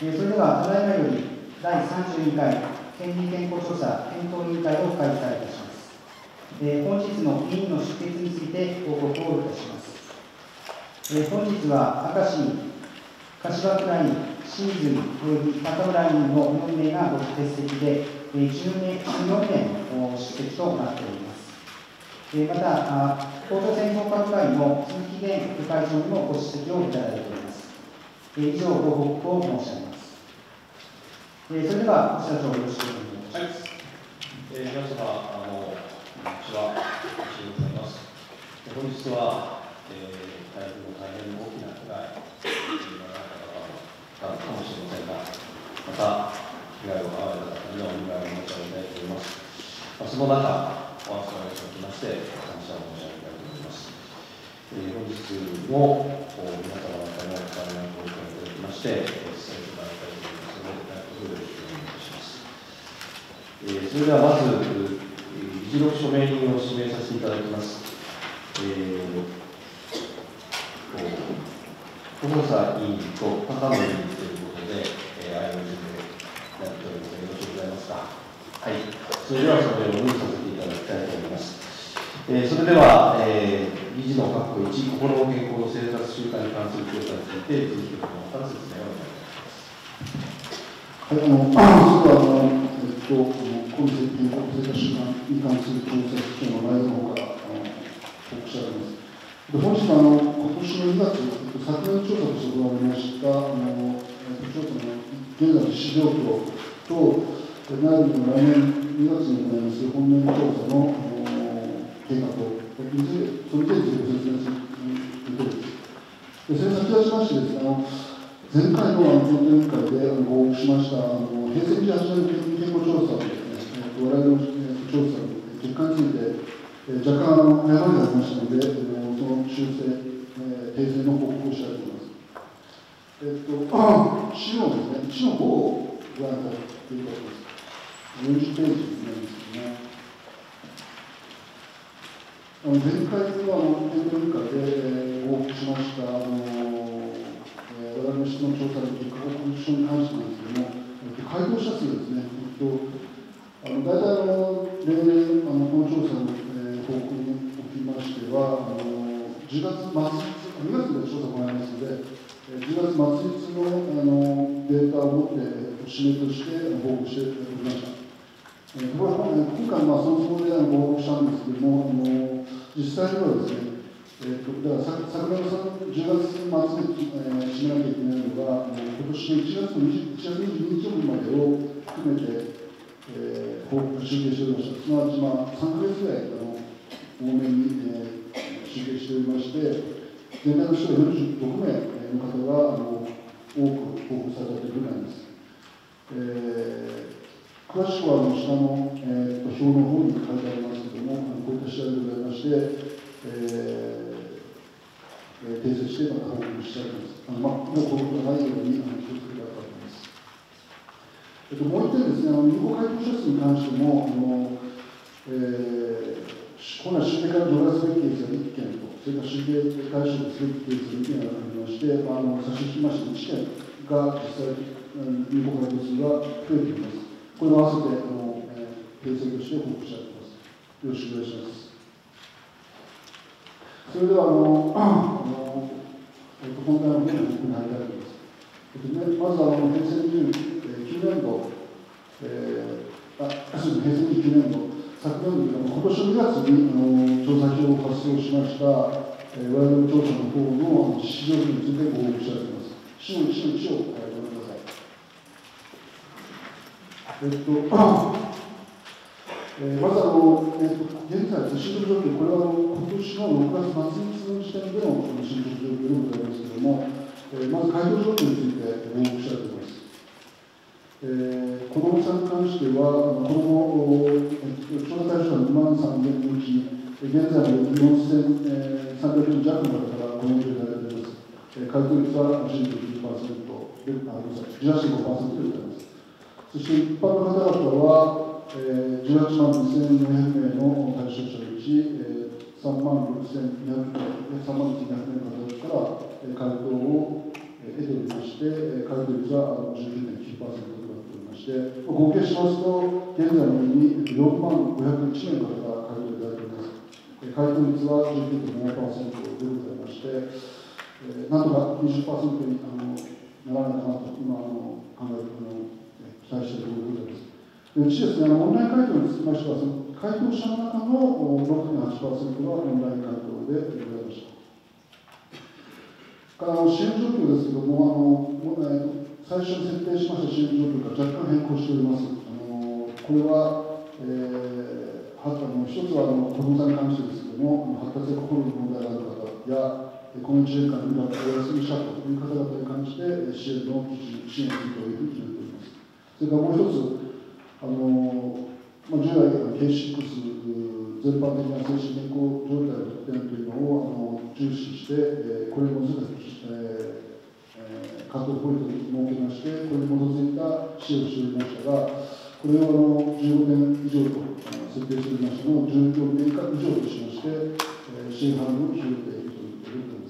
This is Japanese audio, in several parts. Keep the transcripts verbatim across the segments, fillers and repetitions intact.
えー、それでは、ただいまよりだいさんじゅうにかい権利健康調査検討委員会を開催いたします。えー、本日の委員の出欠について報告をいたします。えー、本日は明石市、柏倉院、清水院および高村院のよんめいがご欠席で、えー、じゅうよんめいの出席となっております。えー、また、東京戦争科学会の鈴木源副会長にもご出席をいただいております。えー、以上、ご報告を申し上げます。えー、それでは、社長、よろしくお願いします。 はい。えー、皆様、あの、こんにちは。おはようございます。本日は、えー、台風の大変大きな被害があるかもしれませんが、また、被害を遭われた方にはお見舞いを申し上げたいと思います。まあ、その中、お集まりいただきまして、感謝を申し上げたいと思います。えー、本日も皆様方のお金をご理解いただきまして、進めてまいりたいと思いますので、どうぞよろしくお願いいたします。えー、それではまず、議事録署名人を指名させていただきます。えー、小佐委員と高野委員ということで、えー、相の順でやっております。よろしくございますか。はい。それではそのようにさせていただきたいと思います。えー、それでは、えー、議事の確保いち、心の健康の生活習慣に関する調査について、ぜひともから説明をお願いします。 はい、あの、それでは、あの、えっと、この健康生活習慣に関する調査基準の内容の方から、あの、報告してあります。で、本日、あの、今年のにがつ、昨年調査として行われました、あの、調査の現在の実施状況と、内部の来年にがつに行います本年調査の計画を、それについてご説明するということです。それに先立ちましてですね、あの前回の検討委員会で報告しましたあの平成にじゅうはちねんの健康調査のですね、我々の調査の結果について、若干あの誤りがありましたので、その修正、訂正の報告をしたいと思います。えっと、資料ですね、いちのごをご覧いただくということです。よんじゅっページになりますけどね。あの前回のあの検討委員会で、えー、報告しました、あのえー、我々の質問調査の結果報告書に関してなんですけども、えー、回答者数ですね、えっと、あの大体あの例年、あのこの調査の、えー、報告におきましては、あのじゅうがつ末日、にがつで調査を行いますので、じゅうがつ末日のあのデータを持って、指名として報告しておりました。えー、今回、まあ、そのつもりで報告したんですけれども、あの実際にはですね、えー、とだから昨年のじゅうがつ末に、えー、締めなきゃいけないのが、今年のいちがつにじゅうにちまでを含めて、えー、報告、集計しておりました。すなわち、まあ、さんかげつぐらいあの多めに、えー、集計しておりまして、全体の人がよんじゅうろくめいの方があの多く報告されたというふうになります。えー詳しくはあの下の、えー、表の方に書いてありますけれども、こういった次第でございまして、えー、訂正してまた報告してあります。あのまあ、もう報告がないようにあの気をつけていただきます。えっと、もう一点ですね、あの有効回答者数に関しても、あのえー、本来集計から除外すべきケースがいっけんと、それから集計対象とすべきケースがにけんありまして、あの差し引きましていっけんが実際、有効回答数が増えています。これを合わせて、あの、えー、訂正として報告してあります。よろしくお願いします。それでは、あの、あのえー、と本題の方に入りたいと思います。えっとね、まず、あの、平成にじゅうきゅうねんど、えー、あ、すみません、平成にじゅうきゅうねんど、昨年度、今年のにがつにあの調査票を発表しました、えー、我々の調査の方の実施状況についてご報告してあります。資料いちのいちをご覧ください。えっと、えー、まずあの、えっと、現在の進捗状況、これはあの今年のろくがつ末日の時点での進捗状況でございますけれども、えー、まず回答状況について報告したいと思います。えー、子どもさんに関しては、子ども、えー、調査対象はにまんさんぜんのうち、現在のよんせんさんびゃくにん弱の方からご返事をいただいております。えー、回答率は じゅうにてんきゅうパーセント で、あ、ごめんなさい、じゅうはちてんごパーセント でございます。そして一般の方々は、えー、じゅうはちまんにせんよんひゃくめいの対象者のうち、えー、さんまんろくせんにひゃくめい、さんまんにせんにひゃくめいの方々から、えー、回答を、 得ておりまして、回答率は じゅうきゅうてんきゅうパーセント となっておりまして、合計しますと、現在のようによんまんごひゃくいちめん方が回答いただいております。回答率は じゅうきゅうてんななパーセント でございまして、なんとか にじゅっパーセント にあのならないかなと、今あの考えてあの期待しているところでございます。うちですね、オンライン回答につきましては、その回答者の中の ろくてんはちパーセント がオンライン回答でございました。から支援状況ですけれども、あの最初に設定しました支援状況が若干変更しております。あのこれは、えー、はあの一つはあの子どもさんに関してですけれども、発達や心に問題がある方や、このいちねんかんに学校をお休みしたという方々に関して、支援の基準、支援するというふうに決めております。それからもう一つ、あのまあ、従来、ケーシックス 全般的な精神健康状態の特典というのをあの重視して、えー、これに基づいた、えー、カットポイントを設けまして、これに基づいた支援をしておりましたが、これをあのじゅうごねん以上と設定しておりましたのをじゅうよねんかん以上としまして、えー、支援範囲を広げているということです。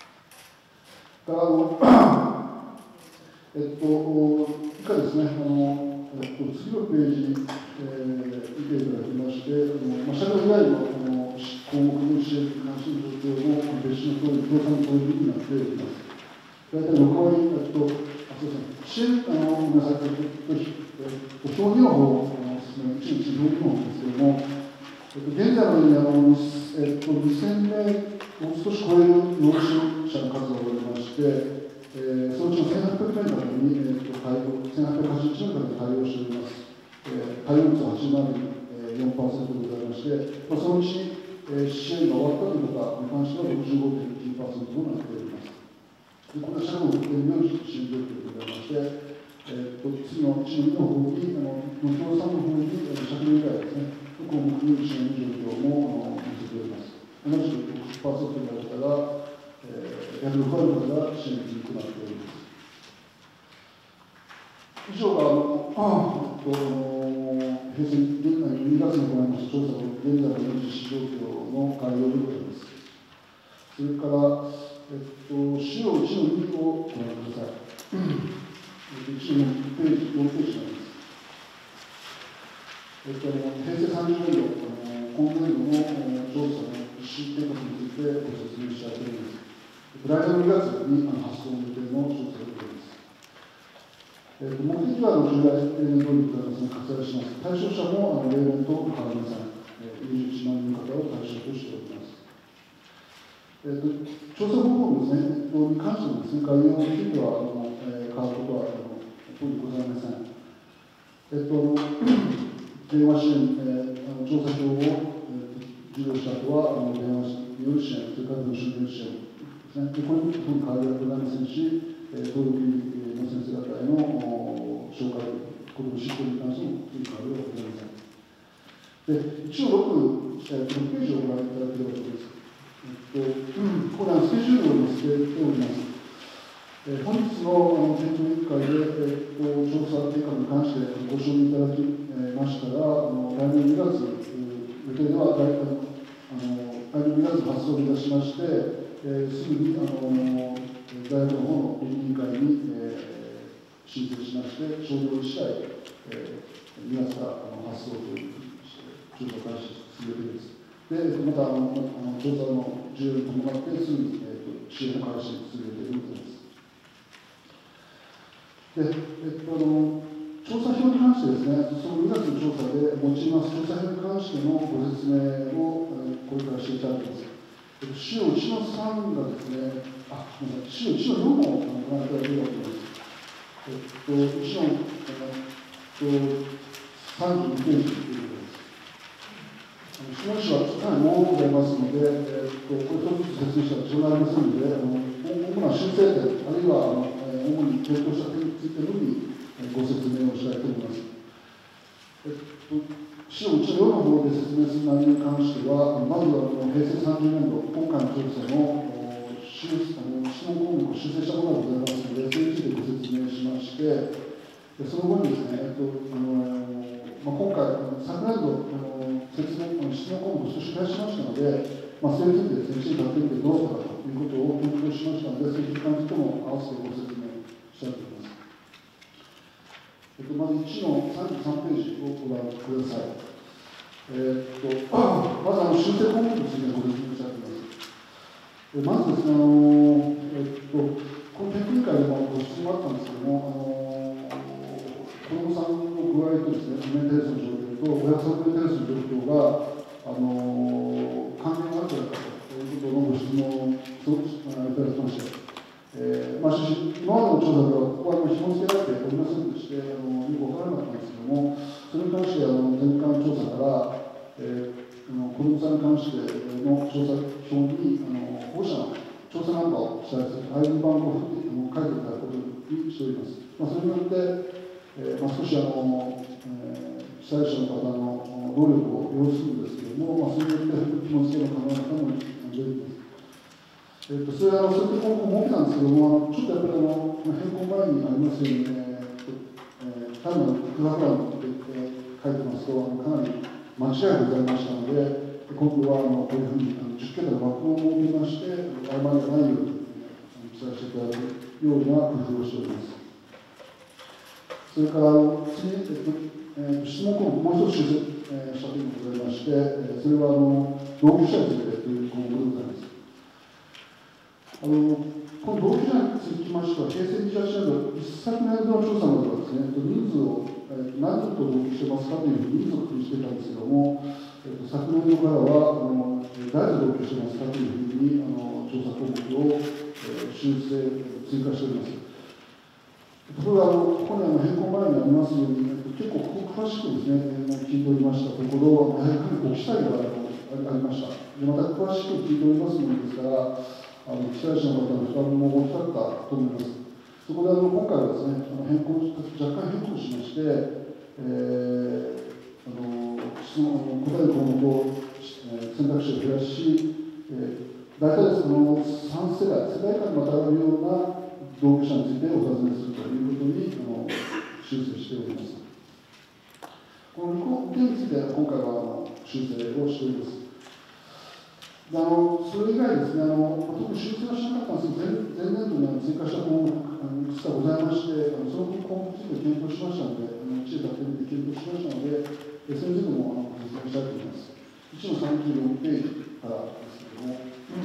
からあのえっと、以下ですね、あのえっと、次のページ、えー、見ていただきまして、あのまあ、社会以外のあの項目の支援に関する状況も別紙の通り、不動産の通りになっております。大体ろくわり、えっと、あすみません、支援、あのごめんなさい、えっと、えっと、表記の方、あのいちいち表記の方ですけれども、えっと、現在のようにあの、えっと、にせんめいを少し超える養子者の数がおりまして、えー、そのうちのせんはっぴゃくめい方に、えー、と対応せんはっぴゃくはちじゅういちめい方に対応しております。えー、対応率は はちじゅうななてんよんパーセント でございまして、まあ、そのうち、えー、支援が終わったという方に関しては ろくじゅうごてんきゅうパーセント となっております。でこれは社会の保険料支援状況でございまして、えー、と次のいちのにの方に、あの無協賛の方に、借入以外ですね、項目に支援状況も載せております。同じく ろくじゅっパーセント になる方が、えー、約ろくわりの方が支援金となっております。以上が、あの、あえっと、平成にがつに行いました調査の現在の実施状況の概要でございます。それから、えっと、資料いちのにをご覧ください。いちのにページ、よんページなんです。えっと、平成さんじゅうねんど、今年度の調査の実施計画についてご説明したいと思います。来年のにがつに発送予定の調査でございます。えー、と目的は従来例年通りでございますので割愛します。対象者もあの例年と変わりません。えー、にじゅういちまんにん方を対象としております。えー、と調査方法ですね、えー、とに関してもですね、概要についてはあの、えー、変わることはあの特にございません。えー、と電話支援、えー、あの調査票を、えー、受領した後はあの電話による支援、それから文書による支援ですね。でこれに特に変わりはございませんし、登録医の先生方への紹介、子ども執行に関しても特に変わりはございません。で、一応ろく、えー、ろくページをご覧いただければと思います。えっと、ここでスケジュールを載せております。えー、本日の検討委員会で、えー、と調査結果に関してご承認いただき、えー、ましたら、あの来年にがつ、予定では来あの来年にがつ発送いたしまして、えー、すぐにあの大学の方の委員会に、えー、申請しまして、承認次第、えー、にがつからあの発送という調査開始する予定です。で、またあのあの調査の需要に伴って、すぐに、えー、と支援を開始する予定でございます。で、えっと、あの調査票に関してですね、そのにがつの調査で用います調査票に関してのご説明を、えー、これからしていただきます。えっと、資料いちのさんがですね、あ、ごめんなさい、資料いちのよんをご覧いただければと思います。えっと、いちの、えっと、さんじゅうにページということです。質問紙はかなり多くございますので、えっと、これ一つずつ説明したら必要になりませんので、あの主な修正点、あるいはあの主に提供した点についてのみご説明をしたいと思います。えっと、資料いちのよんの方で説明する内容に関しては、まずは平成さんじゅうねんど、今回の調査の質問項目を修正したものがございますので、それについてご説明しまして、その後にですね、えっとあのまあ、今回、昨年度、あの説明質問項目を少し増やしましたので、まあ、それについてですね、きちんとやってみてどうだったかということを検討しましたので、政治幹事とも合わせてご説明したいと思います。えっと、まずいちのさんじゅうさんページをご覧ください。えー、っとまずあの修正項目についてご説明したいと思います。えまずですね、あのえー、っとこの検討委員会でもご質問があったんですけども、あの子どもさんの具合とですね、メンテナンスの状況と、親子メンテナンスの状況が、あの関係があるかということのご質問をいただきました。えーまあ、しかし、今までの調査では、ここは紐付けられておりませんでして、あのよく分からなかったんですけども、それに関してあの前回の調査から、えー、あの子どもさんに関しての調査表に、あの保護者の調査ナンバーを記載する アイディー 番号を書いていただくことにしております。まあ、それによって、えーまあ、少しあの、えー、被災者の方の労力を要するんですけれども、まあ、それによって紐付けの可能性も出てきます。えー、とそれはそういった項目も設けたんですけども、ちょっとやっぱりあの変更前にありますように、えー、単なる空白欄で、えー、書いてますと、かなり間違いがございましたので、今度はあのこういうふうにあのじゅっけたの枠を設けまして、誤りがないように記載していただくような工夫をしております。それから次、えっとえー、質問項目、もう一つ修正、えー、した点がございまして、それはあの同居者についてという項目でございます。あのこの同居者につきましては、平成にじゅうはちねんど、一昨年度の調査まではですね、人数を、えー、何人と同居してますかというふうに人数を確認していたんですけれども、えー、と昨年度からはあの、誰と同居してますかというふうにあの調査項目を、えー、修正、追加しております。ところが、あのここにあの変更前にありますように、結構詳しくですね、聞いておりましたところ、やはりご記載がありました。でまた詳しく聞いておりますのですから、あの被災者の方の負担も大きかったと思います。そこであの今回はですね、あの変更若干変更しまして、えー、あの質問答える項目を、えー、選択肢を減らし、えー、大体ですね、さん世代、世代間にまたがるような同居者についてお尋ねするということにあの修正しております。このにこについて今回はあの修正をしております。あのそれ以外ですね、あの特に修正はしなかったんですけど、前前年度に追加した項目いくつかございまして、あのその項目について検討しましたので、あの一部だけ見て検討しましたので、それについてもあのご説明したいと思います。いちのさんじゅうよんページからですけれども、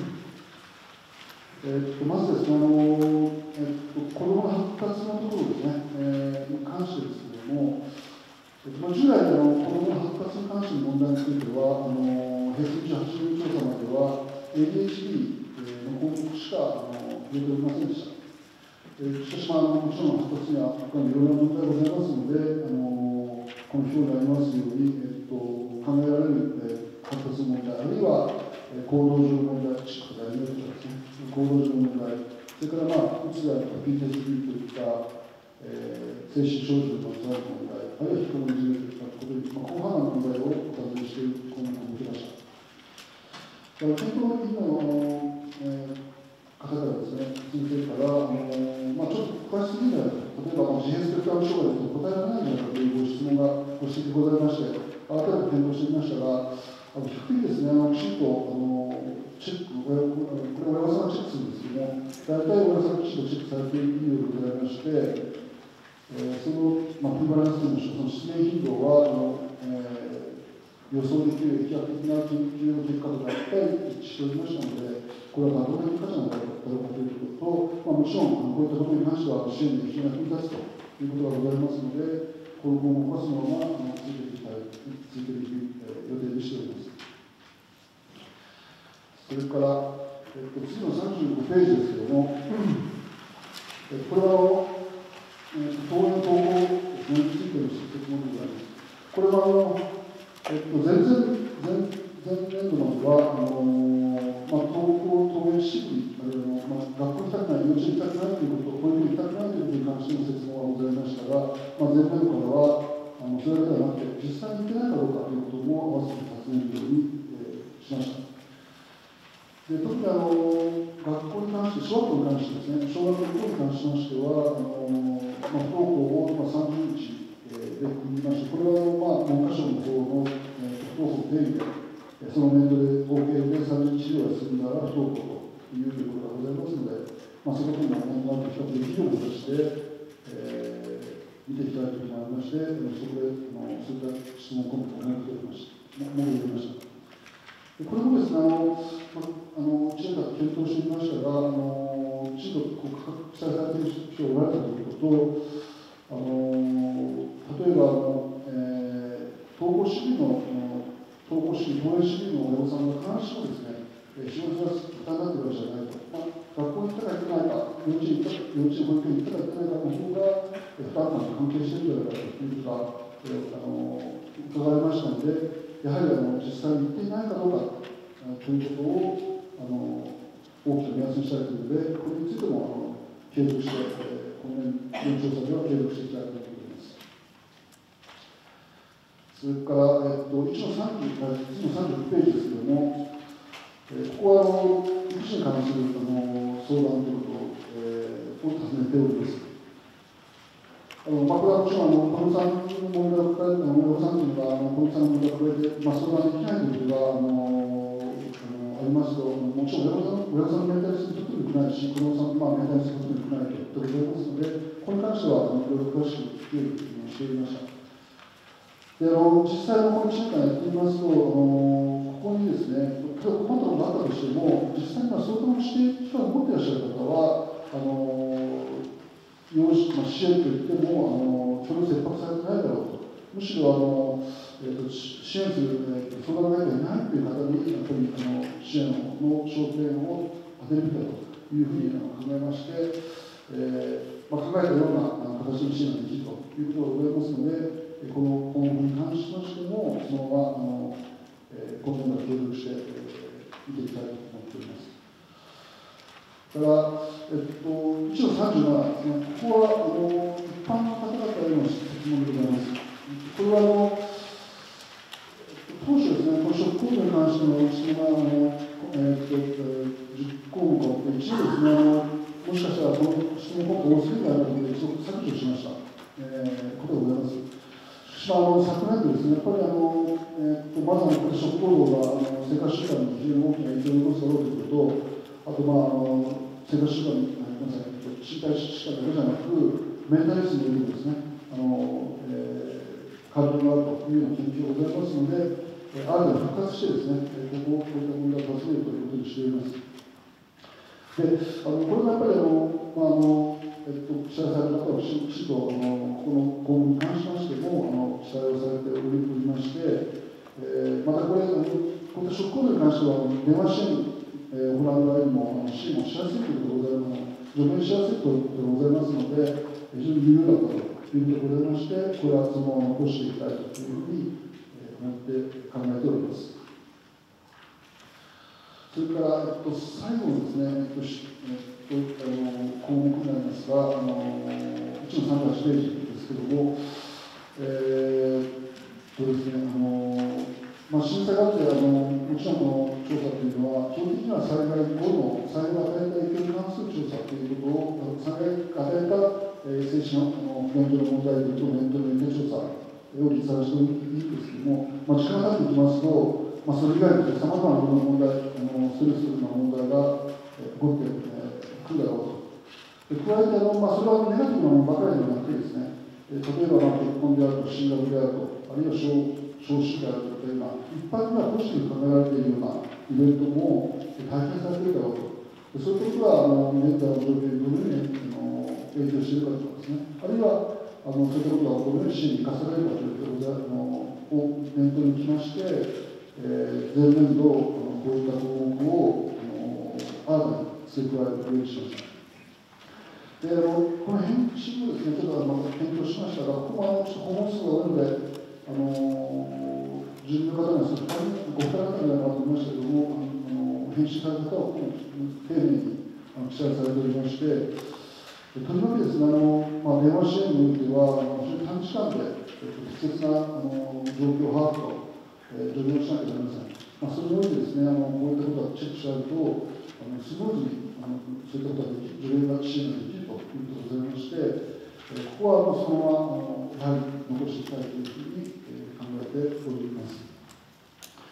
えー、とまずですね、あのえー、と子どもの発達のところですね、えー、に関してですけれども、えー、と従来の子どもの発達に関する問題については、あの平成にじゅうはちねん調査までは エーディーエイチディー の項目しかあの触れておりませんでした。えー、しかし、まあ、もちろん発達には他にいろいろな問題がございますので、あのこの表にありますように、えー、と考えられる、えー、発達問題、あるいは、えー、行動上の問題、チックがありますですね、行動上の問題、それから、まあ、うつであるとか ピーティーエスディー といった、えー、精神症状にまつわる問題、あるいは人のいじめといったことに、まあ、広範な問題をお尋ねしている項目を受けました。検討の委員の、えー、方からですね、先生から、あのまあ、ちょっと詳しすぎるんじゃないかと、例えば自閉スペクトラム障害だと答えられないんじゃないかというご質問が、ご指摘ございまして、改めて検討してみましたが、あの比較的ですね、あのきちんとあのチェック、これは親御さんがチェックするんですけども、大体親御さんがきちんとチェックされているようでございまして、えー、その、まあ、プリバランス点のその失明頻度は、あのえー予想できる疫学的な研究の結果と大体一致しておりましたので、これは妥当な結果じゃないかということと、まあ、もちろんこういったことに関しては支援で非常に役に立つということがございますので、この項目はそのまま続けていきたい、続けていく予定でしております。それから、えっと、次のさんじゅうごページですけれども、えこれは、えっと、登園統合についての説明でございます。これはあのえっと、前々前前年度までは、あのまあ、登校、登園しに、あのまあ、学校に行きたくない、幼稚園に行きたくないということ、保育園に行きたくないということに関しての説問がございましたが、まあ、前年度からは、あのそれだけではなくて、実際に行けないかどうかということも合わせて尋ねるように、えー、しました。で特にあの学校に関して、小学校に関してですね、小学校に関しましては、あのまあ、不登校を、まあ、さんじゅうにち、で組みまして、これは、まあ、文科省の方の、えー、不登校定義で、その年度で合計でさんじゅうにち以上休んだら不登校ということがございますので、まあ、そのこともなんとなく比較的議論として、えー、見ていきたいということがありまして、そこであのそういった質問項目を設けておりました。設けておりました。これもですね、あの、あの知恵が検討してみましたが、あの一度こう記載されている人がおられたということと、あの例えばあの、えー、統合主義の、統合主義、防衛主義の親御さんが必ずしもですね、仕事が負担になっているわけじゃないと、まあ、学校に行ったか行ってないか、幼稚園行ったか、幼稚園、保育園行ったか行ってないかの方が、負担感と関係しているのではないかということが、えー、あの伺いましたので、やはりあの実際に行っていないかどうかということをあの大きな目安にしたいというので、これについてもあの継続して、えー、今年、現調査では継続していきたいと思っております。それから、えっと、いちのさんじゅう、次のさんじゅうろくページですけれども、えー、ここはあの育児に関するあの相談ということを、えー、を尋ねております。あのまあ、これはもちろん、子どもさんの問題を抱えて、親御さんというのが、子どもさんの問題を抱えて、まあ、相談できないということがあのありますと、もちろん親御さんのメンタルにとっても良くないし、子どもさんのメンタルにとっても良くないということでございますので、これに関しては、いろいろ詳しく協議しておりました。であの実際のこのいちねんかんやってみますと、あのここにですね、困ったことがあったとしても、実際には相談して機会を持っていらっしゃる方は、あの養子、まあ、支援といっても、あのそれを切迫されてないだろうと、むしろあの、えー、と支援する、えー、相談がいないという方に、やっぱりあの支援の焦点を当てるべきだというふうに考えまして、えーまあ、考えたような形の支援ができるということがございますので、この今後に関しましても、そのままあの、えー、今後から継続して、えー、見ていきたいと思っております。だから、えっと、いちのさんじゅうななですね、ここはあの一般の方々への質問でございます。これはあの当初ですね、この職項目に関しての質問が、あのえっと、じゅっこうもく、一部ですね、あのもしかしたらこの質問項目多すぎるのではないかということで、削除しました、えー、ことでございます。しかも、あの昨年度ですね、やっぱりあの、えー、とまずはこれ、食行動があの生活習慣に非常に大きな影響を及ぼすだろうということと、あと、まあ、あの生活習慣に、ごめんなさい、身体疾患だけじゃなく、メンタリストによるですね、あの、えー、関連があるというような研究がございますので、新たに復活してですね、ここをこういった問題を尋ねるということにしております。で、あのこれがやっぱりあの、まああのえっと、記載された方はきちんとあのこの項目に関しましてもあの記載をされておりまして、えー、またこれ、あのこういった職項に関しては電話支援えー、行う場合にも支援をしやすいということでございます。助言しやすいということでございますので、非常に有用だったということでございまして、これはそのまま残していきたいというふうに思って考えております。それから、えっと、最後にですね、えっとえっと、あの項目になりますが、あのいちのさんじゅうはちページですけれども、えー、とですね、あのまあ、審査があってあの、もちろんこの調査というのは、基本的には災害後の災害が与えた影響に関する調査ということを、災害が与えた、えー、精神の保健所の問題ということを念頭に置いて調査を立案しているんですけれども、まあ、時間が経っていきますと、まあ、それ以外にさまざまな問題、あのストレスな問題が起こってくるだろうと。で加えてあの、まあ、それはネガティブなものばかりではなくてですね、例えば、まあ、結婚であると、進学であると、あるいは少少子であるといったような、一般にはポジティブに考えられているようなイベントも体験されているだろうと。そういうことがあのメンタルの状況にどのようにあの影響しているかとかですね、あるいはあのそういったことがどのように支援に生かされるかということあのを念頭にきまして、えー、前年度、こういった項目をあの新たに付け加えるようにしました。であのこの返信もですね、ちょっとまた検討しましたが、ここもあのちょっと項目数が多いので、あの住民の方が少しご負担になるかと思いましたけれども、あの返信された方は丁寧にあの記載されておりまして、とりわけですね、あのまあ、電話支援においては、非常に短時間で適切なあの状況把握と、えー、助言をしなければなりません。まあ、それにおいてですね、あのこういったことがチェックされると、あのスムーズにあのそういったことができる、助言が支援ができるということでございまして、えー、ここはあのそのままあのやはり残していきたいというふうに考えております。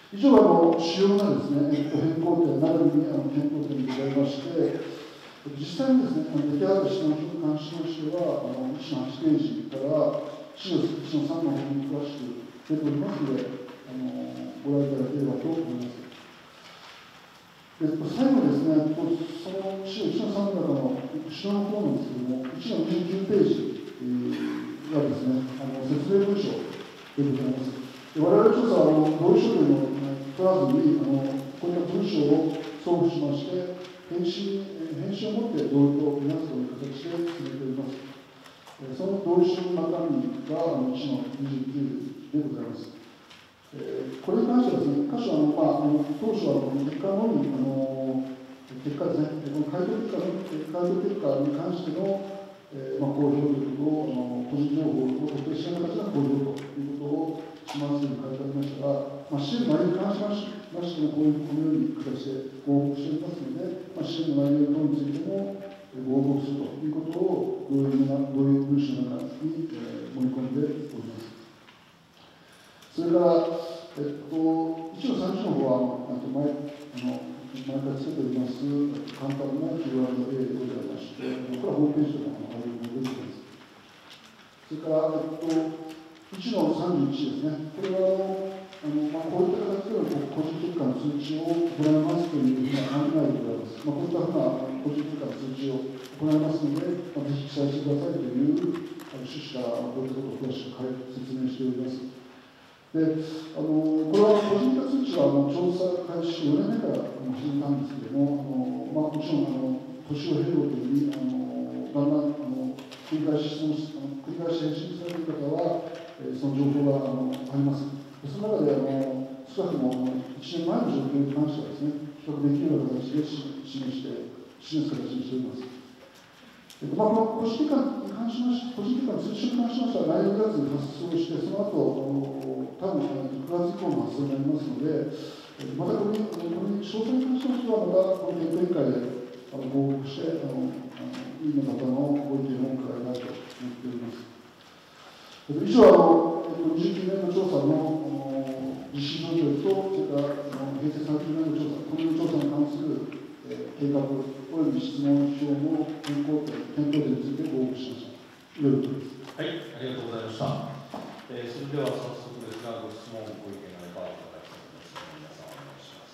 以上、あの主要なですね、変更点、並びにあの検討点でございまして、実際にですね、出来上がる質問書に関しましては、あのいちのはちページから資料いちのさんの方に詳しく出ておりますので、あのご覧いただければと思います。で最後ですね、その資料いちのさんの中の後ろの方なんですけれども、いちのにじゅうきゅうページがですね、あの説明文書でございます。我々調査は、あの同意書というのを取らずに、あのこういった文章を送付しまして、返信返信をもって同意を見なすという形で進めております。その同意書の中身があのいちのにじゅうきゅうでございます。これに関してはですね、箇所あの、まあ、当初は結果のみ、あの結果ですね、この回答結果の回答結果に関しての、えーまあ、公表ということを、あの個人情報を特定しない形の公表ということをしますという書いてありましたが、まあ、支援の内容に関しましても、こういうこのように形でご報告しておりますので、まあ、支援の内容等についてもご報告するということを同意の同意文書の中に、えー、盛り込んでおります。それから、えっと、いちのさんじの方は、あと前あの毎回つけております簡単な キューアールエー でございまして、これはホームページとかのあるものでございます。それから、えっと、いちのさんじゅういちですね、これはあの、まあ、こういった形での個人結果の通知を行いますというふうな考えでございます。まあ、こういったふうな個人結果の通知を行いますので、まあ、ぜひ記載してくださいという趣旨からこういったことを詳しく説明しております。であのこれは個人化通知はあの調査開始よねんめから始めたんですけれども、あのまあ、もちろんあの年を経るごとにあのだんだんあの繰り返し質問繰り返し返信される方は、えー、その情報があのあります。その中であの少なくともいちねんまえの状況に関してはですね、比較できるような形で示して示す形にしております。えっとまあ、この個人結果に関しまして、個人結果の通知に関しましては、来年くがつに発送して、その後多分くがつ以降の発送になりますので、またこれに、これに詳細に関しましては、またこの検討委員会であの報告して、あの委員の方のご意見を伺いたいと思っております。以上、あのにじゅうきゅうねんの調査の実施状況と、それから平成さんじゅうねんの調査、この調査に関する計画および質問書の変更点、検討点についてご報告しました。以上です。 はい、ありがとうございました。えー、それでは早速ですが、ご質問、ご意見があればお伺いしたいと思います。皆さん、お願いします。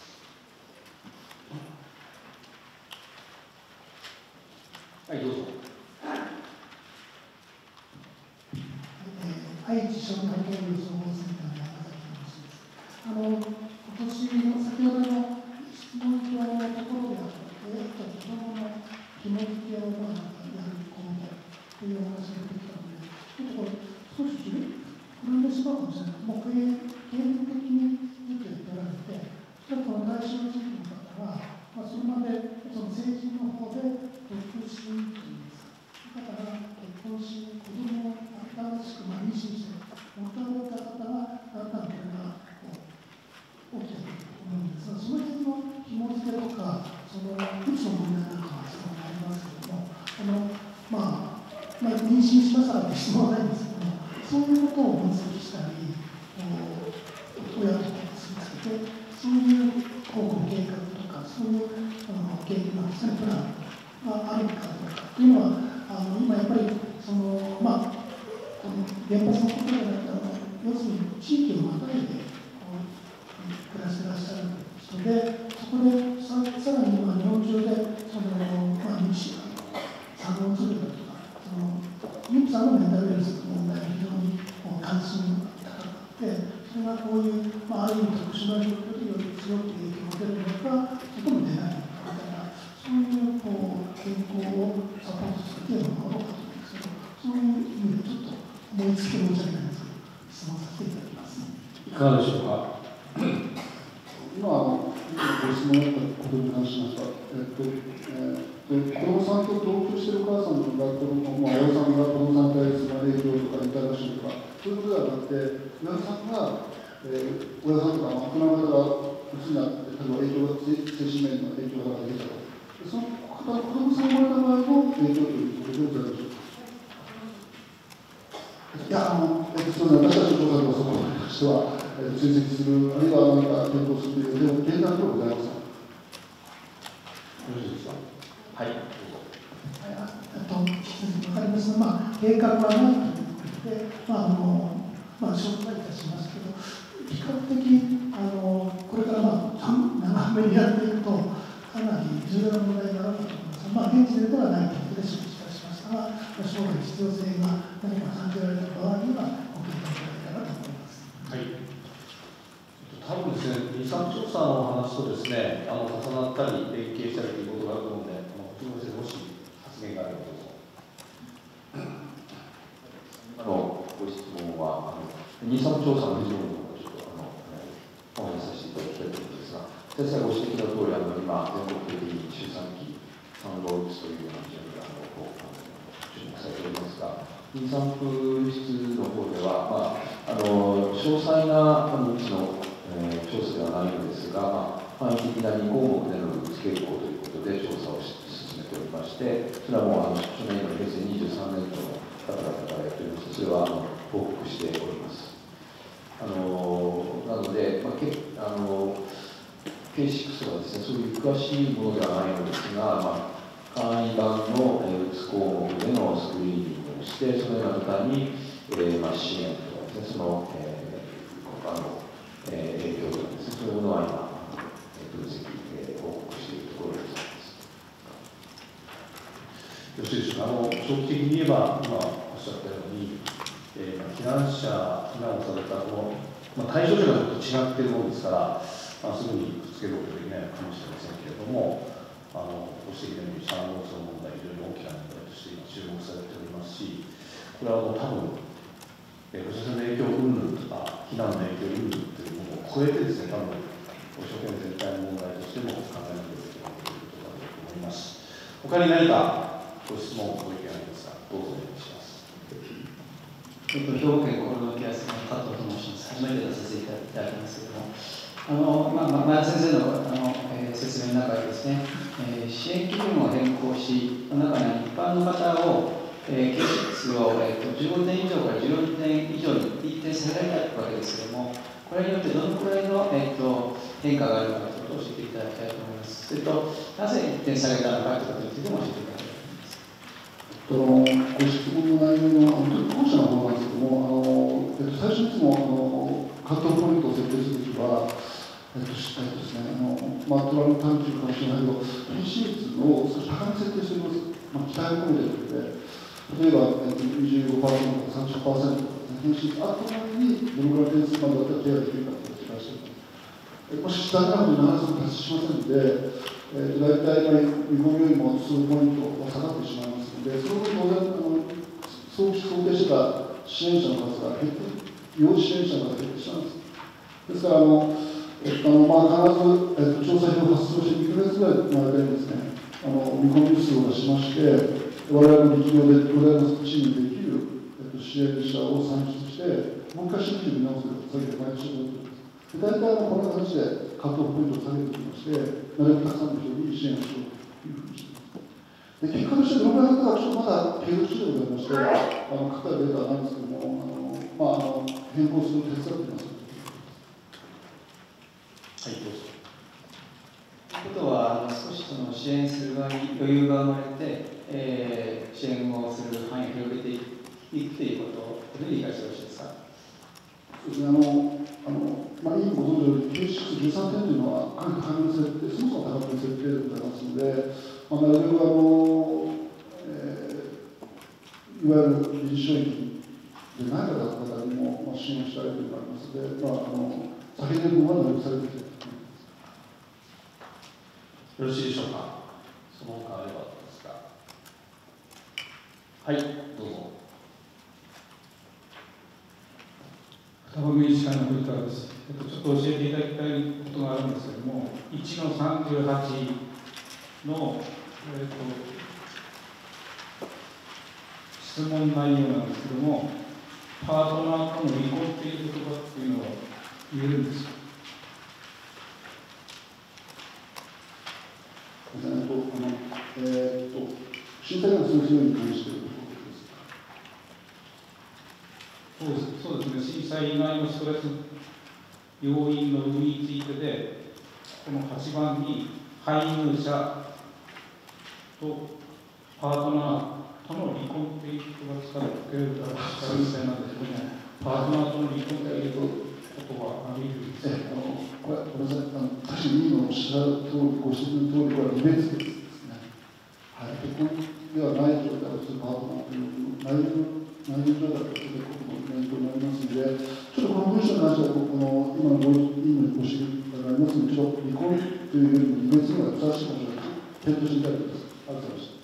はい、どうぞ。 愛知障害保健総合センターの山崎と申します。あの今年の先ほどの質問票のところであった子どもの紐付けをまあやる項目というお話が出てきたので、ちょっとこれ少し膨らんでしまうかもしれない。もう継続的に見ておられて、それからこの対象地域の方は、まあ、それまでその成人の方で独身といいますか、だから結婚し、子どもを新しくまあ妊娠して、持たれた方は、新たにこれが起きていると思うんですが、その辺の紐付けとか、そのうつの問題なんかは質問がありますけれども、あのまあ、まあ、妊娠しましたらって質問はないんですけども、そういうことを分析したり、親とか結びつけて、そういう広告計画とか、そういうあの計画なんですね、プランがあるかどうかというのは、あの今やっぱり、そのまあ、この原発のことでなくて、要するに地域をまたいで暮らしてらっしゃる人で、そこで さ, さらに今、日本中でその、まあ、西産後うつ病だとか、その妊婦さんのメンタルヘルスの問題が非常に関心が高くて、それがこういう、まあ、ある意味特殊な状況でより強く影響を受けるのか、それとも出ないのかみたいな、そういうこう健康をサポートするようなものかと思うんですけど、そういう意味でちょっと思いつき申し訳ないんですけど、質問させていただきます。 いかがでしょうか。 今、ご質問があったことに関しましては、えっとえー、子どもさんと同居しているお母さんが、子ども親さんが子どもさんに対する影響とか、インタラクションとか、そういうことではなくて、親さんが、えー、親さんとか、大人の方がうつになって、例えば影響が、精神面の影響が出たと。その方の子どもさんが生まれた場合の影響ということでございましょうか。いや、あの、えっと、私たちの調査ではそこに関しては、 えー、追跡する、あるいは何か検討するという予定は現在ではございません。よろしいですか。はい。 あと、引き続き分かりますが、まあ、計画はないということで、まあ、あの、まあ、紹介いたしますけど、比較的、あの、これから、まあ、長めにやっていくと、かなり重要な問題があるかと思います。まあ、現時点ではないということで指摘いたしましたが、将来必要性が何か感じられた場合には、ご検討いただけたらと思います。 はい。多分ですね、にさん調査の話とですね、あの重なったり、連携したりということがあると思うので、あの藤本先生、もし発言があればどうぞ。 今のご質問は、にさん調査の非常にちょっとあのお話しさせていただきたいと思うんですが、先生がご指摘の通り、あの今、全国的に周産期、産後うつというような非常にあのこう注目されておりますが、妊産婦室の方では、まあ、あの詳細なあのうちの、えー、調査ではないのですが、まあ、範囲的なに項目でのうつ傾向ということで調査を進めておりまして、それはもうあの去年の平成にじゅうさんねん度の方々からやっておりまして、それはあの報告しております。あのなので、まあ、けあのケーシックス はですね、そういう詳しいものではないのですが、まあ、簡易版のうつ項目でのスクリーニングをして、そのような方に、えーまあ、支援とかですね、その、えー、他の、えー、影響とかですね、そういうものは今、分析、えー、報告しているところでございます。 よろしいでしょうか。あの長期的に言えば、今おっしゃったように、えー、避難者、避難をされたこの、まあ、対象者がちょっと違っているものですから、まあ、すぐにくっつけることができないかもしれませんけれども、あのご指摘のように産後うつの問題、非常に大きな問題として今注目されておりますし、これはあの多分、えー、ご自身の影響云々とか、避難の影響云々というものを超えてですね、多分、ご所見全体の問題としても考えなければいけないということだと思います。他に何かご質問、ご意見ありますか、どうぞお願いします。 兵庫県コロナケアセンターの加藤と申します。初めて出させていただきますけれども、あのまあ、前田先生のあの、えー、説明の中でですね、えー、支援基準を変更し、その中に一般の方を、えー、ケーシックスを、えー、とじゅうごてん以上からじゅうろくてん以上に一定下げられたわけですけれども、これによってどのくらいの、えー、と変化があるのかということを教えていただきたいと思います。それと、なぜいってん下げたのかということについても教えていただきたい。 あのご質問の内容の後者の方なんですけども、あのえっと、最初にいつもあのカットポイントを設定するときは、えっとしっかりとですね、あのまあ、トラブル探知かもしれないけど、変死率を少し高め設定しております、まあ、期待を込めているので、例えば、えっと、にじゅうごパーセントとかさんじゅっパーセントとか、変死率あった場合に、どのぐらい点数までだったら手ができるかということを示しています。もし下がるとななじゅう達しませんので、えー、大体、見込みよりも数ポイントは下がってしまいますので、その分当然、想定してた支援者の数が減って、要支援者が減ってしまいます。ですから、あのえっとあのまあ、必ず、えっと、調査費を発送してにかげつぐらいの間にですね、あの見込み数を出しまして、我々の力量で、我々のチームでできる、えっと、支援者を算出して、もう一回審議見直すという作業を毎年行っています。大体こんな形でカットオフポイントを下げていきまして、なるべくたくさんの人に支援をしようというふうにしています。で結果としてどのぐらいの方がちょっとまだ継続中でございまして、あの書かれたデータはないんですけども、あのまあ、あの変更する手伝っています。 はい、どうぞ。 ということは、少しその支援する側に余裕が生まれて、えー、支援をする範囲を広げていくということを、どういう理解してよろしいですか。 そうですね、あのあのまあ、委員ご存知のように、ケーシックスじゅうさんてんというのは、かなり高めの設定、そもそも高めの設定でございますので、まあ、なるべくあの、えー、いわゆる理事省域でない方々にも、まあ、支援をしたいというのがありますので、まあ、あの避けてる部分はなるべくされてきていると思います。 よろしいでしょうか。その他あればどうですか。はい、どうぞ。 双葉医師会の古川です。えっと、ちょっと教えていただきたいことがあるんですけれども、いちのさんじゅうはちの、えっと、質問内容なんですけれども、パートナーとの離婚っていう言葉っていうのは言えるんですか。 えっと、あのえー、っと、審査員の先生に関してのことですか。 そうです、そうですね、震災以外のストレス要因の有無についてで、このはちばんに配偶者とパートナーとの離婚っていう人が使ってるから使うみたいなんですけどね、パートナーとの離婚っていうことはあり得るんですか？ あのこれごめんなさい、あの確かに委員のおっしゃる通り、ご指摘の通り、これは離別ですね。はい、結婚ではない状態をするパートナーという内容内容状態とすることの念頭になりますので、ちょっとこの文章に関しては、この今のご委員のご指摘がありますので、ちょっと離婚というよりも離別のがふさわしいかもしれない。検討していただきます。ありがとうございました。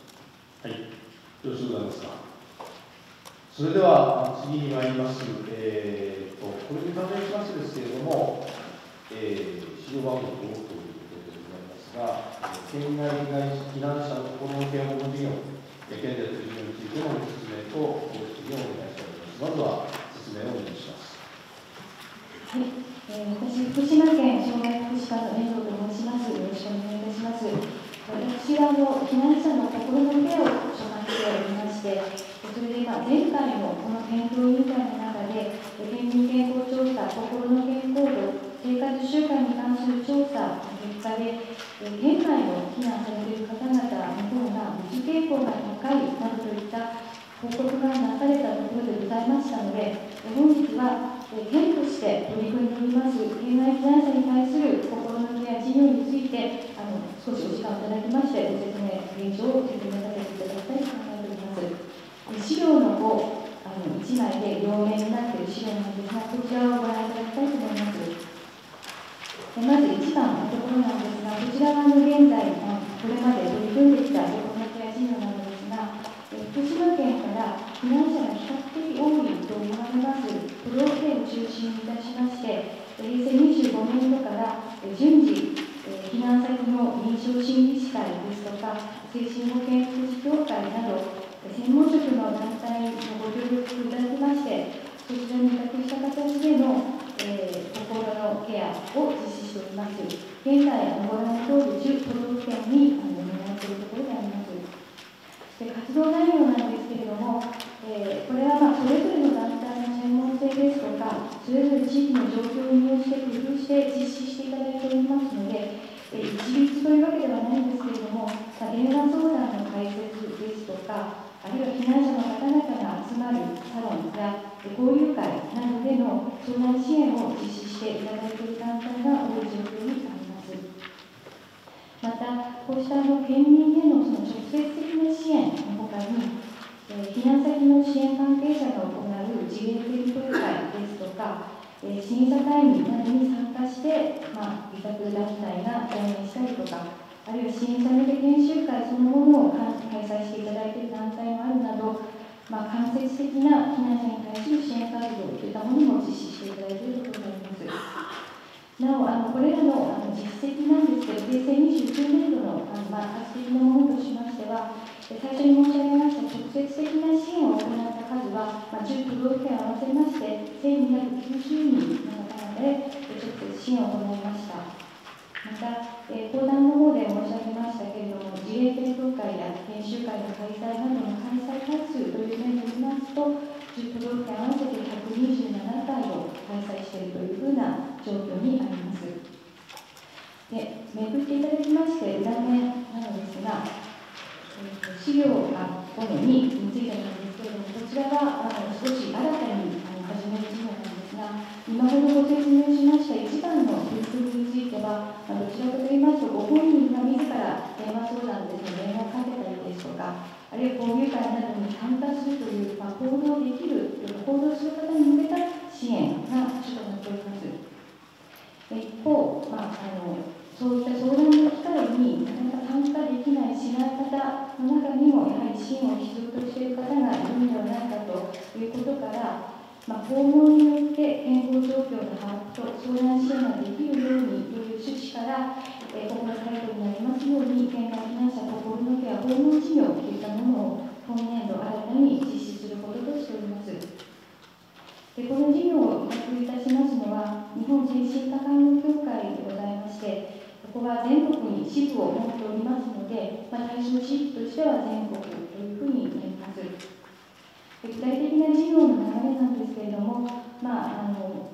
はい、よろしくございますか。それでは次に参ります。えー、とこれに関連しましてですけれども、えー、資料番号ごということでございますが、県外被害避難者の心のケア保護事業、県でやっている事業についてのご説明とご質疑をお願いしたいと思います。まずは説明をお願いします。 はい、えー、私、福島県障害福祉課の遠藤と申します。よろしくお願いいたします。私はあの避難者の心のケアを所管しておりまして、それで今、前回のこの検討委員会の中で、県民健康調査、心の健康度、生活習慣に関する調査の結果で、県外の避難されている方々の方が、うつ傾向が高いなどといった報告がなされたところでございましたので、本日は県として取り組んでおります、県外避難者に対する心のケア事業について、あの少しお時間をいただきまして、ご説明、現状を説明させていただきたいと考えております。資料の方、あのいちまいで両面になっている資料なんですが、こちらをご覧いただきたいと思います。まずいちばんのところなんですが、こちらは現在、これまで取り組んできた心のケア事業なのですが、福島県から避難者が比較的多いと言われます都道府県を中心にいたしまして、へいせいにじゅうごねん度から順次、避難先の認証審議士会ですとか、精神保健福祉協会など、専門職の団体のご協力いただきまして、そちらに委託した形での、えー、心のケアを実施しております。現在、ご覧の通りじゅう都道府県にお願いしているところであります。で活動内容なんですけれども、えー、これはまあそれぞれの団体の専門性ですとか、それぞれ地域の状況に応じて工夫して実施していただいておりますので、えー、一律というわけではないんですけれども、電話相談の開設ですとか、あるいは避難者の方々が集まるサロンや交流会などでの相談支援を実施していただいている団体が多い状況にあります。また、こうしたあの県民へのその直接的な支援のほかに、えー、避難先の支援関係者が行う事例検討会ですとか、えー、審査会議などに参加して、まあ、委託団体が講演したりとか、あるいは支援者向け研修会そのものを開催していただいている団体もあるなど、まあ、間接的な避難者に対する支援活動といったものも実施していただいているところであります。なお、あのこれらのあの実績なんですけど、へいせいにじゅうきゅうねん度のあの、まあ、数的なものとしましては、最初に申し上げました直接的な支援を行った数は、まあ、じゅう都道府県合わせまして、せんにひゃくきゅうじゅうにんの方々で直接支援を行いました。また、えー、講談の方で申し上げましたけれども、事例検討会や研修会の開催などの開催回数という面で見ますと、じゅう都道府県合わせてひゃくにじゅうななかいを開催しているというふうな状況にあります。で、めくっていただきまして、裏面なのですが、えー、資料がごのにについてなんですけれども、こちらはあの少し新たにあの始める事業なんですが、今ほどご説明しましたいちばんの取り組みについては、どちらかといいますと、ご本人が自ら電話相談ですので電話をかけたりですとか、あるいは交流会などに参加するという、まあ、行動できる、行動する方に向けた支援が主となっております。一方、まあ、あのそういった相談の機会になかなか参加できない、しない方の中にも、やはり支援を必要としている方がいるのではないかということから、まあ、訪問によって健康状況の把握と相談支援ができるようにという趣旨から、えー、ここのタイトルになりますように、県外避難者心のケア訪問事業といったものを今年度新たに実施することとしております。でこの事業を委託いたしますのは、日本精神科看護協会でございまして、ここは全国に支部を持っておりますので、まあ、対象地域としては全国というふうになります。具体的な事業の流れなんですけれども、まあ、あの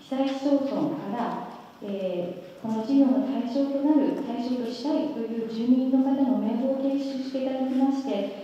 被災市町村から、えー、この事業の対象となる、対象としたいという住民の方の名簿を提出していただきまして、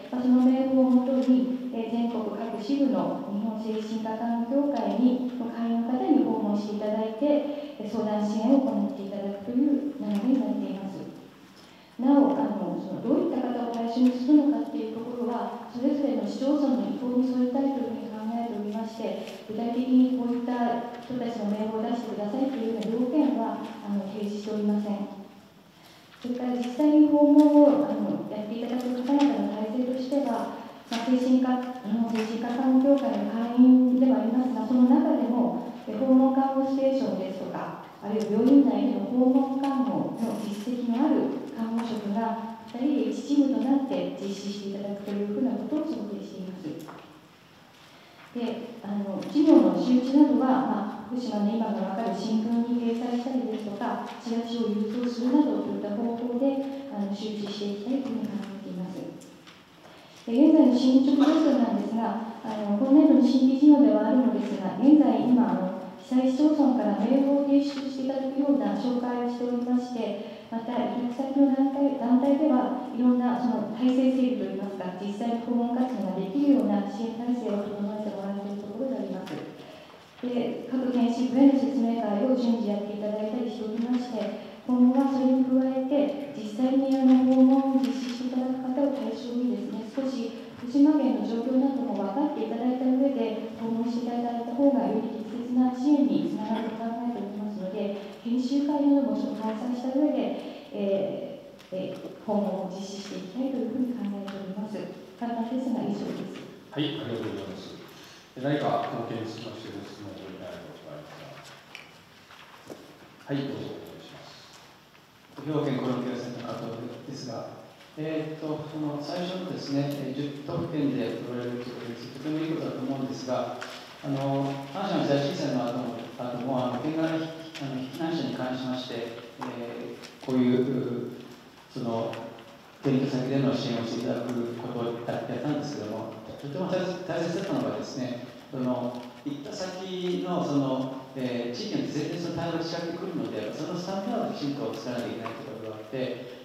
その名簿をもとに、えー、全国各支部の日本精神科看護協会に、会員の方に訪問していただいて、相談支援を行っていただくという流れになっています。なお、あのそのどういった方を対象にするのかというところは、それぞれの市町村の意向に沿いたいというふうに考えておりまして、具体的にこういった人たちの名簿を出してくださいというような要件はあの提示しておりません。それから実際に訪問をあのやっていただく方々の体制としては、まあ、精神科日本精神科看護協会の会員ではありますが、その中でも訪問看護ステーションですとか、あるいは病院内での訪問看護の実績のある看護職がふたりでいちチームとなって実施していただくというふうなことを想定しています。で、あの事業の周知などは、まあ、福島の今が分かる新聞に掲載したりですとか、チラシを郵送するなどといった方法であの周知していきたいというふうに考えています。で現在の進捗状況なんですが、あの今年度の新規事業ではあるのですが、現在今あの被災市町村から名簿を提出していただくような紹介をしておりまして、また委託先の団体、団体ではいろんなその体制整備といいますか、実際に訪問活動ができるような支援体制を整えてもらっているところであります。で、各県市部への説明会を順次やっていただいたりしておりまして、今後はそれに加えて、実際にあの訪問を実施していただく方を対象にですね、少し福島県の状況なども分かっていただいた上で、訪問していただいた方がより適切な支援につながると考えておりますので、研修会なども開催した上で、えーえー、訪問を実施していきたいというふうに考えております。簡単ですが以上です。 はい、ありがとうございます。何かこの件につきましてご質問をいただいておられますか。はい、どうぞお願いします。 兵庫県コロンビアセンター加藤ですが、えー、とその最初のですね、じゅっ都府県で取られるということで、とてもいいことだと思うんですが、あの阪神・淡路大震災の後も、あともあの県外の避難者に関しまして、えー、こういうその転居先での支援をしていただくことをやったんですけれども、とても大切だったのがですね、その行った先のその、えー、地域に全然その対応が違ってくるので、そのスタンダードをきちんと作らなきゃいけないということがあって、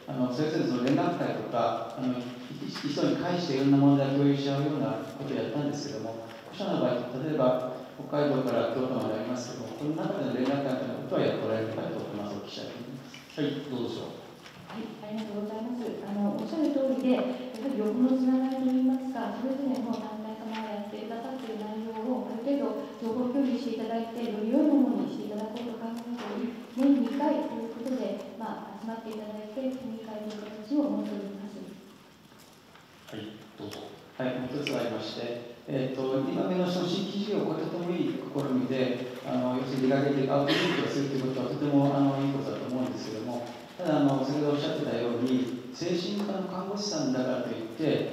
あのそれぞれその連絡会とか、あの人に介していろんな問題を共有し合うようなことをやったんですけども、こちらの場合、例えば北海道から京都までありますけども、この中での連絡会ということはやっておられるかと思います。お聞きしたいと思います。 はい、どうでしょう。 はい、ありがとうございます。あのおっしゃる通りで、やはり横のつながりといいますか、それぞれの団体様がやってくださっている内容をある程度情報共有していただいて、より良いものにしていただこうと考えており、年にかいということで、まあ、集まっていただいて、組み替えという形を持っております。 はい、どうぞ。 はい、もう一つありまして、えー、とにばんめのその新規事業、これとてもいい試みで、あの要するに出かけてアウトリーチをするということはとてもあのいいことだと思うんですけれども、ただあの、先ほどおっしゃってたように、精神科の看護師さんだからといって、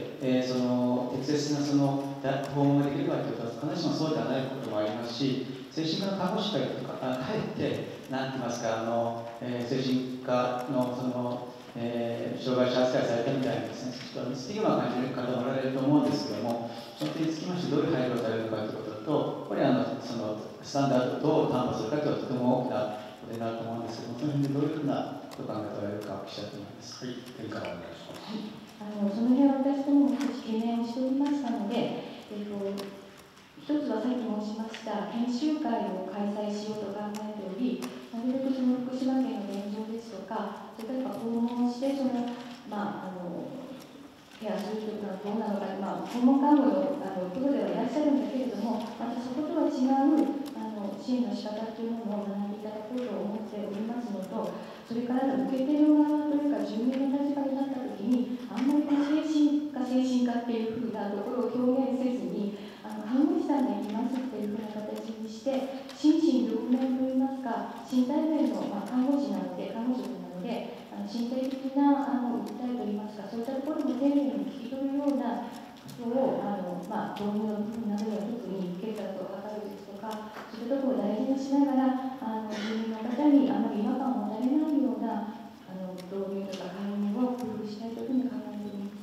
えー、その適切なその訪問ができるかというと、必ずしもそうではないこともありますし、精神科の看護師会とか、かえって、なんて言いますか、あのえー、精神科のその、えー、障害者扱いされたみたいなですね、ちょっとスティグマを感じる方もおられると思うんですけども、その点につきましてどういう配慮をされるのかということだと、やっぱりあのそのスタンダードを担保するかというのはとても大きなことになると思うんですけども、その辺でどういうふうなことを考えておられるかお聞きしたいと思います。 はい、点からお願いします。 はい、あのその辺は私どもも少し懸念をしておりましたので、えっと、一つはさっき申しました研修会を開催しようと考えており、なるべくその福島県の現状ですとか、例えば訪問してその、まあ、あのケアするというのはどうなのか、まあ、訪問看護のあのプロではいらっしゃるんだけれども、またそことは違うあの支援の仕方というものを学んでいただこうと思っておりますのと、それから受け手の側というか住民の立場になったときに、あんまり精神科精神科っていうふうなところを表現せずに、あの看護師さんがいますっていうふうな形にして、心身両面といいますか、身体面の、まあ、看護師なので、看護職なので、あの身体的なあの訴えといいますか、そういったところも丁寧に聞き取るようなことを、あのまあ、導入の部分などは特に血圧を測るですとか、そういったところを大事にしながら、あの住民の方にあまり違和感を持たれないようなあの導入とか介入を工夫したいというふうに考えております。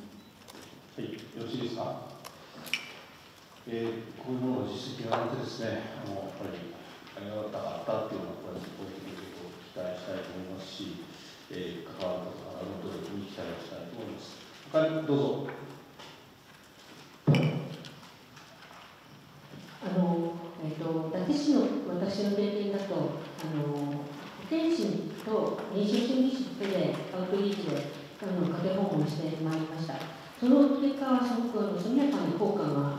はい、よろしいですか。えー、こういうものの実績があってですね、あのやっぱりありがたかったというような声を期待したいと思いますし、えー、関わる方の努力に期待をしたいと思います。他にどうぞ。 あのえー、と私の私の経験だと、あの保健師と臨床心理士とでアウトリーチであの家庭訪問してまいりました。その結果はすごく速やかに効果があって、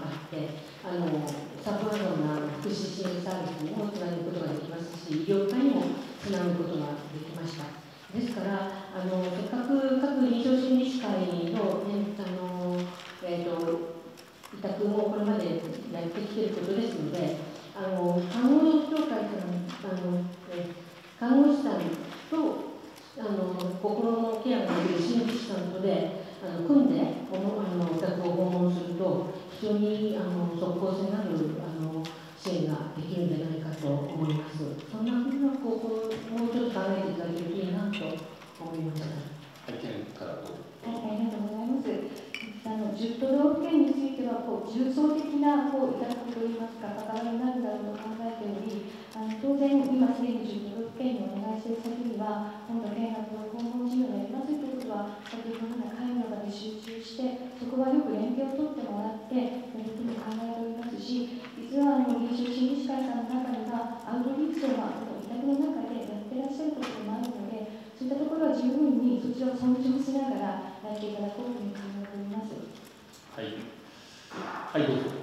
あのさまざまな福祉支援サービスにもつなげることができますし、医療科にもつなぐことができました。ですから、あのせっかく各臨床心理士会の、ね、あのえー、と委託もこれまでやってきていることですので、あの看護協会さん、あのえ看護師さんとあの心のケアができる心理師さんとであの組んでおあのお宅を訪問すると、非常にあの即効性のあるあの支援ができるんじゃないかと思います。そんなふうな方向をもうちょっと考えていただけるといいなと思いました。 はい、県からどうぞ。 はい、ありがとうございます。あのじゅう都道府県についてはこう重層的なこう委託といいますか、関わりになるだろうと考えており、あの当然、今すでにじゅう都道府県にお願いしている先には、今度、県がこの訪問事業をやりますということは、先ほどのような会の場で集中して、そこはよく連携を取ってもらって、というふうに考えておりますし、実はあの臨床心理士会さんの中には、アウトリーチを、まあ、この委託の中でやってらっしゃるところもあるので、そういったところは十分にそちらを尊重しながらやっていただこうというふうに考えております。 はい。はい、どうぞ。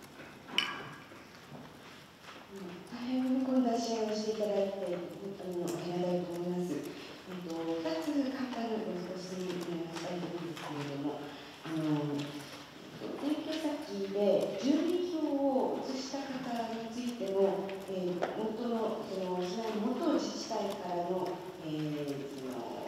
大変喜んだ支援をしていただいて、本当にありがたいと思います。えっと、ふたつ簡単にご質問したいと思うんですけれども、あの提携先で住民票を移した方についての、えー、元のその避難元自治体からの、えー、その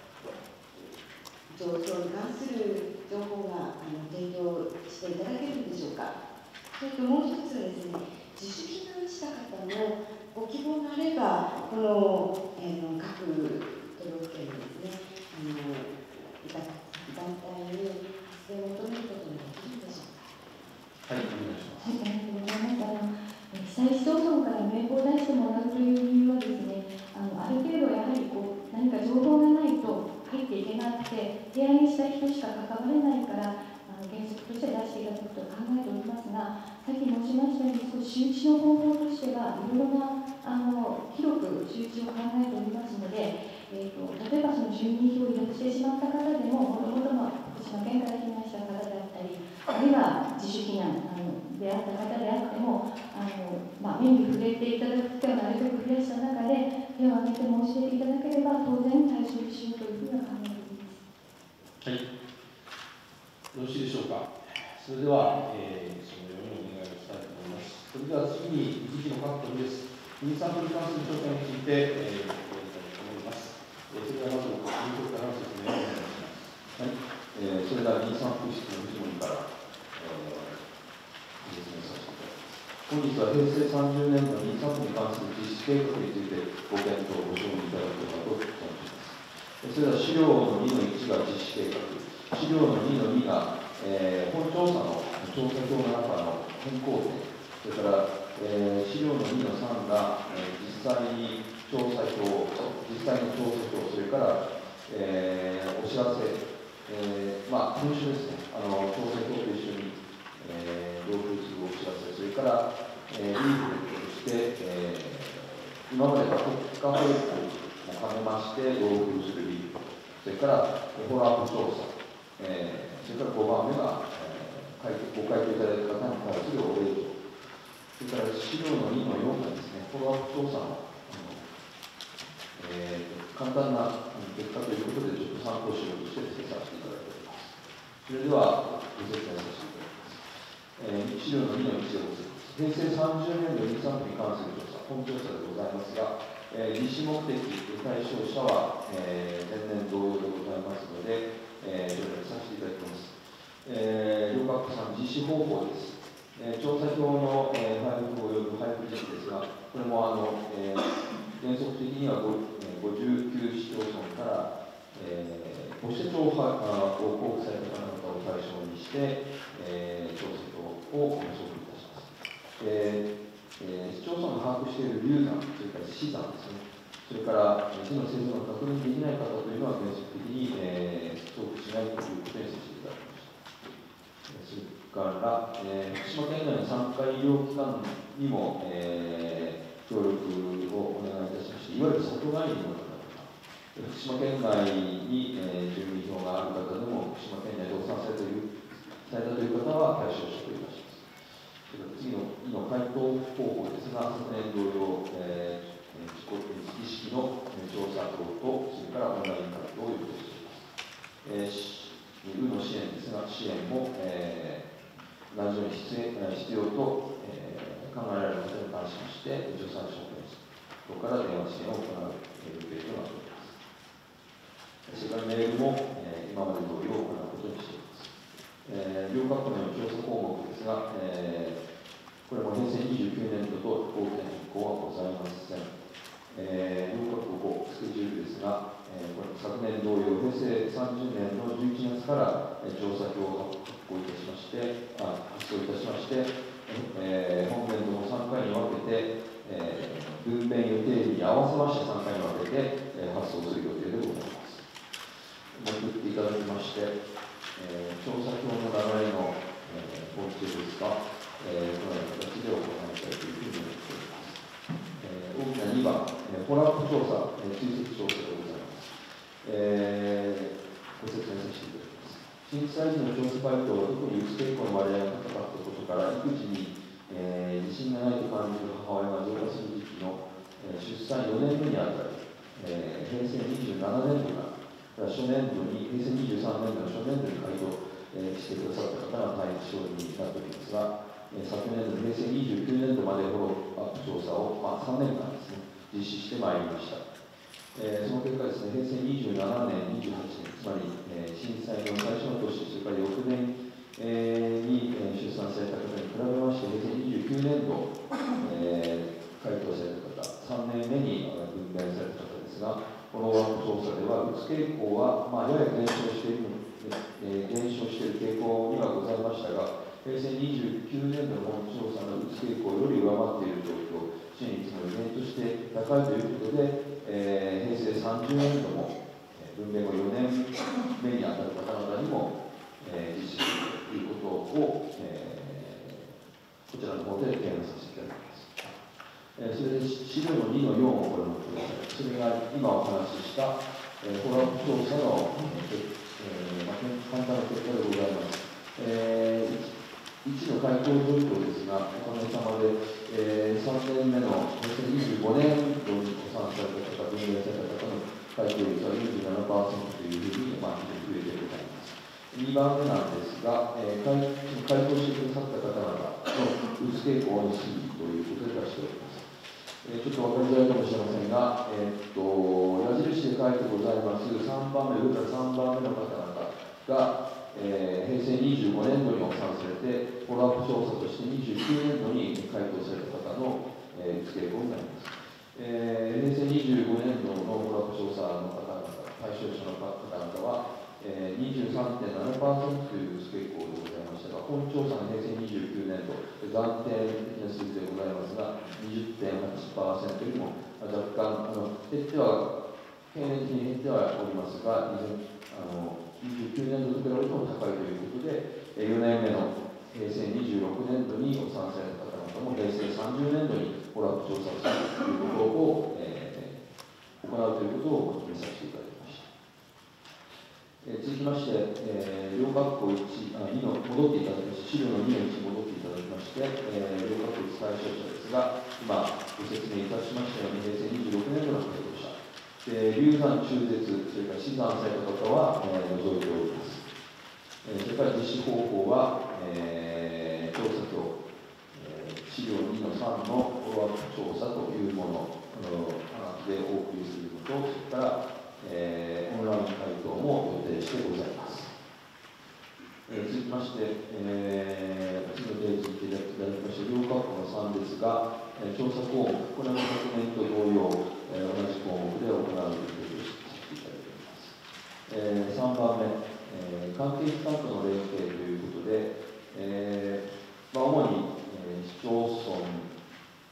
状況に関する情報があの提供していただけるんでしょうか。それともう一つはですね、自主避難した方のご希望があれば、この、えー、各都道府県にですね、あの団体に発生を求めることができるんでしょうか。 はい、お願いします。 はい、ありがとうございます。あの被災市町村から名簿を出してもらうという理由はですね、あのある程度やはりこう何か情報がないと入っていけなくて、手上げした人しか関われないから、あの原則として出していただくことを考えておりますが、さっき申しましたように、少し周知の方法としては、いろいろなあの広く周知を考えておりますので、えーと、例えばその住民票を委託してしまった方でも、もともとの福島県から避難した方であったり、あるいは自主避難あのであった方であっても、あの、まあ、目に触れていただく機会をなるべく増やした中で、手を挙げて申し出ていただければ、当然対象しようというふうには考えております。 はい。よろしいでしょうか。それでは、えー、そのようにお願いをしたいと思います。それでは次に、時期の確保です。妊産婦に関する調査について、えー、お願いしたいと思います。えー、それではまず、入局からの説明をお願いします。 はい。えー、それでは、妊産婦室の藤森から、えー、説明させていただきます。本日は平成さんじゅうねん度妊産婦に関する実施計画についてご検討、ご承認いただければと存じます。それでは資料のにのいちが実施計画、資料のにのにが、えー、本調査の調査表の中の変更点、それから、えー、資料のにのさんが、えー、実際に調査表、実際の調査表、それから、えー、お知らせ、えー、まあ、文書ですね、あの調査表と一緒に、えー、同封するお知らせ、それから、えー、リーフレットとして、えー、今までは国家報告も兼ねまして同封するリーフレット、それからフォローアップ調査、えー、それからごばんめが、えー、ご回答いただいた方に対するお礼状、それから資料のにのよんがですね、フォローアップ調査の、えー、簡単な結果ということで、ちょっと参考資料として付けさせていただいております。それでは、ご説明させていただきます。えー、資料のにのいちでございます。平成さんじゅうねん度妊産婦に関する調査、本調査でございますが、えー、実施目的、対象者は、えー、前年同様でございますので、えー、紹介させていただきます。えー、両学さん実施方法です。えー、調査票の、えー、配布及び配布時期ですが、これもあの、えー、原則的にはごじゅうきゅう市町村から、えー、ご施設を交付された方々を対象にして、えー、調査票を処理いたします。えー、 えー、市町村が把握している流産、それから死産ですね、それから死の生存が確認できない方というのは原則的に、えー、登記しないということにさせていただきました。それから、えー、福島県内の産科医療機関にも、えー、協力をお願いいたしまして、いわゆる里帰りの方々、福島県内に、えー、住民票がある方でも、福島県内でお産されたというされたという方は対象者といたします。それから次の次の回答方法ですが、昨年同様、えー意識の調査等と、それからオンライン活動を予定しています。えー、ウの支援ですが、支援も、えー、同じように必要必要と、えー、考えられることに関しまして、助産師保健師等から電話支援を行う予定となっております。それからメールも、えー、今まで同様行うことにしています。えー、両学校の調査項目ですが、えー、これも平成にじゅうきゅうねん度と大きな変更はございません。えー、両学校スケジュールですが、えー、これ昨年同様、平成さんじゅうねんのじゅういちがつから、えー、調査票を発行いたしまして、あ発送いたしまして、えー、本年度もさんかいに分けて、えー、分娩予定日に合わせましてさんかいに分けて、えー、発送する予定でございます。送っていただきまして、えー、調査票の流れの、えー、報告ですが、えー、このような形で行いたいというふうに思っております。大きなにばん、フォローアップ調査、追跡調査でございます。えー、ご説明させていただきます。震災時の調査回答は特にうつ傾向の割合が高かったことから、育児に、えー、自信がないと感じる母親が増加する時期の、えー、出産よねんめにあたり、えー、平成にじゅうななねん度から初年度に、平成にじゅうさんねん度の初年度に回答、えー、してくださった方が対象になっておりますが、昨年度、平成にじゅうきゅうねん度までフォローアップ調査を、まあ、さんねんかんですね、実施してまいりました。えー、その結果ですね、平成にじゅうななねん、にじゅうはちねん、つまり、えー、震災の最初の年、それから翌年、えー、に、えー、出産された方に比べまして、平成にじゅうきゅうねん度、えー、回答された方、さんねんめに分娩された方ですが、フォローアップ調査では、うつ傾向は、まあ、やや減少している、えー、減少している傾向にはございましたが、平成にじゅうきゅうねん度の本調査のうつ傾向より上回っている状況、支援率の依然として高いということで、えー、平成さんじゅうねん度も、分娩後よねんめにあたる方々にも、えー、実施するということを、えー、こちらの方で提案させていただきます。えー、それで資料のにのよんをこれ持ってください。それが今お話しした、えー、フォローアップ調査の、えーまあ、簡単な結果でございます。えーいちの回答状況ですが、おかげさまで、えー、さんねんめの平成にじゅうごねん度にお産された方、分娩された方の回答率は よんじゅうななパーセント というふうに、まあ、非常に増えてございます。にばんめなんですが、えー、回回答してくださった方々のうつ傾向の推移ということで出しております。えー、ちょっと分かりづらいかもしれませんが、えー、っと矢印で書いてございますさんばんめ、上からさんばんめの方々が、えー、平成にじゅうごねん度にお産されて、フォローアップ調査としてにじゅうきゅうねん度に回答された方の、えー、傾向になります。えー、平成にじゅうごねん度のフォローアップ調査の方々、対象者の方々は、えー、にじゅうさんてんななパーセント という傾向でございましたが、本調査の平成にじゅうきゅうねん度、暫定的な数字でございますが、にじゅってんはちパーセント よりも若干あの減っては、平年的に減ってはおりますが、依然あのにじゅうきゅうねん度と比べても高いということで、よねんめの平成にじゅうろくねん度にお産された方々も平成さんじゅうねん度にフォローアップ調査をするということを、えー、行うということをお決めさせていただきました。えー、続きまして、えー、両学校いち、あ、にの戻っていただきまして、資料のにのいちに戻っていただきまして、えー、両学校いち対象者ですが、今ご説明いたしましたように、平成にじゅうろくねん度の回答者、えー、流産、中絶、それから死産された方は、えー、除いております。えー、それから実施方法は、えー、調査票、えー、資料にのさんのフォローアップ調査というものをでお送りすること、それから、えー、オンライン回答も予定してございます。えー、続きまして、えー、次のページにいただきまして、両学校のさんですが、えー、調査項目、これも昨年と同様、えー、同じ項目で行うということをさせていただいております。えー、さんばんめ、えー、関係機関との連携ということで、えーまあ、主に、えー、市町村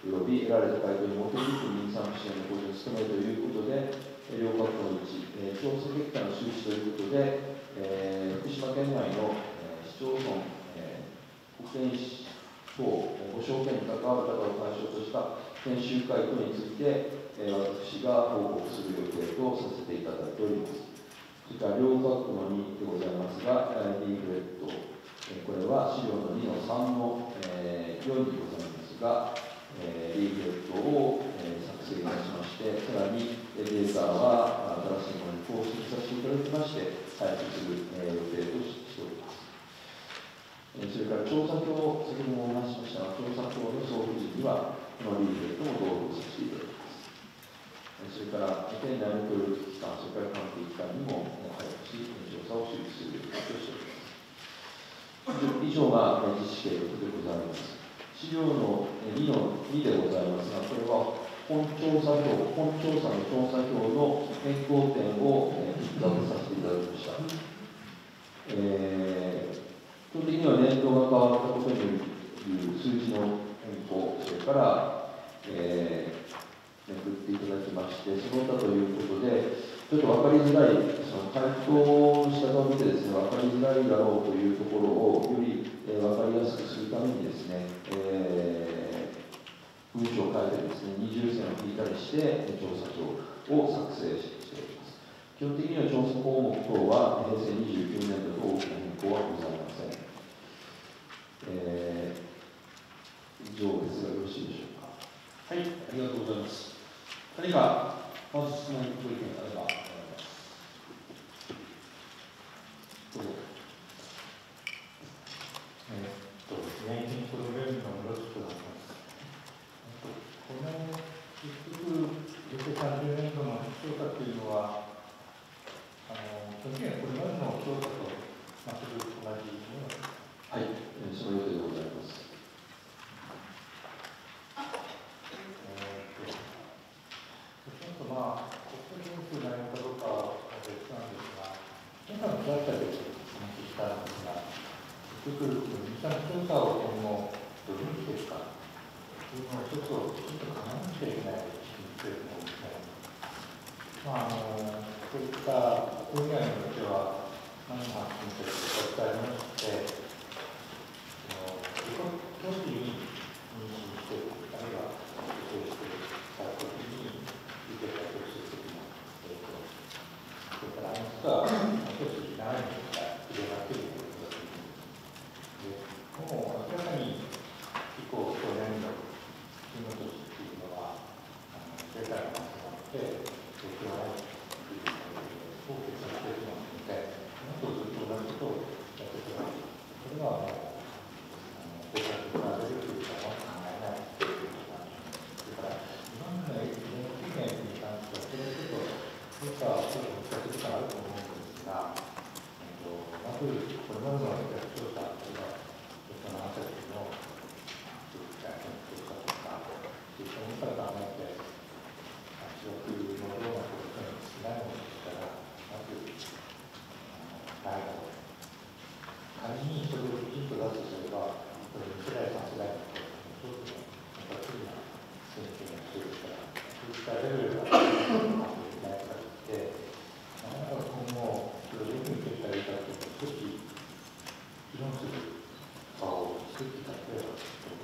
及び得られた回答に基づく妊産婦支援の向上に努めるということで、両各国のうち、えー、調査結果の収支ということで、えー、福島県内の、えー、市町村、えー、国定市等、ご証券に関わる方を対象とした研修会等について、えー、私が報告する予定とさせていただいております。それから両各国のにでございますが、リーフレット、えー、これは資料のにのさんの、えー、よんにございますが、えー、リーフレットを、えー、作成いたしまして、さらにデータは新しいものに更新させていただきまして、配布する、えー、予定としております。えー、それから調査票、先ほどもお話しましたが、調査票の送付時には、このリーフレットも同封させていただきます。えー、それから、県内の協力機関、それから関係機関にも配布し、調査を周知する予定としております。以上が実施計画でございます。資料のにのにでございますが、これは本調査票、本調査の調査票の変更点をピックアップさせていただきました。えー、基本的には年度が変わったことによる数字の変更、それから、えー、めくっていただきまして、その他ということで、ちょっと分かりづらい、その回答の仕方を見てですね、分かりづらいだろうというところをより、えー、分かりやすくするためにですね、えー、文章を書いてですね、二重線を引いたりして、調査票を作成しております。基本的には調査項目等は、平成にじゅうきゅうねん度と大きな変更はございません。えー、以上ですが、よろしいでしょうか。 はい、ありがとうございます。何か、まず質問、ご意見があれば、どうぞ。 えーっと、年金プログラムの室塚だったんです。この結局、平成さんじゅうねん度の調査というのは、あの基本的にはこれまでの調査と全く同じものですか。 はい、その予定でございます。 まあ、国際人数がいるかどうかは別なんですが、今回の調査でお話ししたんですが、結局、民間調査を今後、どういうふうにしていくかというのを一つをきちんと考えなきゃいけない仕組みというのですね。まあ、あのそういった分野においては、何の発信ということがありまして、自己教師に認識していく、あるいは教えしていたときに、受けた直接的な影響、それからあの人は少し長いのが広がっているということだと思います。でもう明らかに以降、去年度、金の年というのは、データが集まって、影響がないということを計算していますので、もっとずっと同じことをやっていけば、それはもう、データに比べるということは考えないということなんです。それから、今までのエネルギーに関しては、それちょっと、そういったちょっと難しいことがあると思うんですが、えっと、まず、これまでの調査、あるいは、その話の、そういった調査とか、そういったものから考えて、記録のようなことにしないものとしたら、まず、ないだろう。仮にそれをきちんと出すとすれば、これに世代、さん世代の人の一つの、また次の選挙の人ですから、そういったレベルがないからで、なかなか今後、それをどういうふうにしていったらいいかというのを少し議論する場を作っていただければ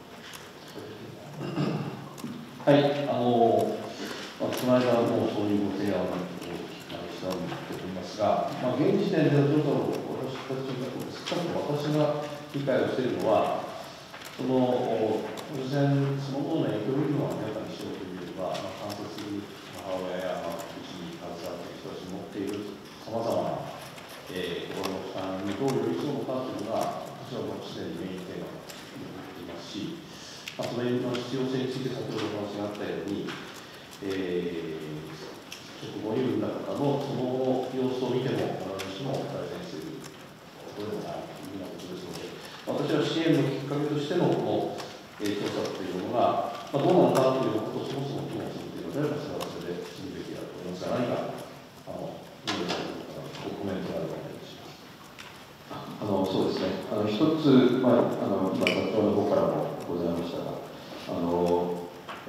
はい、あの、まあ、この間もそういうご提案をしたんだと思いますが、まあ、現時点での調査を私たちが、少なくとも私が理解をしているのは、その当然、そのものの影響力を明らかにしようというのは、まあ、観察する母親や、まあ、うちに携わっている人たちの持っているさまざまな、えー、心の負担にどう寄り添うのかというのが、私はもうすでにメインテーマになっていますし、まあ、それの必要性について先ほどお話があったように、えー、職場にいる方のその様子を見ても、必ずしも改善することでもないというようなことですので、私は支援のきっかけとしてのこの、えー、調査というものが、まあ、どうなのかということをそもそも議論するというのであれば、それはそれで進むべきだと思いますが、何か、あの、コメントがあればお願いします。 あのそうですね、あの一つ、まあ、あの今、社長の方からもございましたが、あの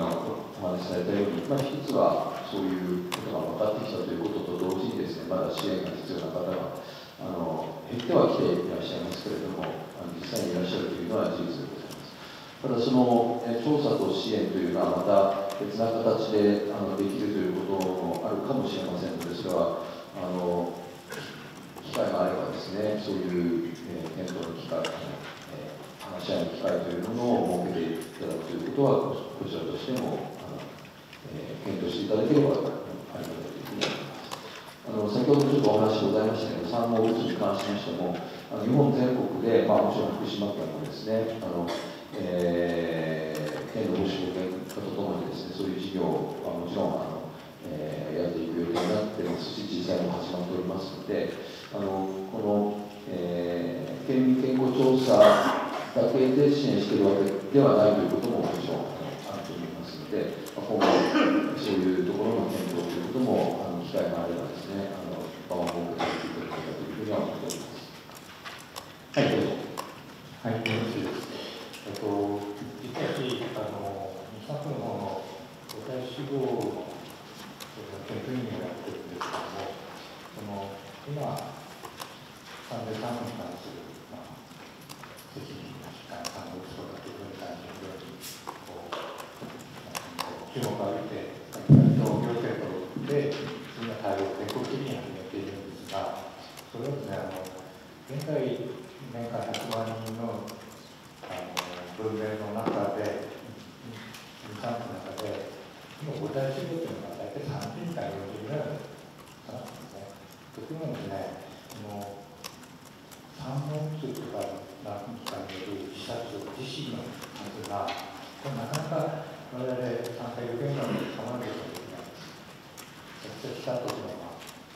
今お話しされたように、まあ、一つはそういうことが分かってきたということと同時にですね、まだ支援が必要な方があの減ってはきていらっしゃいますけれども、あの実際にいらっしゃるというのは事実でございます。ただその調査と支援というのはまた別な形であのできるということもあるかもしれませんので、それはあの機会があればですね、そういう、えー、検討の機会、えー、話し合いの機会というものを設けていただくということは、こちらとしてもあの、えー、検討していただければありがたいというふうに思います。あの先ほどちょっとお話ございましたけど、産後うつに関しましても、あの日本全国で、まあ、もちろん福島県もですね、あのえー、県の保守保険化とともにですね、そういう事業はもちろんあの、えー、やっていく予定になってますし、実際も始まっておりますので、あのこの、えー、県民健康調査だけで支援しているわけではないということももちろんあると思いますので、まあ、今後、そういうところの検討ということもあの機会があればですね、あの場を設けていただけたらというふうには思っております。はい、どうぞ。 はい、よろしいです。えっと、実は私、あの、日産の方の母体脂肪の研究員をやってるんですけども、その今、産業産業に関する、まあ、責任の機関、産業とかというふうに関するように、こう、注目を浴びて、行政とで、次の対応を全国的に始めているんですが、それはですね、あの、現在、年間ひゃくまんにんのあの分類の中で、にさんぷんの中で、今、母体脂肪というのが大体さんじゅうからよんじゅうぐらいの差なんですね。とてもですね、この産後うつとかなんかによる自殺、自死の数が、これなかなか我々、産科医療現場で触ることができないんです。直接したというのは、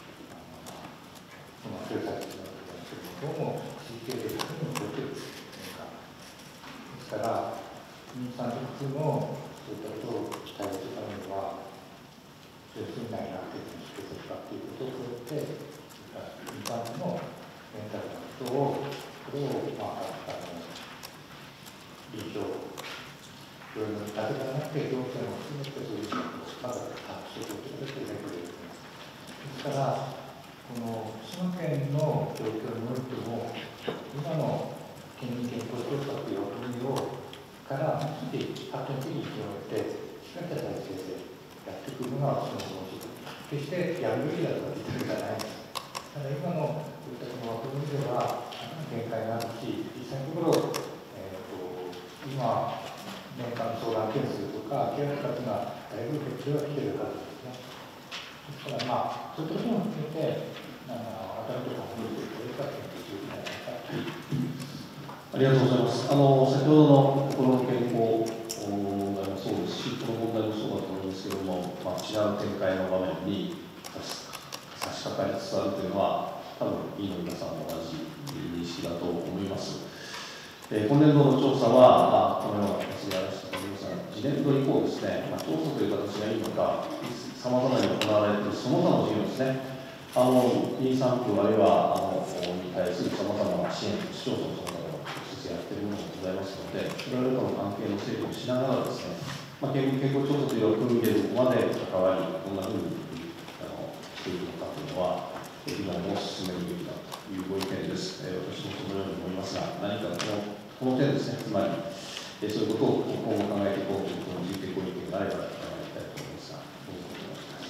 その調査ですので、どうも地域的にも出てるんですから、妊産婦のそういったことを対応するためには、そういう信頼が決にしていくかということを加えて、妊産婦のメンタルなことを、これを、まあ、あの臨床、病院のだけではなくて、行政も含めてそういうことをまだ把握していくことができるわけです。ですから、この福島県の状況においても、今の県民健康調査という枠組みをから見て発展的に広げて、しっかりした体制でやっていくのが私の方針です。決してやるべきだとか言ってるんじゃないんです。ただ今のこういったこの枠組みでは限界があるし、実際のところ、えー、と今、年間の相談件数とか、ケア数がだいぶ減ってはきている数ですね。ですから、まあ、そういったことも含めて、あの、新しいところを見ていくというか、研究するんじゃないかと。 ありがとうございます。あの先ほどの心の健康問題もそうですし、この問題もそうだと思うんですけれども、まあ、違う展開の場面に差し掛かりつつあるというのは、多分委員の皆さんも同じ認識だと思います。えー、今年度の調査は、まあ、このような形でやらせていただきますが、次年度以降ですね、まあ、調査という形がいいのか、さまざまに行われているその他の事業ですね、あの妊産婦あるいはあのに対するさまざまな支援、視聴者のやっているものもございますので、それらとの関係の整理をしながらですね、まあ、健康調査という枠組みでどこまで関わり、どんなふうにあのしていくのかというのは、議論を進めるべきだというご意見です。えー、私もそのように思いますが、何かこのこの点ですね、つまり、えー、そういうことを今後考えていこうということについてご意見があれば伺いたいと思いますが、どうぞお願いします。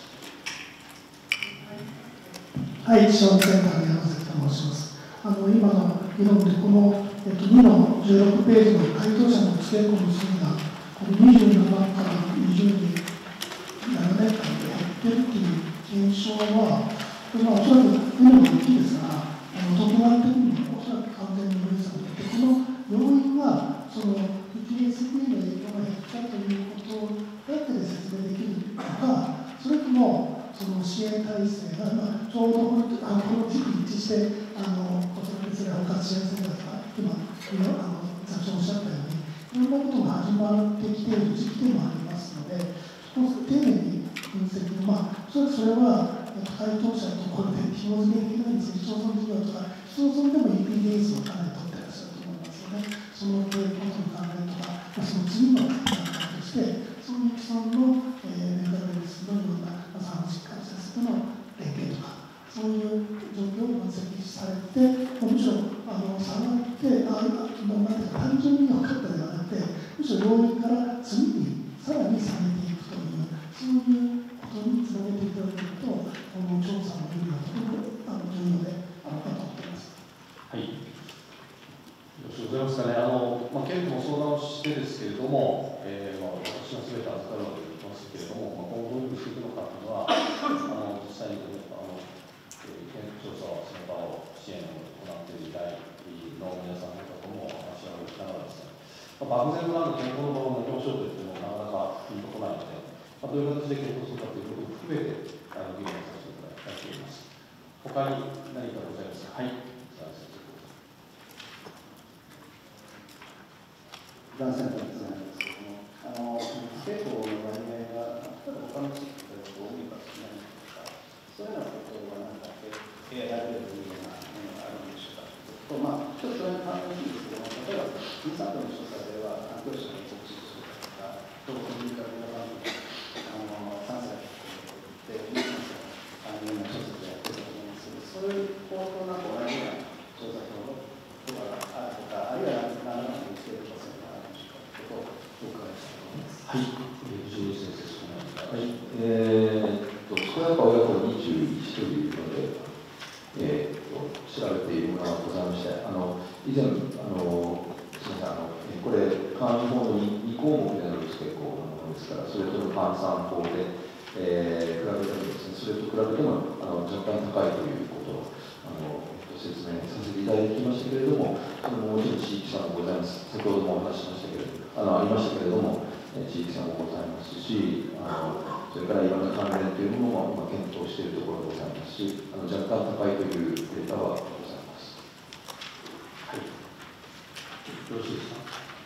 はい、小センターの山崎と申します。あの今の議論でこのえっと、にのじゅうろくページの回答者の付け込む数が、これにじゅうななまんからにじゅうにななねんかんで減ってるっていう現象は、これはおそらく目の大きいですが、あの特番的にもおそらく完全に無理されて、この要因は、その ピーティーエスディー の影響が減ったということだけで説明できるのか、それとも、その支援体制が、まあ、ちょうどこのあのこの時期一致して、あの子育て世代を包括支援センターが今、今あの座長おっしゃったように、いろんなことが始まってきている時期でもありますので、そこを丁寧に分析、まあ、それそれは回答者とこれで紐付けできないんですけど、市町村事業とか、市町村でも イーピーディーエス をかなり取ってらっしゃると思いますので、その傾向との関連とか、その次の段階として、 そういう既存の、えー、メンタルヘルスのような産婦人科の先生との連携とか、そういう状況を分析されて、むしろあの下がって、あもうなんていうか、単純に良かったではなくて、むしろ病院から次にさらに下げていくという、そういうことにつなげていただけると、この調査の意味がとてもあの重要であるかと思います。 はい。よろしくございますかね。あの、まあ、県とも相談をしてですけれども、えーまあ、私がすべて預かるわけで言いますけれども、まあ、今後どういうふうにしていくのかというのは、あの実際にこのあの、えー、県調査をその場を支援を行っている大の皆さん方とも話し合いをしながらですね、まあ、漠然となる健康の場を目標症というのもなかなかピンとこないので、まあ、どういう形で検討するかということを含めて、あの議論させていただきたいと思います。他に何かございますか。はい。 男性の質問なんですけれども、あの政府の割合が、例えば他の地域で多いかしないとか、そういうようなことは何かでやれるというようなものがあるんでしょうかと、まあ、ちょっとそれに関連しいんですけども、例えば、妊産婦の調査では、環境省の告知調査とか、東北民間の番組、あのさんさいで、妊産婦のような調査でやってると思いますけど、そういう高等な同じような調査票とかがあるとか、あるいは何らかのしているとか、 はい、藤井先生、 はい、えー、っと、少なく親子にじゅういちというので、えー、っと、調べているものがございまして、あの、以前、あの、すみません、あの、これ、管理法の に, に項目での結構なものですから、それとの換算法で、えー、比べてもですね、それと比べても、あの、若干高いということを、あの、説明させていただきましたけれども、それももちろん地域差もございます。先ほどもお話ししましたけれども、あの、ありましたけれども、地域差もございますし、あのそれからいろんな関連というものも今検討しているところでございますし、あの若干高いというデータはございます。 はい。よろしいですか。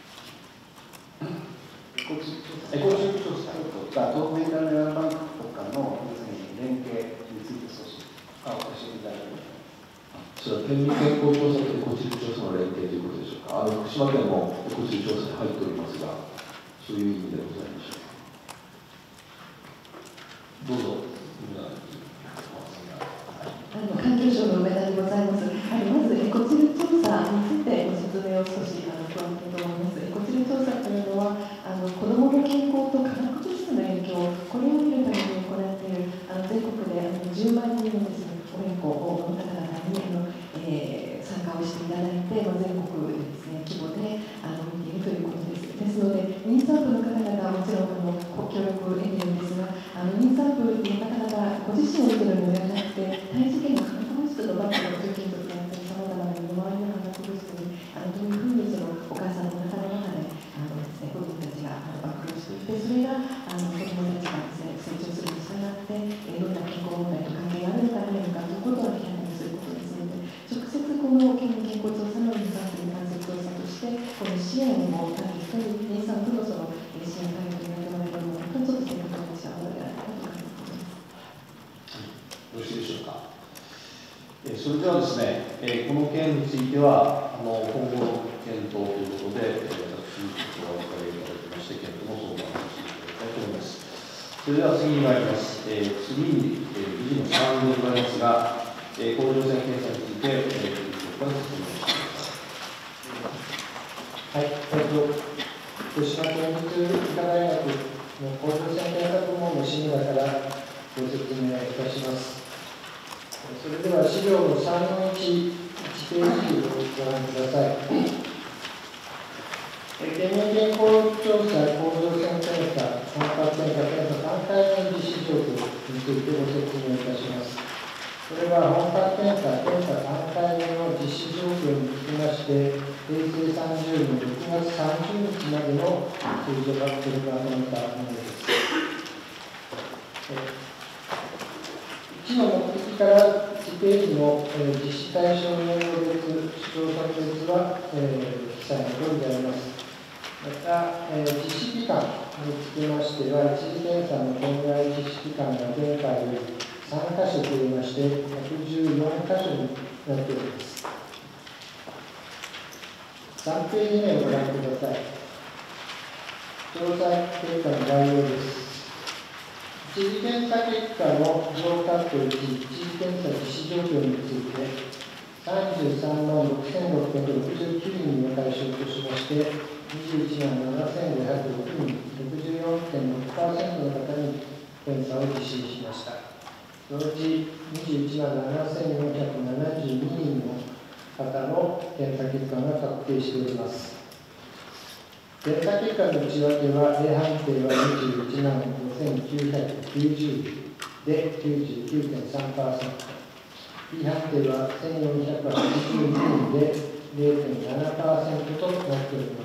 エコチップ調査が東北メンタルヘルスバンクとかの連携について少し教えていただけますか。 それは県民健康調査とエコチップ調査の連携ということでしょうか。あの福島県もエコチップ調査に入っておりますが、そういう意味でございましょうか。 どうぞ。 あの環境省の梅田でございます。あのまずエコチル調査についてご説明を少しあの加えたいと思います。エコチル調査というのはあの子どもの健康と化学物質の影響、これを見るために行っているあの全国であのじゅうまんにんのですね、お連行の方々にあの、えー、参加をしていただいて、まあ、全国でですね規模であの見ているということです。ですので、妊産婦の方々はもちろんあのご協力を得ているんですが、あの妊産婦の方々ご自身を見ているのではなくて、胎児系の化学物質のバッグの重金属であったり、さまざまな身の回りの化学物質にあのどういうふうにそのお母さんの中の中であのです、ね、子どもたちがあの暴露していて、それがあの子どもたちがです、ね、成長するに従って、えどんな健康問題と関係があるのかないのかということを明らかにすることですので、直接この県民健康調査の妊産婦に関する調査として、この支援を担当している妊産婦のその支援関係になってもらえるのは、本当にちょっと正確な違うのではないかと考えています。 よろしいでしょうか。えそれではですね、えこの件については、あの今後の検討ということで、私、お伺いいただきまして、検討の相談をさせていただきたいと思います。それでは次に参ります。えー、次に、えー、議事のさんでございますが、えー、甲状腺検査について、えー、から説明してください。 はい、えっと、福島県立医科大学の甲状腺検査部門のシニアからご説明いたします。それでは資料のさんのいち、いちページをご覧ください。県民健康調査甲状腺検査、三角検査検査さんかいの実施状況についてご説明いたします。これは本格検査、検査さんかいめの実施状況につきまして、平成さんじゅうねんろくがつさんじゅうにちまでの数字を発表がまとめたものです。いちの目的からいちページの、えー、実施対象年度別、市町村別は、えー、記載のとおりであります。また、えー、実施期間につきましては、一次検査の県外実施期間が前回よりさんかしょ増えまして、ひゃくじゅうよんかしょになっております。さんページ目をご覧ください。 調査結果の概要です。一次検査結果の上カットいち、一次検査実施状況について、さんじゅうさんまんろくせんろっぴゃくろくじゅうきゅうにんを対象としまして、にじゅういちまんななせんごひゃくろくにん、ろくじゅうよんてんろくパーセント の方に検査を実施しました。そのうちにじゅういちまんななせんよんひゃくななじゅうににんの方の検査結果が確定しております。検査結果の内訳は、A 判定はにじゅういちまんごせんきゅうひゃくきゅうじゅうにんで きゅうじゅうきゅうてんさんパーセント、B 判定はせんよんひゃくはちじゅうににんで れいてんななパーセント となっております。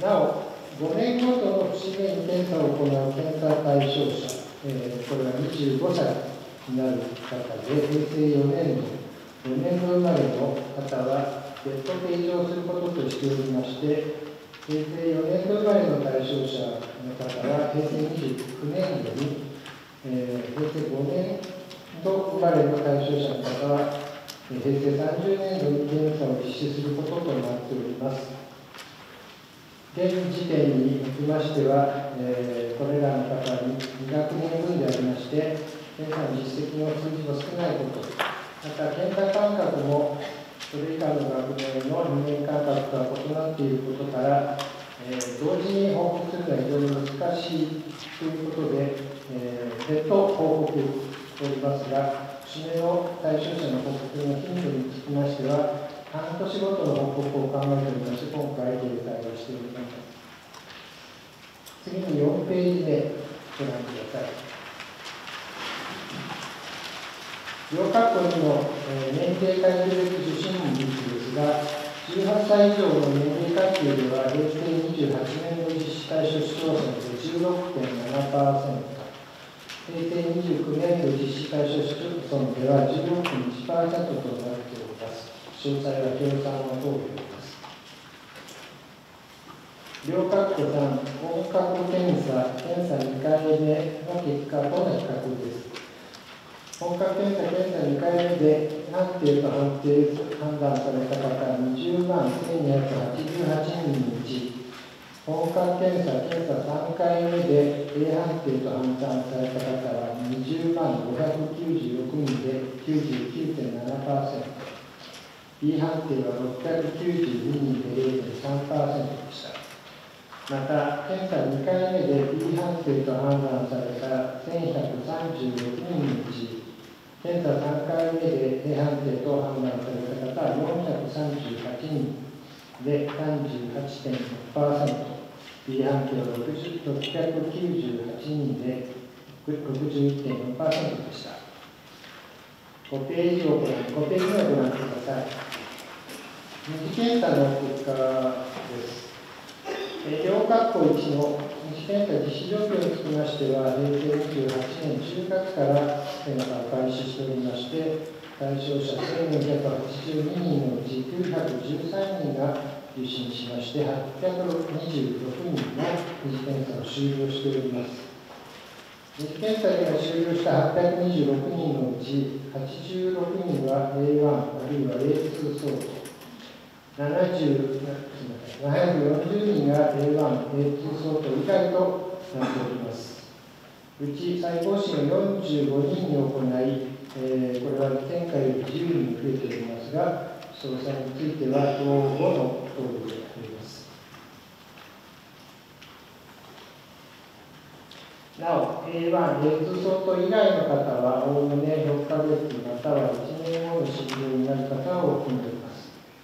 なお、ごねんごとの節目に検査を行う検査対象者、えー、これはにじゅうごさいになる方で、へいせいよねんど、よねんど生まれの方は別途計上することとしておりまして、へいせいよねんど生まれの対象者の方は、へいせいにじゅうきゅうねんどに、えー、へいせいごねんど生まれの対象者の方は、へいせいさんじゅうねんどに検査を実施することとなっております。現時点におきましては、えー、これらの方ににひゃくにんぶんでありまして、検査の実績の数字の少ないこと、また検査間隔もそれ以下の学年のにねん間隔とは異なっていることから、えー、同時に報告するのは非常に難しいということで、えー、別途報告しておりますが、節目の対象者の報告の頻度につきましては、半年ごとの報告を考えておりまして、今回、掲載をしております。次によんページ目、ご覧ください。両括弧にの、えー、年齢解除歴受診率ですが、じゅうはっさい以上の年齢階級では、へいせいにじゅうはちねんど実施対象市町村で じゅうろくてんななパーセント、へいせいにじゅうきゅうねんど実施対象市町村では じゅうろくてんいちパーセント となっております。詳細は計算の通りです。両括弧さん、本格検査、検査にかいめの結果との比較です。本格検査、検査にかいめで判定と判定判断された方にじゅうまんせんにひゃくはちじゅうはちにんのうち、本格検査、検査さんかいめで A 判定と判断された方はにじゅうまんごひゃくきゅうじゅうろくにんで きゅうじゅうきゅうてんななパーセント、B 判定はろっぴゃくきゅうじゅうににんで れいてんさんパーセント でした。また、検査にかいめで B 判定と判断されたせんひゃくさんじゅうろくにんのうち、検査さんかいめで A 判定と判断された方はよんひゃくさんじゅうはちにんで さんじゅうはちてんろくパーセント、B 判定はろっぴゃくきゅうじゅうはちにんで ろくじゅういってんよんパーセント でした。ごページをご覧、ごページ目をご覧ください。二次検査の結果です。両括弧いちの二次検査実施状況につきましては、へいせいにじゅうはちねんじゅうがつから検査を開始しておりまして、対象者せんよんひゃくはちじゅうににんのうちきゅうひゃくじゅうさんにんが受診しまして、はっぴゃくにじゅうろくにんが二次検査を終了しております。二次検査が終了したはっぴゃくにじゅうろくにんのうち、はちじゅうろくにんは エーワン あるいは エーツー 相当。ななじゅう、ななひゃくよんじゅうにんが エーワン、エーツー 相当以外となっております。うち細胞診をよんじゅうごにんに行い、えー、これは前回よりじゅうにん増えておりますが、詳細については同後の通りであります。なお、エーワン、エーツー 相当以外の方は、おおむねろっかげつまたはいちねんごの診療になる方を含んでおります。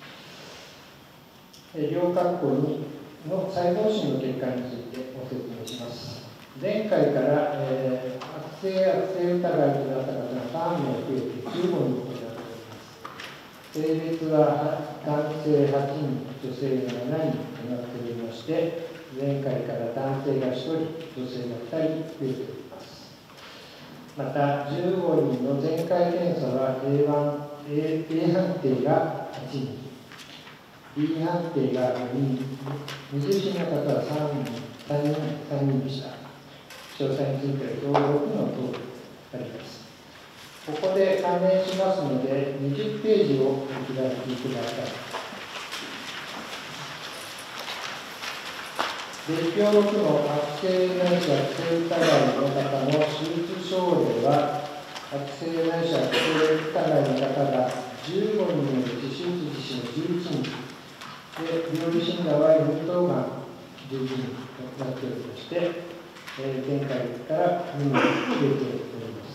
両括弧にの細胞診の結果についてご説明します。前回から、えー、悪性悪性疑いとなった方がさんめい増えてじゅうごにんとなっております。性別は男性はちにん、女性がななにんとなっておりまして、前回から男性がひとり、女性がふたり増えております。また、じゅうごにんの前回検査は エーワン、A, A 判定がはちにん、B 判定がよにん、無受診の方はさんにん、さんにん、さんにんでした。詳細については表録の通りあります。ここで関連しますので、にじゅっページをお開きください。 別表ろくの悪性ないし悪性疑いの方の手術症例は、悪性ないし悪性疑いの方がじゅうごにんのうち手術実施のじゅういちにんで、病理診断は咽頭がんじゅういちにんとなっておりまして、えー、前回からにも増えております。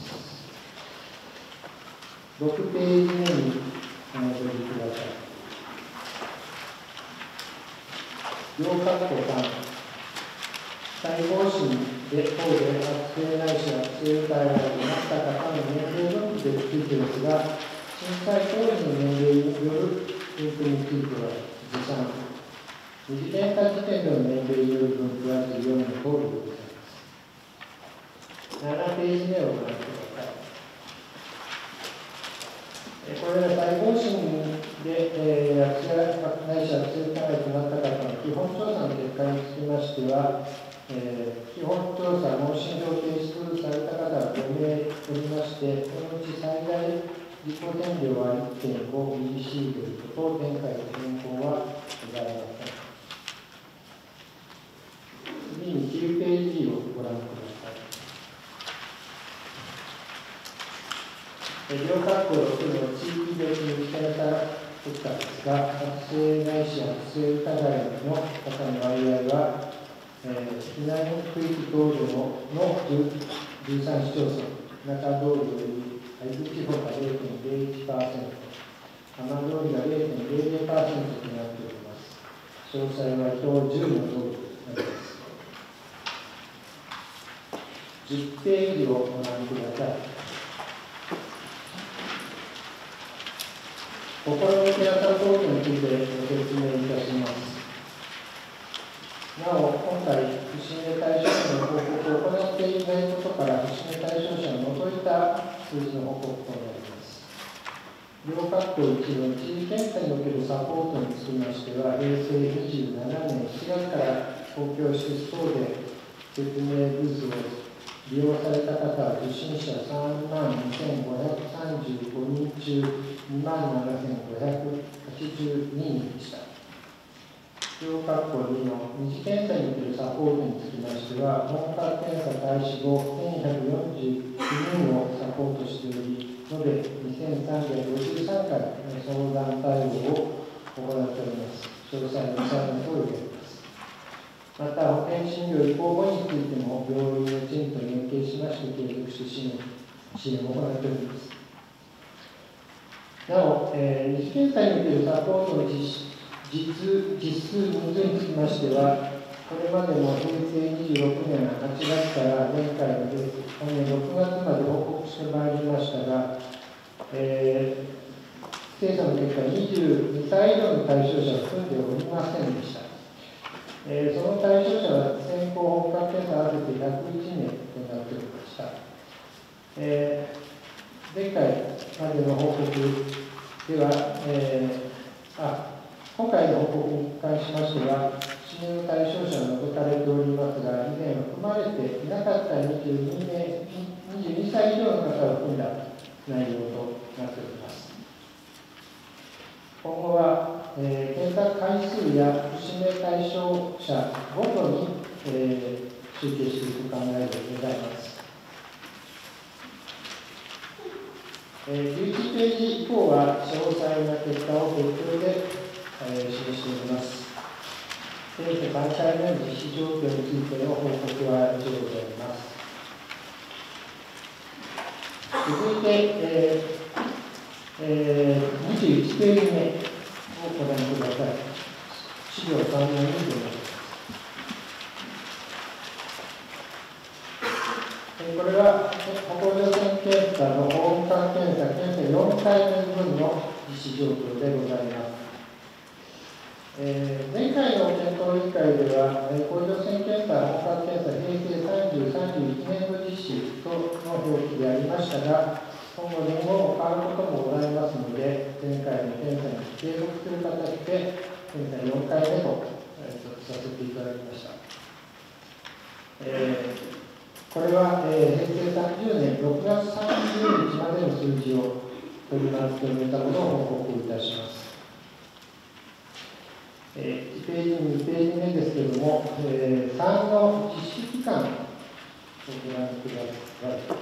ろくページ目にお戻りください。両括弧さん、細胞診で等で悪性ないし悪性疑いとなった方の年齢の区別についてですが、震災当時の年齢による分布については持参、二次検査時点での年齢による分布はじゅうよんの通りでございます。ななページ目をご覧ください。これら細胞診で、えー、悪性ないし悪性疑いとなった方の基本調査の結果につきましては、えー、基本調査、問診票を提出された方はご名おりまして、このうち最大自己線量は いってんごミリシーベルトと前回の変更はございません。次にきゅうページをご覧ください。両括弧ろくの地域別に検査結果ですが、悪性ないし悪性疑いの方の割合は、えー、避難区域等でののじゅうさん市町村、中通りより会津地方が ゼロてんゼロいちパーセント、浜通りが ゼロてんゼロゼロパーセント となっております。詳細は表じゅうの通りになります。じゅっページをご覧ください。心のケアサポートについてご説明いたします。なお、今回、節目対象者の報告を行っていないことから、節目対象者を除いた数字の報告となります。両括弧いちの地域検査におけるサポートにつきましては、へいせいにじゅうななねんしちがつから公共施設等で説明ブースを利用された方は、受診者さんまんにせんごひゃくさんじゅうごにん中にまんななせんごひゃくはちじゅうににんでした。両括弧にの二次検査におけるサポートにつきましては、本格検査開始後、せんひゃくよんじゅうきゅうにんをサポートしており、延べにせんさんびゃくごじゅうさんかい相談対応を行っております。詳細の下の通りであります。また、保険診療移行後についても、病院のチームと連携しまして、継続して支援支援を行っております。なお、えー、二次検査におけるサポートの実施実, 実数人数につきましては、これまでのへいせいにじゅうろくねんはちがつから前回の本年ろくがつまで報告してまいりましたが、えー、精査の結果、にじゅうにさい以上の対象者を含んでおりませんでした。えー、その対象者は先行本格検査合わせてひゃくいちめいとなっておりました。えー、前回までの報告では、えー、あ今回の報告に関しましては、支援の対象者は除かれておりますが、以前は含まれていなかったにじゅうにめい、にじゅうにさい以上の方を含んだ内容となっております。今後は、えー、検査回数や節目対象者ごとに、えー、集計していく考えでございます。えー、じゅういちページ以降は詳細な結果を別表でえー、示しております。政府さんかいめの実施状況についての報告は以上であります。続いて、えーえー、にじゅういちページ目をご覧ください。資料さんのにでございます。これは歩行助線検査の本格検査、検査よんかいめ分の実施状況でございます。えー、前回の検討委員会では、甲状腺検査、本格検査、へいせいさんじゅう、さんじゅういちねんど実施との表記でありましたが、今後、年号も変わることもございますので、前回の検査に継続する形で、検査よんかいめと、えー、させていただきました。えー、これは、えー、へいせいさんじゅうねんろくがつさんじゅうにちまでの数字を取りまとめたものを報告いたします。 えー、いちページ、にページ目ですけれども、えー、さんの実施期間をご覧ください。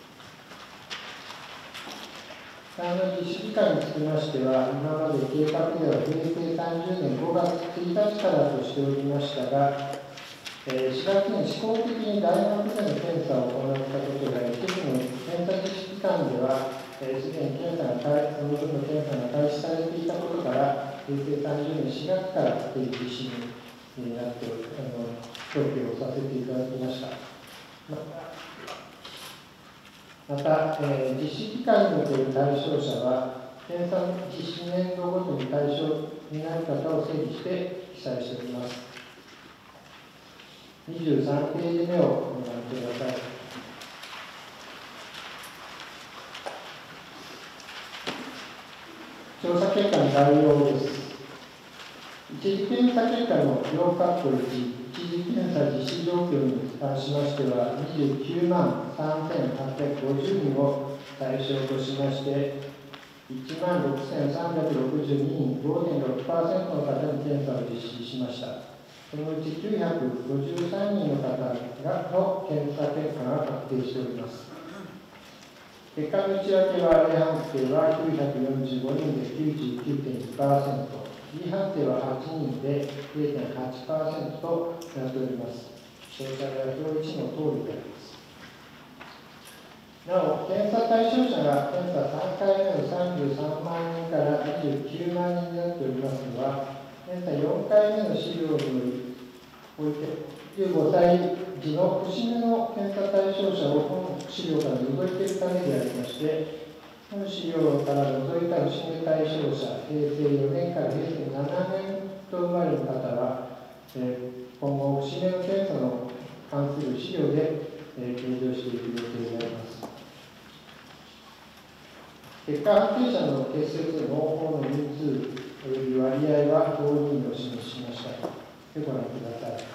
さんの実施期間につきましては、今まで計画ではへいせいさんじゅうねんごがつついたちからとしておりましたが、えー、しがつに試行的に大学での検査を行ったことが、一部の検査実施期間では、すで、えー、に検査が開その分の検査が開始されていたことから、へいせいさんじゅうねんしがつから実施になってあの表記をさせていただきました。また、えー、実施期間における対象者は、検査実施年度ごとに対象になる方を整理して記載しております。にじゅうさんページ目をご覧ください。調査結果の概要です。一次検査結果の要括弧いち、一次検査実施状況に関しましては、にじゅうきゅうまんさんぜんはっぴゃくごじゅうにんを対象としまして、いちまんろくせんさんびゃくろくじゅうににん、ごてんろくパーセント の方に検査を実施しました。そのうちきゅうひゃくごじゅうさんにんの方がの検査結果が確定しております。結果の内訳は、A 判定はきゅうひゃくよんじゅうごにんで きゅうじゅうきゅうてんにパーセント、B 判定ははちにんで ゼロてんはちパーセント となっております。詳細は表いちの通りであります。なお、検査対象者が検査さんかいめのさんじゅうさんまんにんからにじゅうきゅうまんにんになっておりますのは、検査よんかいめの資料において、じゅうごさい児の節目の検査対象者を本資料から除いているためでありまして、本資料から除いた節目対象者、へいせいよねんからへいせいななねんと生まれる方は、えー、今後、節目の検査の関する資料で、えー、計上していく予定であります。結果判定者の結節の方の人数および割合は同人を示しました。で、ご覧ください。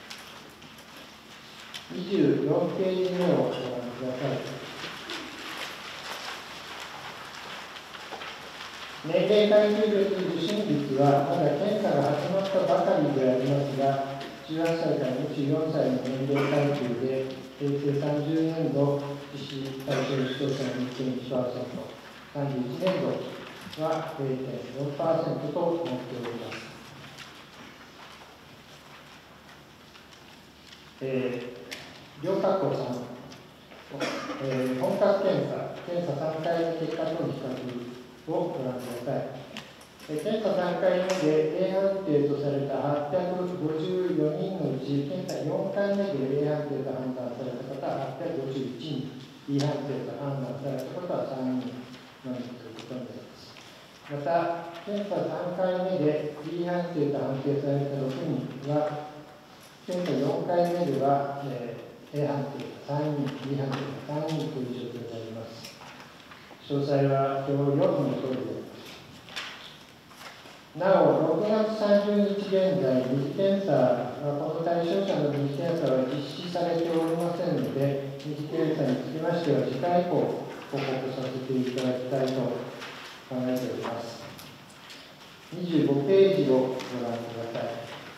にじゅうよんページ目をご覧ください。年齢階級別受診率は、まだ検査が始まったばかりでありますが、じゅうはっさいからにじゅうよんさいの年齢階級で、へいせいさんじゅうねん度実施対象視聴者の にてんいちパーセント、さんじゅういちねん度は ゼロてんよんパーセント となっております。えー、両括弧さん、えー、本格検査、検査さんかいめ結果との比較をご覧ください。えー、検査さんかいめで A 判定とされたはっぴゃくごじゅうよにんのうち、検査よんかいめで A 判定と判断された方ははっぴゃくごじゅういちにん、B 判定と判断された方はさんにんのみということになります。また、検査さんかいめで B 判定と判定されたろくにんは、検査よんかいめでは、えー、A 判定がさんにん、B 判定がさんにんという状況であります。詳細は表よんの通りであります。なお、ろくがつさんじゅうにち現在、二次検査は、この対象者の二次検査は実施されておりませんので、二次検査につきましては、次回以降、報告させていただきたいと考えております。にじゅうごページをご覧ください。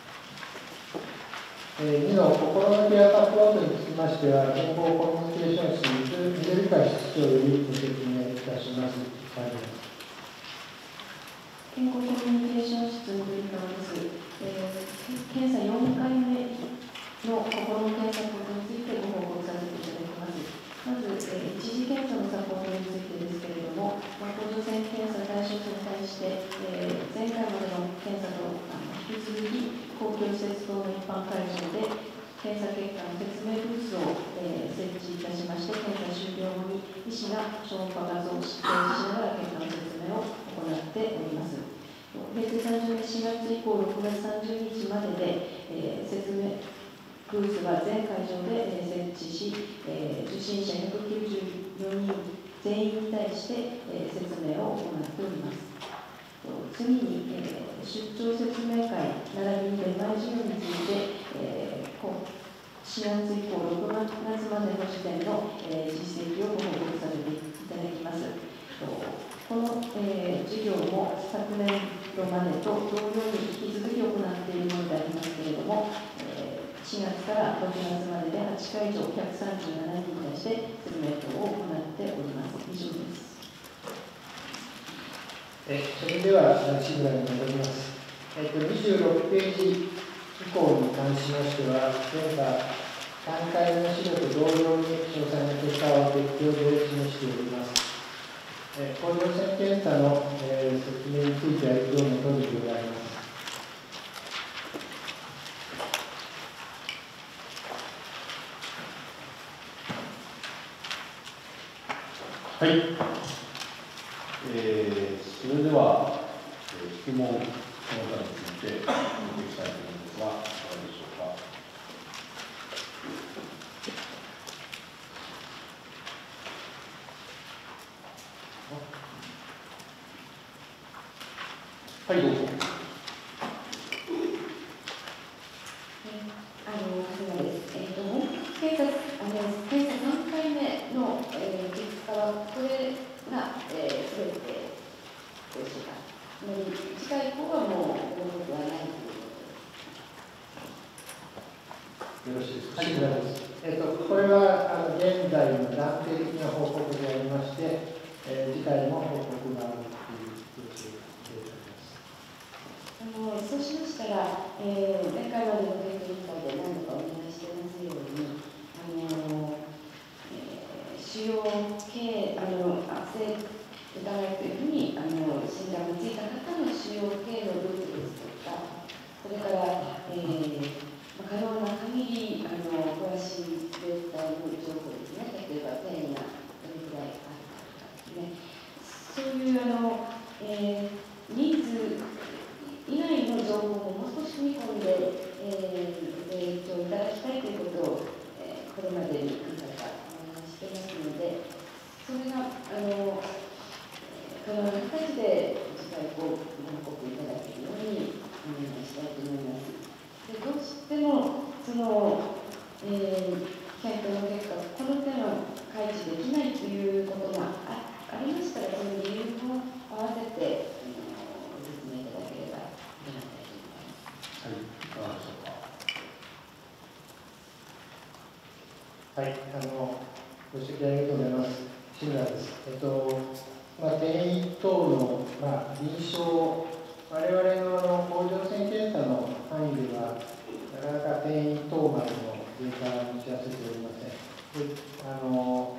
にの心のケアサポートにつきましては、健康コミュニケーション室、緑川室長よりご説明いたします。 健康コミュニケーション室の緑川です。えー、検査よんかいめの心のケアサポートについてご報告させていただきます。まず、えー、一次検査のサポートについてですけれども、まあ、甲状腺検査対象者に対して、えー、前回までの検査とあの引き続き、公共施設等の一般会場で検査結果の説明ブースを、えー、設置いたしまして、検査終了後に医師が超音波画像を指定しながら結果の説明を行っております。へいせいさんじゅうねんしがつ以降ろくがつさんじゅうにちまでで、えー、説明ブースは全会場で、えー、設置し、えー、受診者ひゃくきゅうじゅうよにん全員に対して、えー、説明を行っております。次に、えー、出張説明会並びに出前授業について、えー、しがつ以降ろくがつまでの時点の、えー、実績をご報告させていただきます。この、えー、授業も昨年今日までと同様に引き続き行っているものでありますけれども、えー、しがつからろくがつまでではちかいじょうひゃくさんじゅうななにんに対して説明等を行っております。以上です。 えそれでは、シグナルに戻ります。えっと、にじゅうろくページ以降に関しましては、前回、さんかいめの資料と同様に詳細な結果を別表で示しております。え甲状腺検査の、えー、説明については以上の通りでございます。 はい。えー、それでは、えー、質問、その他について見ていきたいと思うんですが、いかがでしょうか。はい、どうぞ。 あの、そうです。えっ、ー、と、検査、あの、検査さんかいめの、えー、結果は、これが、えー、すべて、どうでしょうか。次回以降はもう、報告はないということです。 よろしいですか。はい、こちらです。えっ、ー、と、これは、あの、現在の暫定的な報告でありまして、えー、次回も報告があるというよろしいです。 あのそうしましたら、えー、前回までの検討委員会で何度かお願いしていますように、あの、えー、腫瘍系あの悪性疑いというふうにあの診断がついた方の腫瘍系のルートですとか、それから、えー、可能な限りあの詳しいデータの情報ですね、例えば転移がどれくらいあるかとかですね、そういうあの、えー、人数以外の情報ももう少し踏み込んで、えー、提供いただきたいということを、えー、これまでに何回かお願いしていますので、それがあの可能な形で次回ご報告いただけるようにお願いしたいと思います。でどうしてもその、えー、検討の結果、この点は開示できないということが あ, ありましたら、その理由も合わせてご説明いただければ。 はい、いかがでしょうか。はい、あの、ご指摘ありがとうございます。志村です。えっと、まあ、転移等の、まあ、臨床、我々のあの甲状腺検査の範囲では、なかなか転移等までのデータを持ち合わせておりません。で、あの、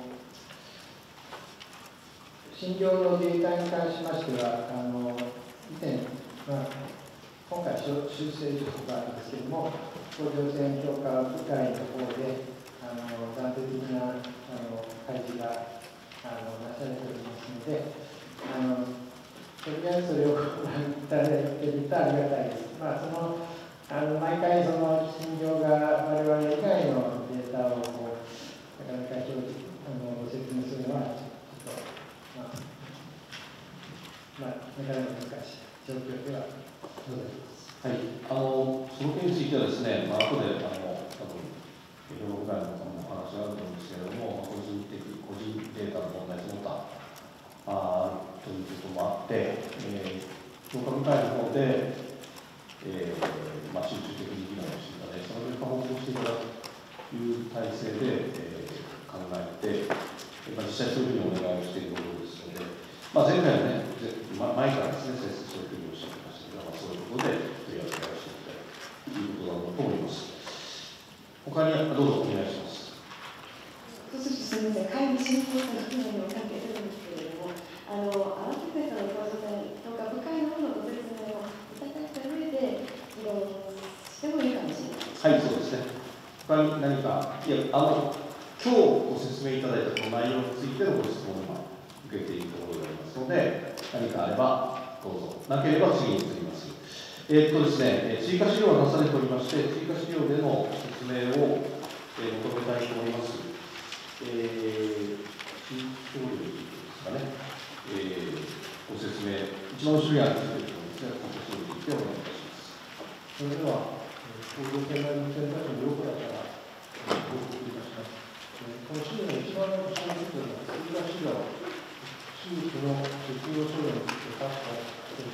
診療のデータに関しましては、あの、以前、まあ、今回修正書があるんですけれども、甲状腺評価部会の方で、あの暫定的なあの開示があのなされておりますので、あのとりあえずそれをご覧いただけるとありがたいです。まあ、そのあの毎回その診療が我々以外のデータをこうなかなか表示あのご説明するのはちょっと、まあ、まあ、なかなか難しい状況ではございます。 はい、あのその件についてはですね、まあ後であの多分評論会の方もお話があると思うんですけれども、個人的個人データの問題その他あということもあって、えー、評価部会の方で、えーまあ、集中的に議論をしていただいて、その結果報告していただくという体制で、えー、考えて、まあ、実際そういうふうにお願いをしているところですので、まあ、前回はね、ま、前からですね、先生そういうふうにおっしゃってましたけど、まあ、そういうことで取り扱いをしていきたいということだと思います。他にどうぞお願いします。 そうするとすみません、会議進行との機能にも関係するんですけれども、あの合わせてその甲状腺とか部会の方のご説明をいただいた上で議論してもいいかもしれないです。 はい、そうですね。他に何か、いや、あの、今日ご説明いただいたこの内容についてのご質問を今受けているところでありますので、何かあればどうぞ。なければ次に移ります。えー、っとですね、追加資料が出されておりまして、追加資料での説明を、えー、求めたいと思います。えー、新資料ですかね、えー、ご説明、一番後ろにある資料ですね、ご説明についてお願いいたします。 それでは、甲状腺内の選択肢の横だから、報告いたします。この資料の一番後ろに出ているのは、追加資料、手術の適用書類について確か、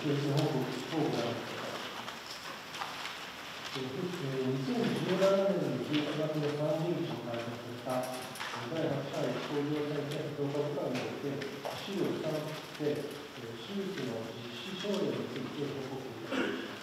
定性報告等を行ってにせんじゅうななねんのじゅういちがつのさんじゅうにちに開催されただいはちかい工業再建評価部会において資料さんで手術の実施症例について報告いたしました。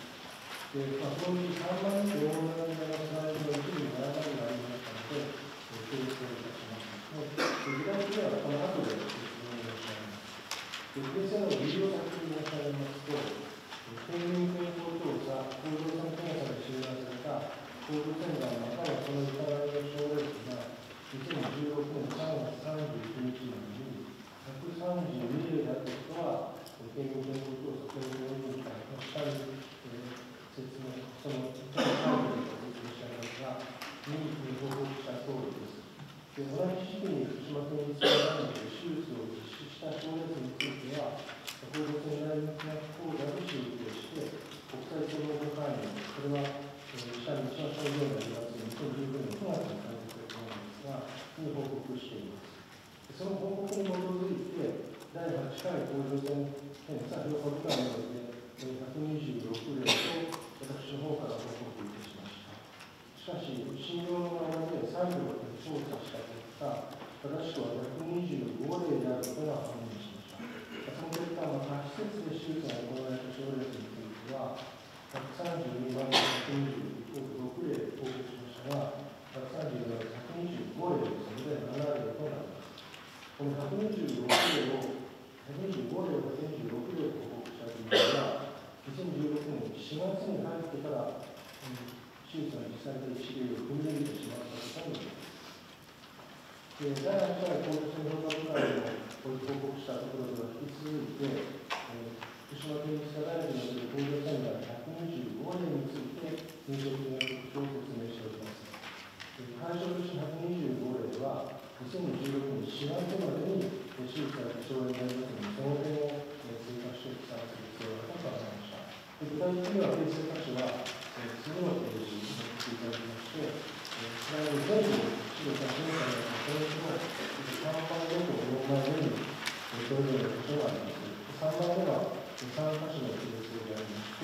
でまあ、そのうちさんばんめとよんばんめのスライドの一部に誤りがありましたので、訂正いたしますので、具体的にはこの後で説明を申し上げます。訂正の理由を先に申し上げますと、定員健康調査、工場産検査で集団された工場洗顔またはその疑いの症例数がにせんじゅうろくねんさんがつさんじゅういちにちまでにひゃくさんじゅうにれいであったことは、定員健康調査検討委員会の下に、えー、説明、その一般会議で説明してありますが、に報告した通りです。で同じ時期に福島県立大学で手術を実施した症例数については、法律に内密な講座で集計して、国際総合会議、これは、えー、下に一番症状のにがつにせんじゅうくねんくがつに開催されたものですが、に報告しています。その報告に基づいて、だいはちかい甲状腺検査評価部会において、ひゃくにじゅうろくれいと私の方から報告いたしました。しかし、診療の側で再度調査した結果、正しくはひゃくにじゅうごれいであることが判明しました。その結果、多施設で手術が行われた症例数については、ひゃくさんじゅうにばんひゃくにじゅうろくれい報告しましたが、ひゃくさんじゅうにばんひゃくにじゅうごれいですので、ななれいとなります。このひゃくにじゅうろくれいを、ひゃくにじゅうごれいをひゃくにじゅうろくれいと報告した理由は、にせんじゅうろくねんしがつに入ってから、うん、手術が実際に一例を踏み抜いてしまったことになります。だいはちかい甲状腺評価部会の報告したところでは引き続いて、えー、福島県立科大学による甲状腺がんひゃくにじゅうごれいについて臨床的な特徴を説明しております。対象としてひゃくにじゅうごれいはにせんじゅうろくねんしがつまでに手術された症例になりますので、その点を追加して記載する必要があると考えました。具体的には訂正箇所は、えー、次のページに載せていただきまして、スライド全部資料が示されたポイントのさんばんめとよんばんめにそれぞれの箇所があります。さんばんめはさん箇所の訂正でありまして、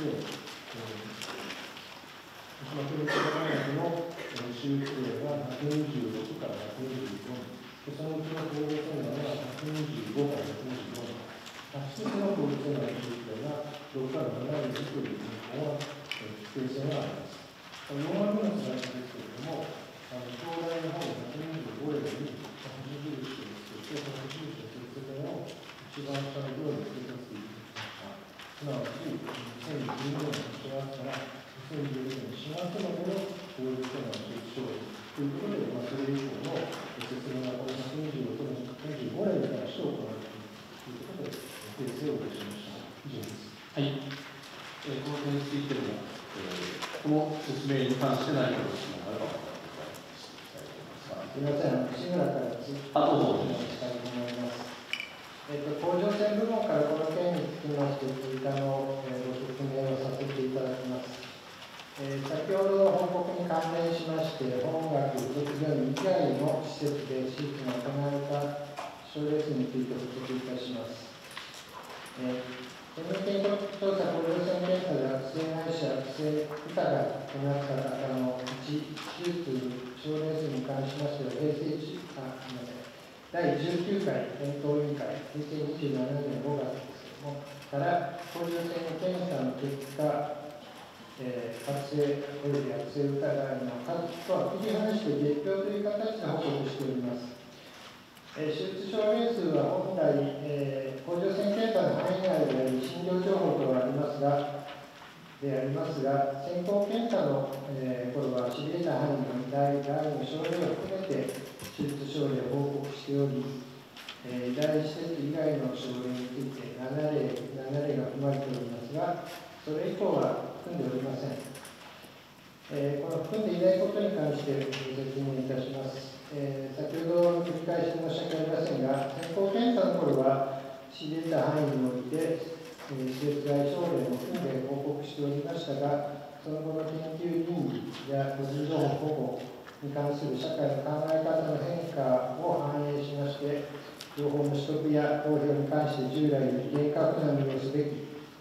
福島県立大学の手術例がひゃくにじゅうろくからひゃくにじゅうよん、そのうちの甲状腺がんはひゃくにじゅうごからひゃくにじゅうよん、多施設の甲状腺がんの手術例がろくからななれいという情報は訂正があります。よんばんめのスライドですけれども、あの将来の方のひゃくにじゅうごれいに星印をつけて、その星印の接点を一番下のようにつけさせていただきました。すなわち、にせんじゅうにねんのしがつからにせんじゅうにねんしがつまでの甲状腺がん手術症例ということで、まあ、それ以降の説明がこのひゃくにじゅうろくねん、ひゃくにじゅうごねんに対して行われているということで、訂正をいたしました。以上です。 はい。えー、この点についても、えー、この説明に関して何かご質問があればお答えください。 すみません、志村からついてお話したいと思います。えっと、甲状腺部門からこの件につきまして、追加の、えー、ご説明をさせていただきます。えー、先ほどの報告に関連しまして、本学附属病院以外の施設で手術が行われた症例数について補足いたします。えー健康調査甲状腺検査で悪性ないし悪性疑いとなった方のいち手術症例数に関しましては、平成あだいじゅうきゅうかい検討委員会、平成にじゅうななねんごがつですけれども、から甲状腺の検査の結果、えー、発生および悪性疑いの数とは切り離して月表という形で報告しております。手術症例数は本来、えー、甲状腺検査の範囲内であり、診療情報とはありますが、でありますが、先行検査の、えー、頃は知り得た範囲の第一の症例を含めて手術症例を報告しており、えー、第一施設以外の症例についてななれい、ななれいが含まれておりますが、それ以降は含んでおりません。えー、この含んでいないことに関してご説明いたします。えー、先ほど繰り返し申し訳ありませんが、先行検査の頃は知り得た範囲において、えー、施設外症例も含んで報告しておりましたが、その後の研究倫理や個人情報保護に関する社会の考え方の変化を反映しまして、情報の取得や公表に関して従来より厳格な運用すべき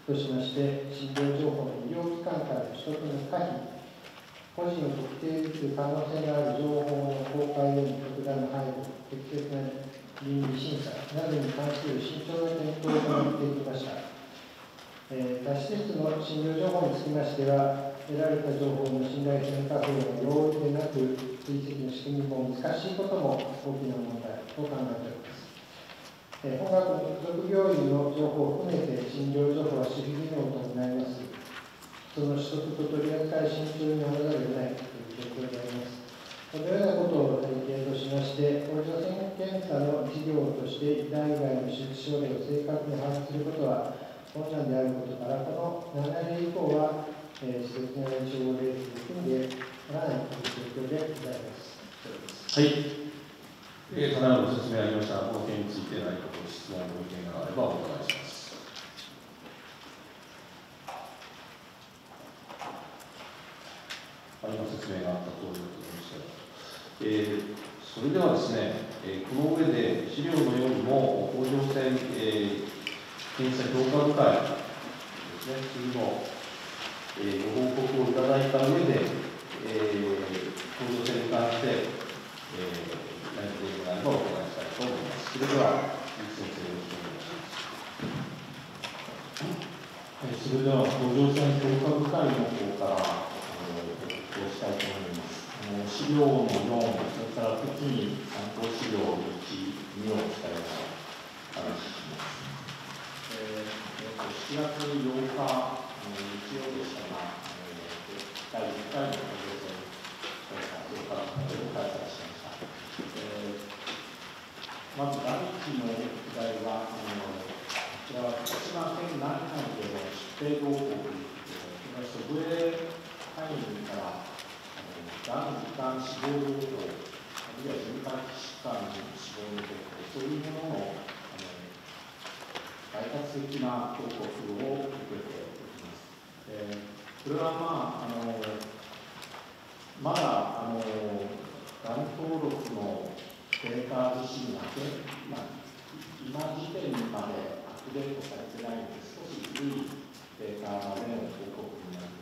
としまして、診療情報の医療機関からの取得の可否、個人を特定できる可能性のある情報の公開への特段の配慮、適切な倫理審査などに関する慎重な検討を行っていきました。えー、多施設の診療情報につきましては、得られた情報の信頼性確保が容易でなく、追跡の仕組みも難しいことも大きな問題と考えております。えー、本学の附属病院の情報を含めて診療情報は守秘義務を伴います。その取得と取り扱い慎重にならざるを得ないという状況であります。このようなことを背景としまして、放射線検査の事業として医大以外の手術症例を正確に把握することは困難であることから、このななねん以降は、えー、施設内症例数を含んでならないという状況でございます。 はい。えー、ただいまご説明ありました、この件について何かご質問、ご意見があればお伺いします。今説明があった通りでございました。えー、それではですね、えー、この上で資料のようにも甲状腺、えー、検査評価部会ですね、次の、えー、ご報告をいただいた上で、えー、甲状腺に関して、えー、何かできないかお伺いしたいと思います。それでは、鈴木先生、よろしくお願いします。 はい、それでは甲状腺評価部会の方からしたいと思います。あの資料のよん、それから次に参考資料いち、にをしたような話します。えー、しちがつようか、日曜でしたが、えー、だいいっかいの甲状腺検査評価会を開催しました。えー、まずだいいちの議題は、あのこちらは福島県内関係の疾病動向ということで、それは祖父江会員からがん、がん死亡動向、あるいは循環器疾患の死亡の動向、そういうものの概括的な報告を受けております。えー、これは、まあ、あのまだあのがん登録のデータ自身が、まあ、今時点までアップデートされてないので、少し古いデータまでの報告になります。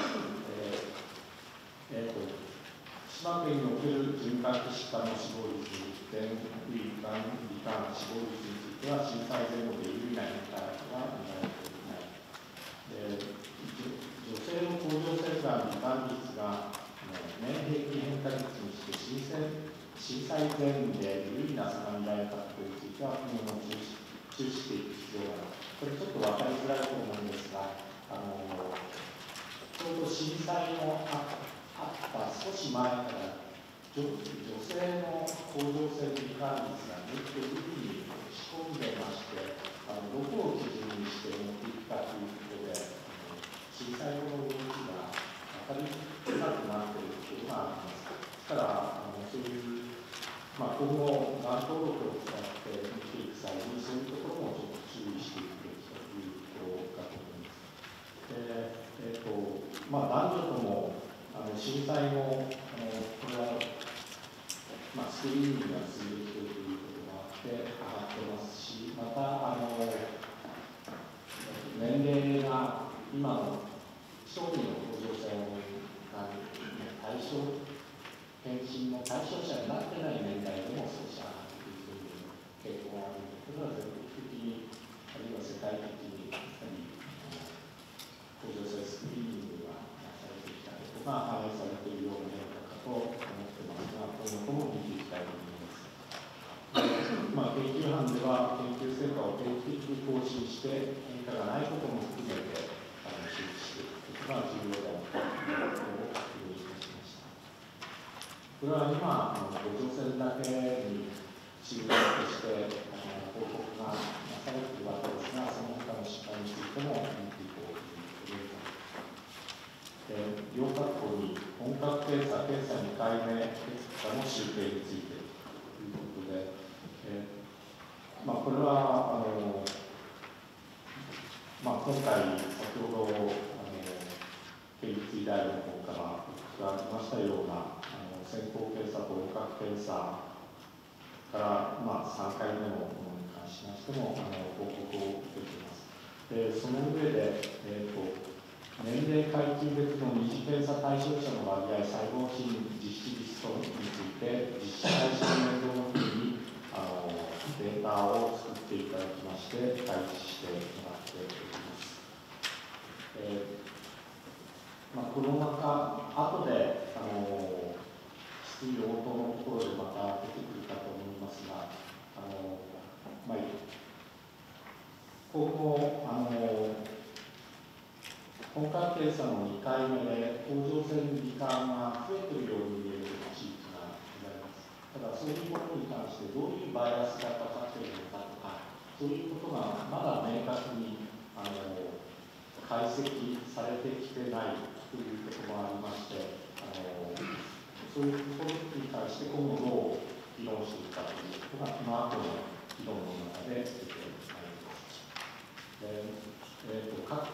えーえーと福島県における循環器疾患の死亡率、全国がん、罹患死亡率については、震災前後で有利な変化は見られていない。女性の甲状腺がん罹患率が年平均変化率にして震災前で有利な差が見られたことについては、今後も注視していく必要がある。これちょっと分かりづらいと思うんですが、あのちょうど震災のあった少し前から女、女性の甲状腺罹患率がずっと有利に仕込んでまして、あのどこを基準にして持っていくかということで、震災後の動きが分かりづらくなっているというのがあります。ですから、あのそういう、まあ、今後、がん登録を使って見ていく際に、そういうところもちょっと注意していくべきということだと思います。でえーとまあ、男女ともあの震災後、あのこれは、まあ、スクリーニングが進んできているということもあって上がってますし、またあの年齢が今の小児の甲状腺がんの対象、検診の対象者になってない年代でも少し上がっているという傾向があるので、これは全国的に、あるいは世界的に、やっぱり甲状腺スクリーニングがされてきたことが反映されているような変化かと思ってますが、今後とも見ていきたいと思います。まあ、研究班では研究成果を定期的に更新して変化がないことも含めてあの周知していくことが重要だということを確認いたしました。これは今、あの甲状腺だけに注目としてあの報告がなされているわけですが、その他の疾患についても見ていこうということです。両学校に本格検査、検査にかいめ結果の集計についてということで、えーまあ、これはあの、まあ、今回、先ほどあの県立医大の方からがありましたようなあの先行検査と本格検査から、まあ、さんかいめのものに関しましてもあの報告を受けています。 でその上で、えーと、年齢階級別の二次検査対象者の割合、細胞診実施リストについて、実施対象年度ごとにあのデータを作っていただきまして、開示してもらっております。えーまあ、この中、後であの質疑応答のところでまた出てくるかと思いますが、あのまあ、今後、あの本格検査のにかいめで甲状腺罹患が増えているように見える地域がございます。ただ、そういうことに関してどういうバイアスがかかっているのかとか、そういうことがまだ明確にあの解析されてきてないということもありまして、あのそういうことに対して今後どう議論していくかということが、この後の議論の中で出てまいります。えーと各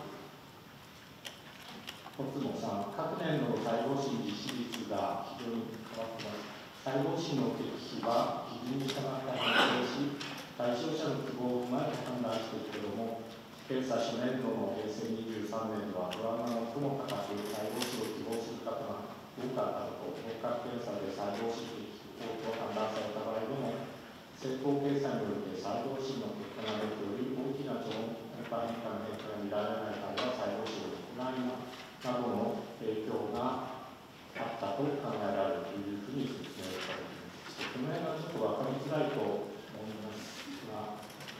小坪さん、各年の細胞診実施率が非常に変わっています。細胞診の適否は基準に従って判定し、対象者の希望を踏まえて判断しているけれども、検査初年度のへいせいにじゅうさんねんでは不安が最も高く、細胞診を希望する方が多かったこと、本格検査で細胞診適法と判断された場合でも、先行検査によって細胞診の結果が出ており、大きな超音波変化の変化が見られない場合は、細胞診を行いなどの影響があったと考えられるというふうに説明されています。この辺はちょっと分かりづらいと思いますが、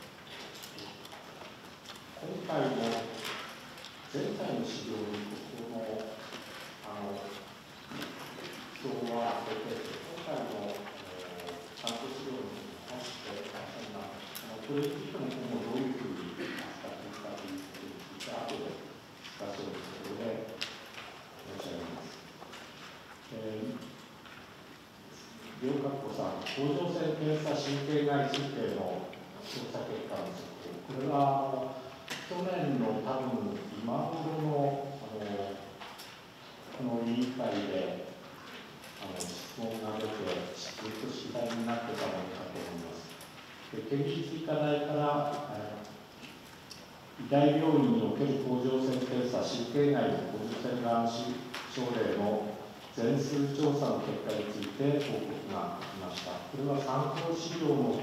今回の前回の資料にここのあの表は出て、今回の参考資料に関していませんが、これについても今後どういうふうに扱っていくかということについて、後でdiscussするところで申し上げます。えー両括弧さん、甲状腺検査神経外神経の調査結果の速報。これは去年の多分今頃のあのこの委員会であの質問が出て、ずっと主題になってたものかと思います。で県立医科大から、えー、医大病院における甲状腺検査神経外の甲状腺がん症例の全数調査の結果について報告がありました。これは参考資料の方の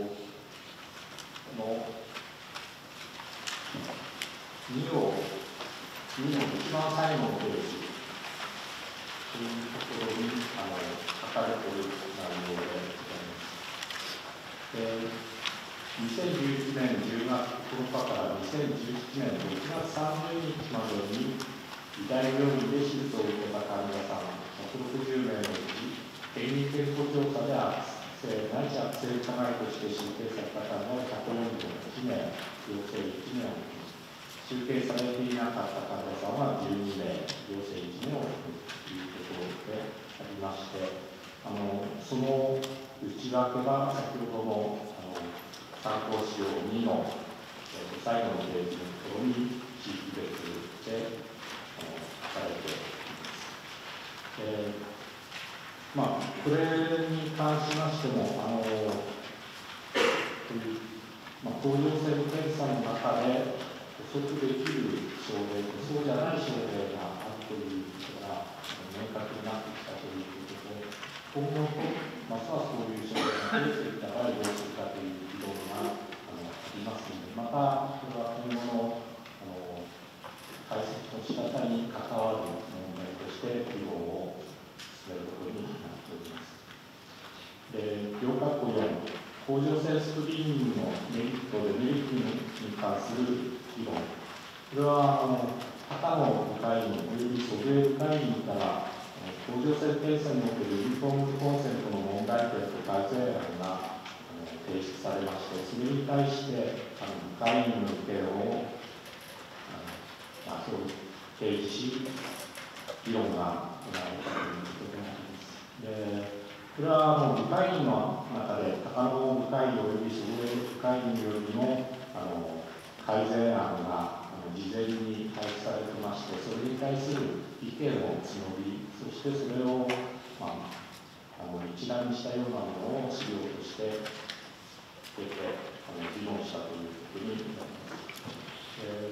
に行、にの一番最後のページというところにあの書かれている内容でございます。えー、にせんじゅういちねんじゅうがつここのかからにせんじゅうななねんろくがつさんじゅうにちまでに医大病院で手術を受けた患者さんひゃくろくじゅうめいのうち、県民健康調査で悪性ないし悪性加害として集計された患者はひゃくよんじゅうはちめい、陽性いちめいを集計されていなかった患者さんはじゅうにめい、陽性いちめいを含むということでありまして、あのその内訳が先ほどのあの参考資料にの、えー、最後のページのところに地域別であの書かれています。えー、まあこれに関しましてもあのまあ、甲状腺検査の中で補足できる症例とそうじゃない症例があるということが明確になってきたということで、今後ますますそういう症例が増えていった場合どうするかという議論があのありますので、またこれは今後のあの解析の仕方に関わる問題として議論を進めることになっております。で、両括弧よん、甲状腺スクリーニングのメリット、デメリットに関する議論。これは、あの他の部会員および租税部会員から甲状腺検査におけるユニフォームコンセントの問題点と改正案があの提出されまして、それに対してあの部会員の意見をあの、まあ、そう提示し、議論が行われたということであります。でこれはもう部会員の中で、他の部会員および所属部会員よりもあの改善案があの事前に配布されてまして、それに対する意見を募り、そしてそれを、まあ、あの一覧にしたようなものを資料として出てあの議論したということになります。え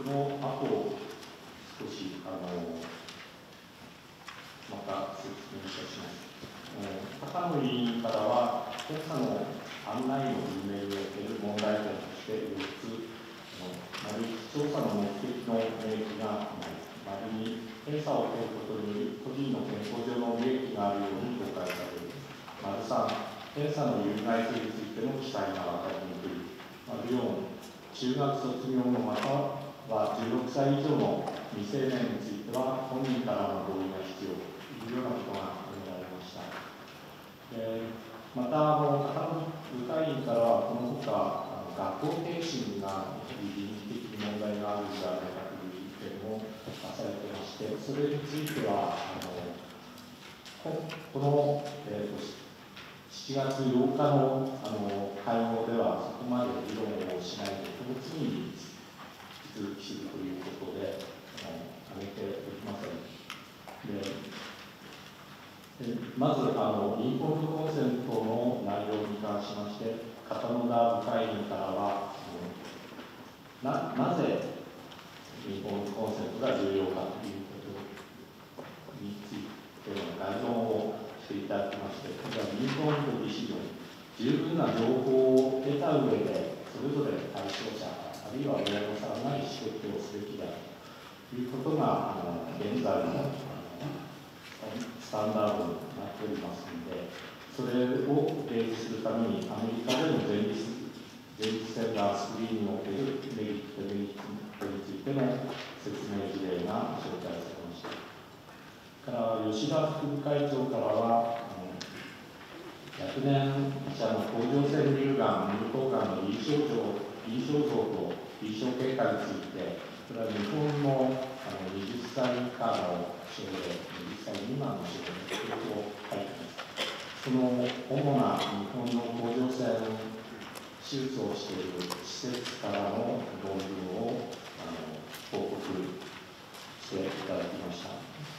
その後、少しあのまた説明いたします。高野委員からは、検査の案内の運営における問題点としてよっつ、丸いち調査の目的の明記がない、丸に検査を受けることにより個人の健康上の利益があるように誤解される、丸さん、検査の有害性についての記載が分かりにくい、丸よん、中学卒業のまたはじゅうろくさい以上の未成年については本人からの同意が必要というようなことが挙げられました。でまた、あの高野部会員からは、このほか、学校形診が倫理的に問題があるのではないかという意見も出されていまして、それについては、あのこの、えーと、しちがつようかの、あの会合では、そこまで議論をしないで、この次に引き続きするということで、挙げておりません。でまず、あのインフォームコンセントの内容に関しまして、片野田部会員からは、な, なぜインフォームコンセントが重要かということについての概論をしていただきまして、これはインフォームディシジョン、十分な情報を得た上で、それぞれ対象者、あるいは親御さんが意思決定をすべきだということが、あの現在のスタンダードになっておりますので、それを例示するために、アメリカでの前立前立腺がんスクリーンにおけるメリット、デメリットについての説明事例が紹介されました。から吉田副部会長からは、若年者の甲状腺乳がん、乳頭がんの臨床像と臨床経過について、これは日本のあのはたち以下の症例、はたち未満の症例の記録を書いています。その主な日本の甲状腺手術をしている施設からの論文をあの報告していただきました。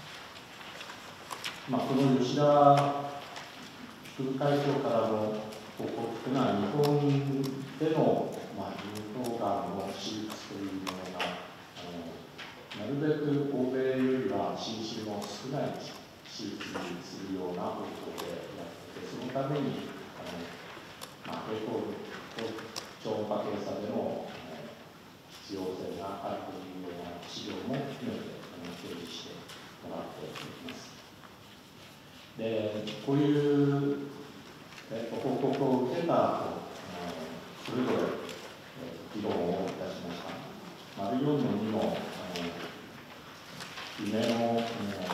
まあ、この吉田副部会長からの報告というのは、日本での、まあ、乳頭がんの手術というものが、なるべく欧米よりは侵襲の少ない手術にするような方法でやってて、そのために、あのまあ、平行超音波検査での必要性があるというような資料も含めて提示してもらっております。で、こういう報告を受けた後、それぞれ議論をいたしました。丸よんのにの夢のお願いします。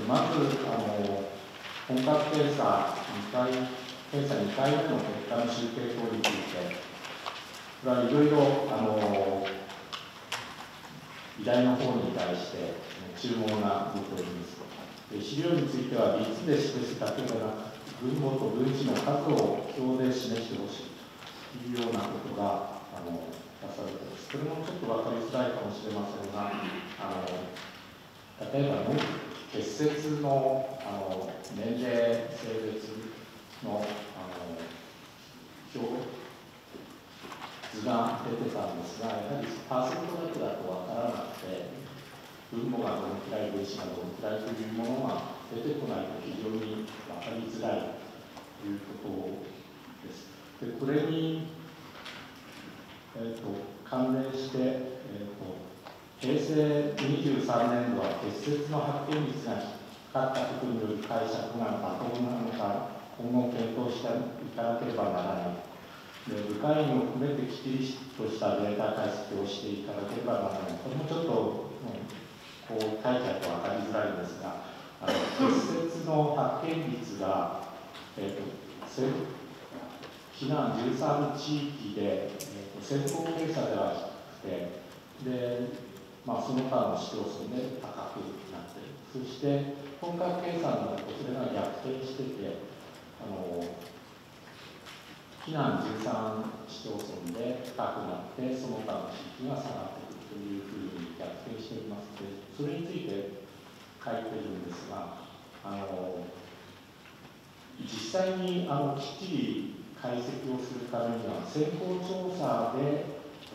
まず、あの本格検査にかい、検査にかいめの結果の集計等について、これはいろいろあの依頼の方に対して注文が出ております。資料については率で示すだけでなく、分母と分子の数を表で示してほしいというようなことがあの出されています。これもちょっと分かりづらいかもしれませんが、あの例えばの結節のあの年齢、性別のあの表図が出てたんですが、やはりパーセントだけだと分からなくて、分母がどのくらい、分子がどのくらいというものが出てこないと非常に分かりづらいということです。でこれに、えー、と関連して、えー、と平成にじゅうさんねんどは結節の発見率が低かったことによる解釈が妥当なのか、今後検討していかなければならない。で部会員を含めてきっちりとしたデータ解析をしていただければならない。これもちょっと、うんこう書いてあると分かりづらいんですが、あの結節の発見率が、えー、と避難じゅうさん地域で、えー、と先行検査では低くて、でまあ、その他の市町村で高くなっている。そして本格検査になるとそれが逆転してて、あの避難じゅうさん市町村で高くなって、その他の地域が下がってくるというふうに逆転しておりますので、それについて書いてるんですが、あの実際にあのきっちり解析をするためには、先行調査で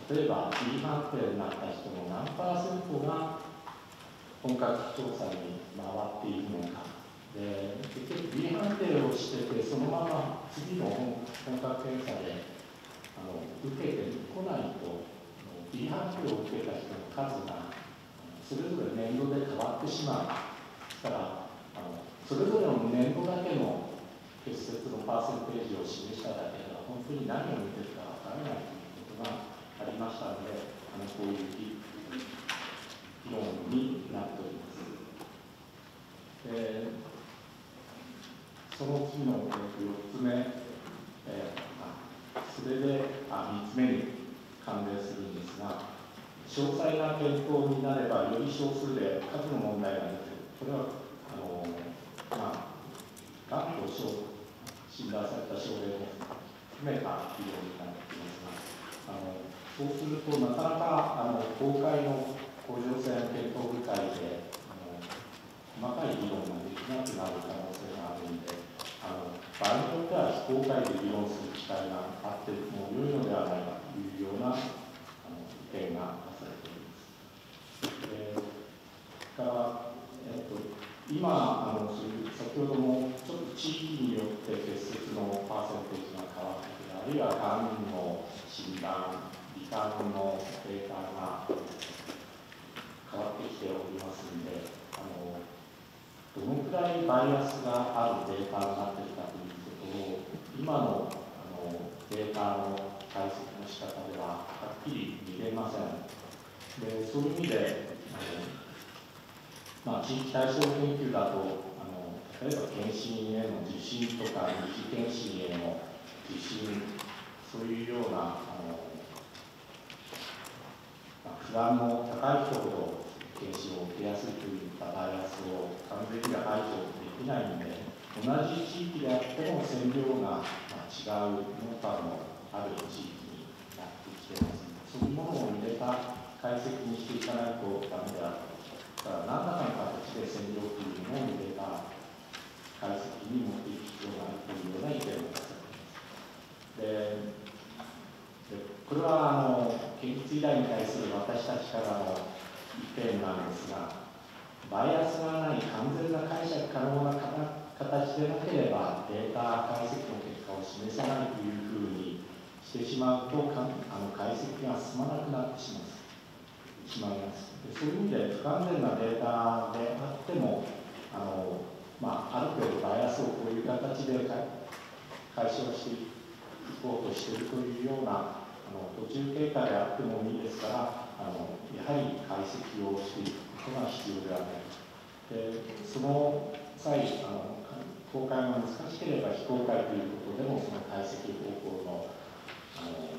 例えば B 判定になった人の何パーセントが本格調査に回っているのか、で結局 B 判定をしてて、そのまま次の本格検査であの受けてこないと、B 判定を受けた人の数がそれぞれ年度で変わってしまう。だからあのそれぞれの年度だけの結節のパーセンテージを示しただけでは本当に何を見てるかわからないということがありましたので、あのこういう議論になっております。えー、その次の、えー、よっつめ、えー、あそれであみっつめに関連するんですが、詳細な検討になればより少数で数の問題が出てくる。これはあのまあがんと診断された症例も含めた議論になっていますが、あのそうするとなかなかあの公開の甲状腺検討部会であの細かい議論ができなくなる可能性があるので、あの場合によっては非公開で議論する機会があっても良いのではないかというようなあの意見が出されています。えー、からえーと今あの先ほどもちょっと地域によって結節のパーセンテージが変わってくる、あるいはがんの診断、罹患のデータが変わってきておりますので、あのどのくらいバイアスがあるデータになっているかということを今の、あのデータの解析の仕方でははっきり見れません。でそういう意味であのまあ、地域対象研究だとあの例えば検診への受診とか二次検診への受診、そういうようなあの、まあ、不安の高い人ほど検診を受けやすいといったバイアスを完全には排除できないので、同じ地域であっても線量が、まあ、違うノウハウのある地域になってきていますので、そういうものを入れた解析にしていかないとダメである。だから何らかの形で線量というものを入れた解析に持っていく必要があるというような意見を出されています。で、でこれはあの研究依頼に対する私たちからの意見なんですが、バイアスがない完全な解釈可能な形でなければデータ解析の結果を示さないというふうにしてしまうと、あの解析が進まなくなってしまう。しまいます。そういう意味で不完全なデータであってもあの、まあ、ある程度バイアスをこういう形で解消していこうとしているというようなあの途中経過であってもいいですから、あのやはり解析をしていくことが必要ではない。でその際あの公開が難しければ非公開ということでもその解析方法のあの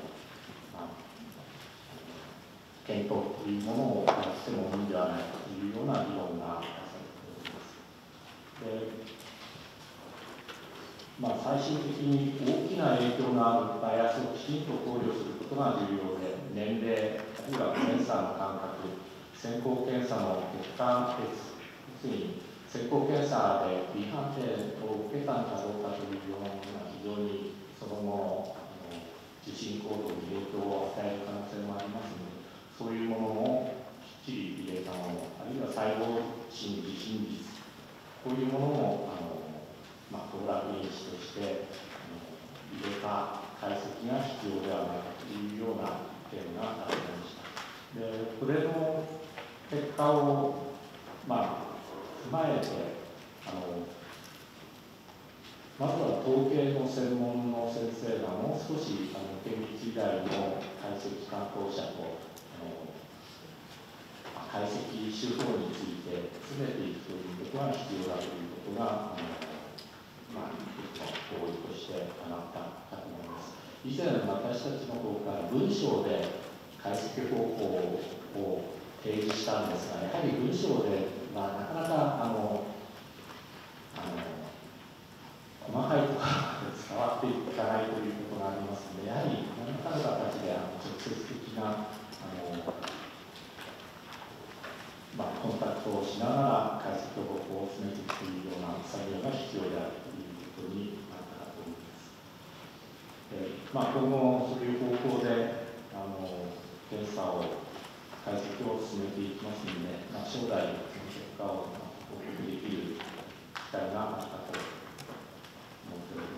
検討というものをやってもいいんではないかというような議論が出されております。で、まあ、最終的に大きな影響のあるバイアスをきちんと考慮することが重要で、年齢、あるいは検査の間隔、先行検査の結果別、要するに先行検査で B 判定を受けたのかどうかというようなものが非常にその後の受診行動に影響を与える可能性もありますので、そういうものもきっちり入れたもの、あるいは細胞診受診率、こういうものもあの、まあ、当落因子としてあの入れた解析が必要ではないかというような意見がありました。で、これの結果を、まあ、踏まえてあの、まずは統計の専門の先生がもう少しあの県立医大の解析担当者と解析手法について詰めていくということが必要だということが、あのまあ、一つの合意として上がったかと思います。以前、私たちの方から文章で解析方法を提示したんですが、やはり文章ではなかなかあのあの細かいところまで伝わっていかないということがありますので、やはり何らかの形であの直接的なあのまあ、コンタクトをしながら解析方法を進めていくというような作業が必要であるということになったかと思います。でまあ、今後そういう方向であの査を、解析を進めていきますので、まあ、将来、その結果を報告できる機会があったと思っております。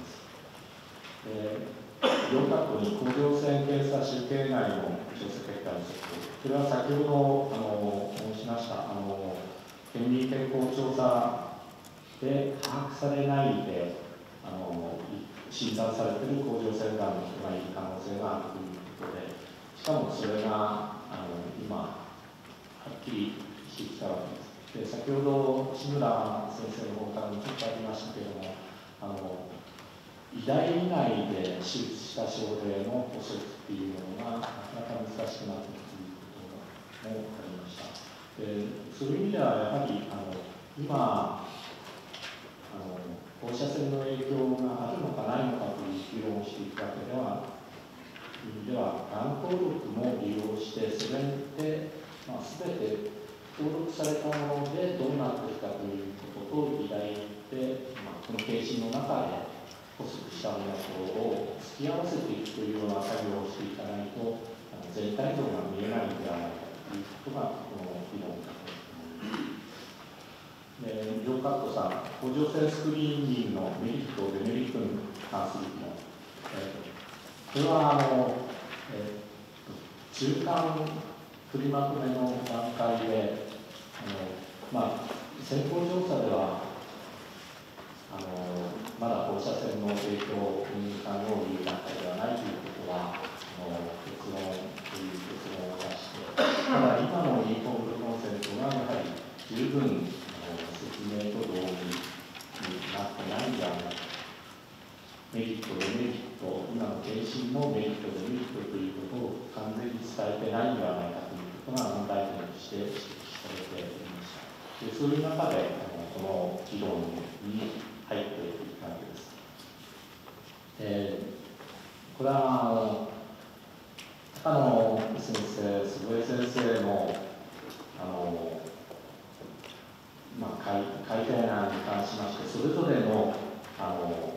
えー、よんカットに甲状腺検査集計内の調査結果の速報、これは先ほどあの申しました、あの県民健康調査で把握されないで、あの診断されている甲状腺がんの人がいる可能性があるということで、しかもそれがあの今、はっきりしてきたわけです。で、先ほど志村先生の方からもちょっとありましたけれども、あの医大以外で手術した症例の補足っていうのがなかなか難しくなっているということもありました。で、そういう意味ではやはりあの今あの放射線の影響があるのかないのかという議論をしていくわけでは、では、がん登録も利用して、それで、まあ、全て登録されたものでどうなっていくかということと、議題で、まあ、この検診の中で補足したものを突き合わせていくというような作業をしていかないと、あの全体像が見えないのではないかということが、この議論だと思います。で、ジョーカットさん、甲状腺スクリーニングのメリット、デメリットに関する議論。えーこれはあの、えー、中間取りまとめの段階で、あのまあ、先行調査ではあの、まだ放射線の影響を民間のいう段階ではないということは、あの結論という結論を出して、ただ、今のインフォームドコンセントがやはり十分あの説明と同義になってないんではないか。メリット、デメリット、今の検診のメリット、デメリットということを完全に伝えてないんではないかということが問題点として指摘されていました。で、そういう中で、あのこの議論に入っていくわけです。えー、これは、高野先生、坪井先生の、あの、まあ、改改善案に関しまして、それぞれの、あの、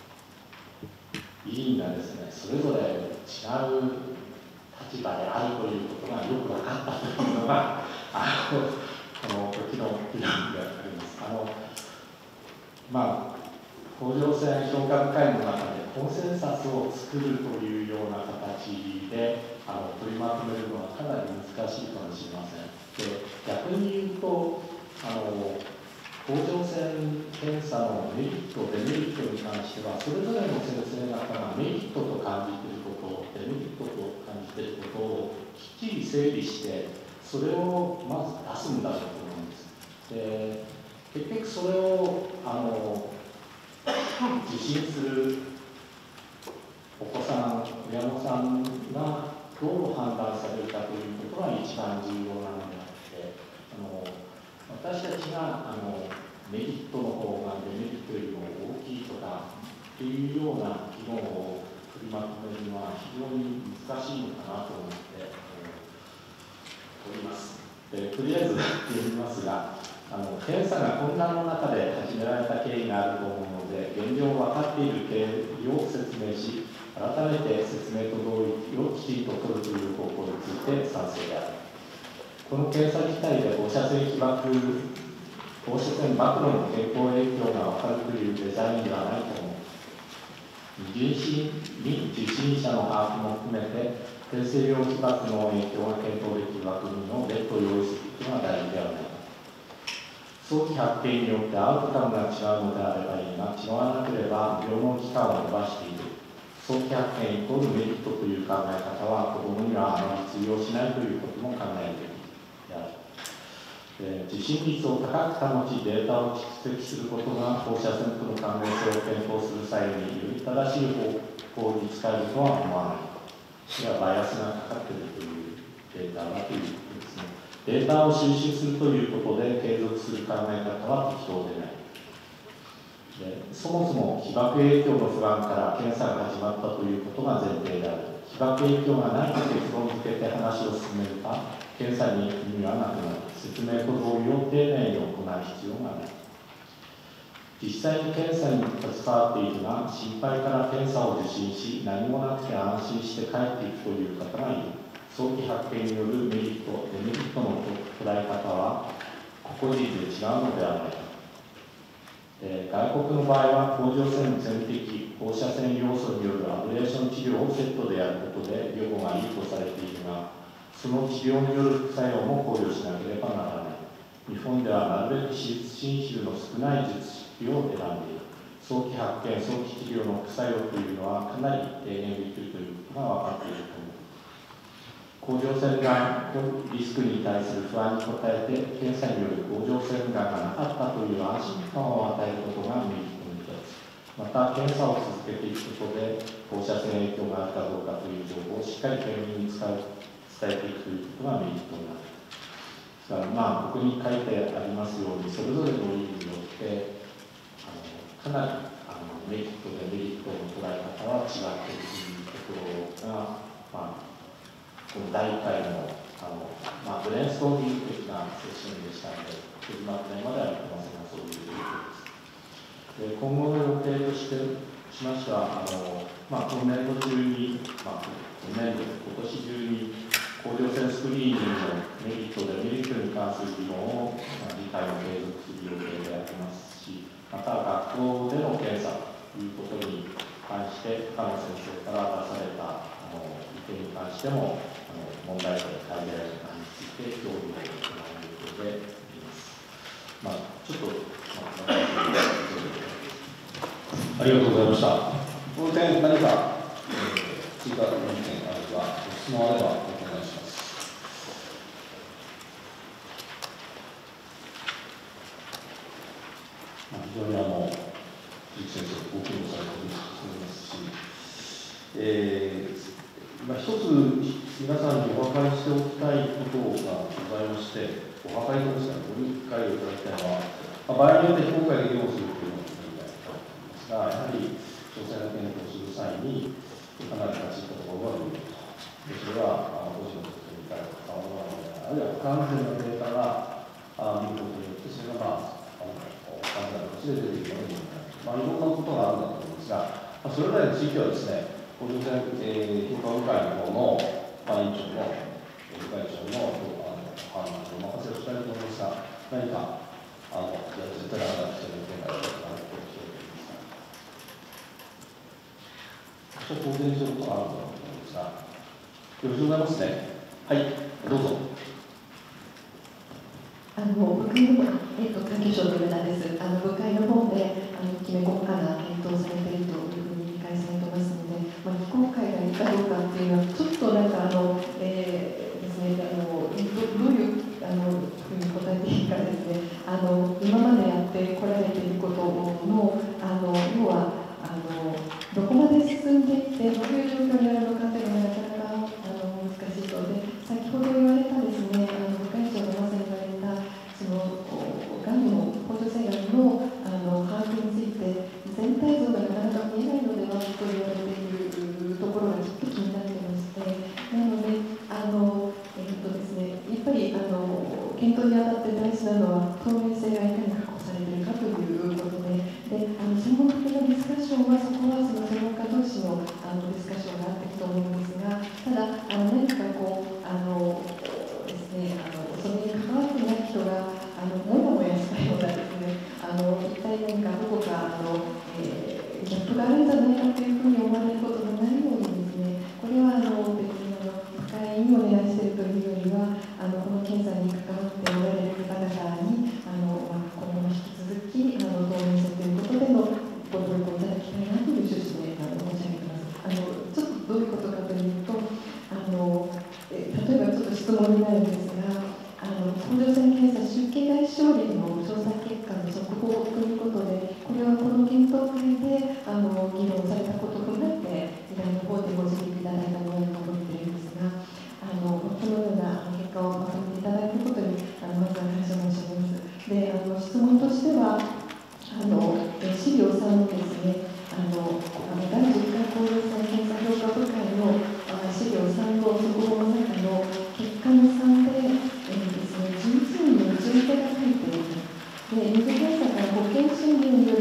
委員がですね、それぞれ違う立場であるということがよく分かったというのが、あのこの時の議論であります。あのまあ、甲状腺評価会の中でコンセンサスを作るというような形であの取りまとめるのはかなり難しいかもしれません。で、逆に言うと、あの甲状腺検査のメリット、デメリットに関しては、それぞれの先生方がメリットと感じていること、デメリットと感じていることをきっちり整理して、それをまず出すんだろうと思うんです。で、結局それをあの受診するお子さん、親御さんがどう判断されるかということが一番重要なのであって、あの私たちがあのメリットの方がデメリットよりも大きいとかっていうような議論を取りまとめるのは非常に難しいのかなと思っております。で、とりあえず言いますが、あの検査が混乱の中で始められた経緯があると思うので、現状分かっている経緯を説明し、改めて説明と同意をきちんと取るという方向について賛成である。この検査自体で放射線被曝、放射線暴露の健康影響が分かるというデザインではないと思う。受診に受診者の把握も含めて、低生量被曝の影響が検討できる枠組みを別途用意することが大事ではないか。早期発見によってアウトカムが違うのであればいいが、違わなければ病の期間を延ばしている。早期発見イコールメリットという考え方は子どもにはあまり通用しないということも考えるべきである。受診率を高く保ち、データを蓄積することが放射線との関連性を検討する際により正しい方向に使えるとは思わない。いや、バイアスがかかっているというデータだということですね。データを収集するということで継続する考え方は適当でない。で、そもそも被曝影響の不安から検査が始まったということが前提である。被曝影響がないと結論付けて話を進めるか、検査に意味はなくなる。説明と同意を丁寧に行う必要がない。実際に検査に携わっているが、心配から検査を受診し、何もなくて安心して帰っていくという方がいる。早早期発見によるメリット、デメリットの捉え方は個々人で違うのではないか。えー、外国の場合は甲状腺全摘、放射線要素によるアブレーション治療をセットでやることで予後がいいとされているが、その治療による副作用も考慮しなければならない。日本ではなるべく手術侵襲の少ない術式を選んでいる。早期発見、早期治療の副作用というのはかなり低減できるということが分かっていると思う。甲状腺がんリスクに対する不安に応えて、検査による甲状腺がんがなかったという安心感を与えることがメリットの一つ。また、検査を続けていくことで、放射線影響があるかどうかという情報をしっかり県民に伝えていくということがメリットになる。ですから、まあ、ここに書いてありますように、それぞれの意味によって、あのかなりあのメリット、デメリットの捉え方は違っているところが、まあ、このだいいっかいのあの、まあ、ブレインストーミング的なセッションでしたので、始まってないまではやってませんが、そういう状況です。で、今後の予定としてしましては、あのまあ、今年度中に、まあ、今年度、今年中に、甲状腺スクリーニングのメリット、デメリットに関する議論を、まあ、次回も継続する予定でやってますし、また学校での検査ということに関して、深野先生から出されたあの意見に関しても、問題点、改善案について協議を行う予定でいます。まあ、ちょっと、まあ、 ありがとうございました。この点、何か、えー、追加の意見あるいは、質問あればお願いします。まあ、非常にあの、鈴木先生、ご苦労されていると思いますし、えーまあ、一つ皆さんにお分かりしておきたいことがございまして、お分かりとですね、ご理解をいただきたいのは、まあ、場合によって非公開で議論するというのがいいと思いますが、やはり詳細な検討をする際に、かなり立ち入ったところが見えると。でそれは、個人の責任からさまざまなものあるいは不完全なデータがあ見ることによって、それが、まあ、あの不完全な形で出ているのがいいのかなと。まあ、いろんなことがあるんだと思いますが、まあ、それらについてはですね、甲状腺評価部会の方の、まあ、委員長の、部会長の判断にお任せをしたいと思いますが、何か、あの、いや、絶対ならない人の意見があるとなるとしておりますが、当然することがあると思うんですが、よろしくございますね。はい、どうぞ。 あの部会の、えっと、環境省の上田です。あの部会の方で、あのきめ細かな検討されているというふうに理解されてますので、まあ、非公開がいいかどうかっていうのは、ちょっとなんかあの、えー、ですね、あのどどういうあのふうに答えていいかですね、あの今までやってこられていることの、あの要はあのどこまで進んでいって、どういう状況にあるのかというのがなかなかあの難しいそうで、先ほど言われたですね、あの部会長がまさに言われた、そのがんの甲状腺がんのあの把握について、全体像がなかなか見えないのではと言われているところがちょっと気になってまして、なので、あのえっとですね、やっぱりあの検討にあたって大事なのは、透明性がいかに確保されているかということで、であの専門家のディスカッションは、そこはその専門家同士のあのディスカッションがあっていくと思うんですが、ただ、あの何かこう、あのですね、あのそれに関わっていない人が、あのもやもやしたようなですね、あの一体何かどこかあの、えー、ギャップがあるんじゃないかというふうに思われることがないようにですね、これはあの別にあの部会にお願いしているというよりは、あのこの検査に関わっておられる方々に、あのまあ、今後も引き続きあの透明性ということでのご協力をいただきたいなという趣旨であの申し上げています。あのちょっとどういうことかというと、あのえ例えばちょっと質問になるんですが、あの甲状腺検査集計外症例の調査結果の速報ということで、これはこの検討会であの議論されたことを踏まえて、依頼の方でご指摘いただいたものだと思っているんですが、あのこのような結果をまとめていただいたことに、あのまずは感謝申し上げます。で、あの質問としては、あの資料さんのですね、あのだいじゅっかい甲状腺検査評価部会の資料さんの速報の中の結果のさんで、えーですね、じゅういちにんの内訳が書いている。で、水検査から保険診療によ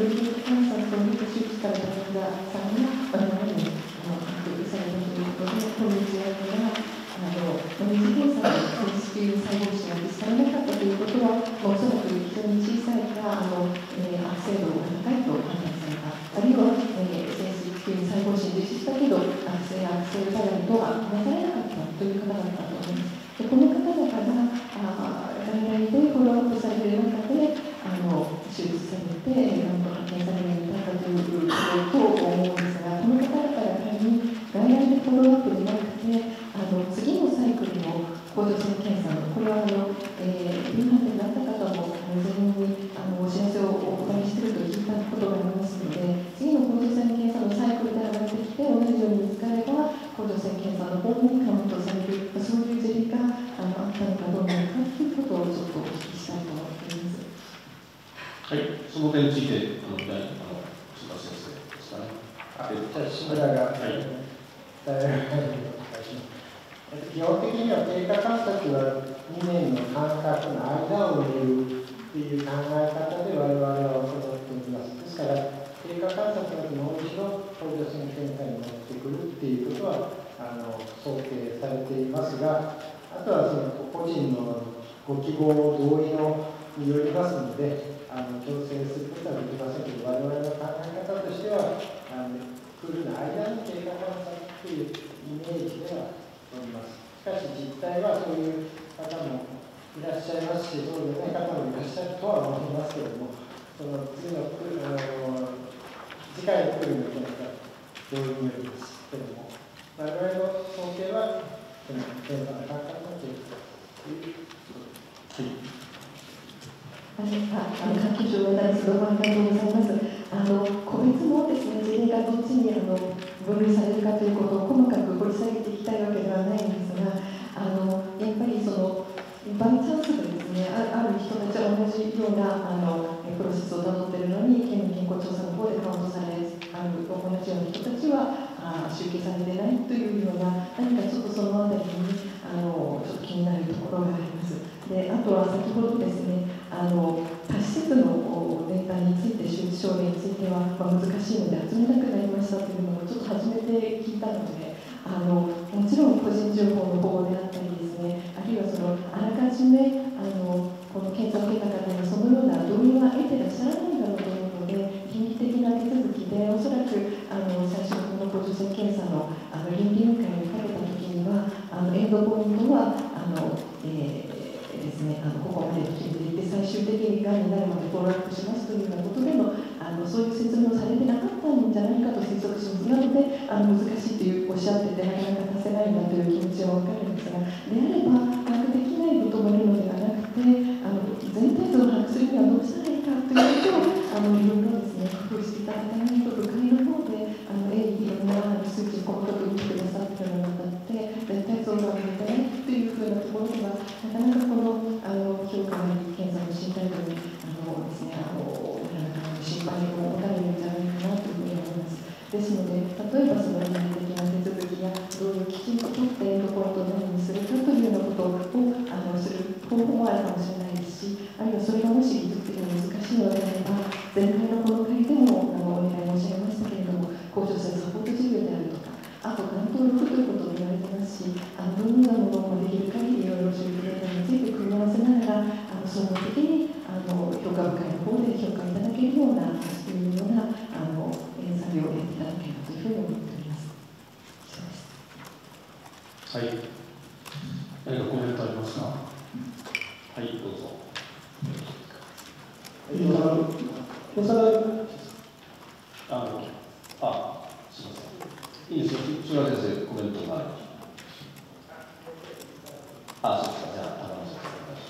と思うんですが、この方々が仮に外来でフォローアップでなくて、あの次のサイクルの甲状腺検査の、これはあの、えー、B 判定になった方も全員にあのお知らせをお伺いしていると聞いたことがありますので、次の甲状腺検査のサイクルで上がってきて、同じように見つかれば、甲状腺検査の方にカウントされる、そういう事例があのあったのかどうなのかということをちょっとお聞きしたいと思っています。 はい、その点について、あの、あの、須田先生ですかね。 あ、じゃあ、志村が、はい、基本的には経過観察はにねんの間隔の間を見るという考え方で我々は行っております。ですから、経過観察がもう一度甲状腺検査に持ってくるということはあの想定されていますが、あとはその個人のご希望、同意のによりますので、あの調整することはできませんけど、我々の考え方としては、あの来るの間に経過観察というイメージではおります。しかし実態はそういう方もいらっしゃいますし、そうでない方もいらっしゃるとは思いますけれども、その次のあの次回の来るの検査、同意によりますけれども、我々の想定は、その検査の間隔の継続ということです。 あの関係者の方です。どうもありがとうございます。あの個別のですね、事例がどっちにあの分類されるかということを細かく掘り下げていきたいわけではないんですが、あのやっぱりそのバイチャンスでですね、ある人たちは同じようなあのプロセスをたどっているのに、県民健康調査の方でカウントされ、ある同じような人たちはあ集計されてないというような、何かちょっとそのあたりにあのちょっと気になるところがあります。であとは先ほどですね、あの多施設のデータについて、周知症例については、まあ、難しいので集めなくなりましたというのをちょっと初めて聞いたので、あのもちろん個人情報の保護であったりですね、あるいはそのあらかじめあのこの検査を受けた方にそのような同意は得てらっしゃらないだろうというので、倫理的な手続きで、おそらくあの最初のこの甲状腺検査のあの倫理委員会にかけたときには、あのエンドポイントはあの、えーですね、あのここまで決めていて、最終的にがんになるまでフォローアップしますというようなことでの、あのそういう説明をされてなかったんじゃないかと推測します。なので、あの難しいというおっしゃってて、なかなか達せないんだという気持ちは分かるんですが、であれば、把握できないこともあるのではなくて、あの全体像を把握するにはどうしたらいいかということを、あのいろいろですね、工夫していただかないと、部会の方で、あのいろんな数値を細かく見てくださっているのにあたって、全体像が見えてないというふうなところでは、なかなかこのあの評価の検査の身体度にあのですね、あのなかなか心配を持たれるんじゃないかなというふうに思います。ですので、例えばその倫理的な手続きやどういうきちんと取ってエンドポイントを何にするかというようなことをあのする方法もあるかもしれないですし、あるいはそれがもし技術的に難しいのであれば、前回のこの会でもあのお願い申し上げましたけれども、甲状腺サポート事業であるとか、あと、がん登録ということも言われてますし、あの分野のものもできる限りいろいろ修復データについて組み合わせながら、あの総合的にあの評価部会の方で評価いただけるような、そういうようなあの作業をやっていただければというふうに思っております。 はい。何かコメントありますか。はい、どうぞ。 えっと、おさらあの、あ、すみません。いいですよ、須田先生、コメントがある。あ、そうですか、じゃあ、高野先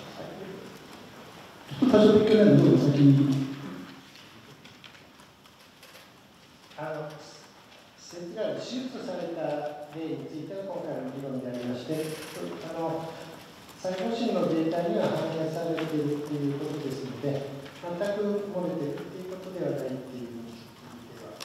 生、お願いします。はい。 多少勉強なので、どうぞ先に。 あの、施設が手術された例については、今回の議論でありまして、あの細胞診のデータには反映されているということですので、全く漏れているということではないという認識では。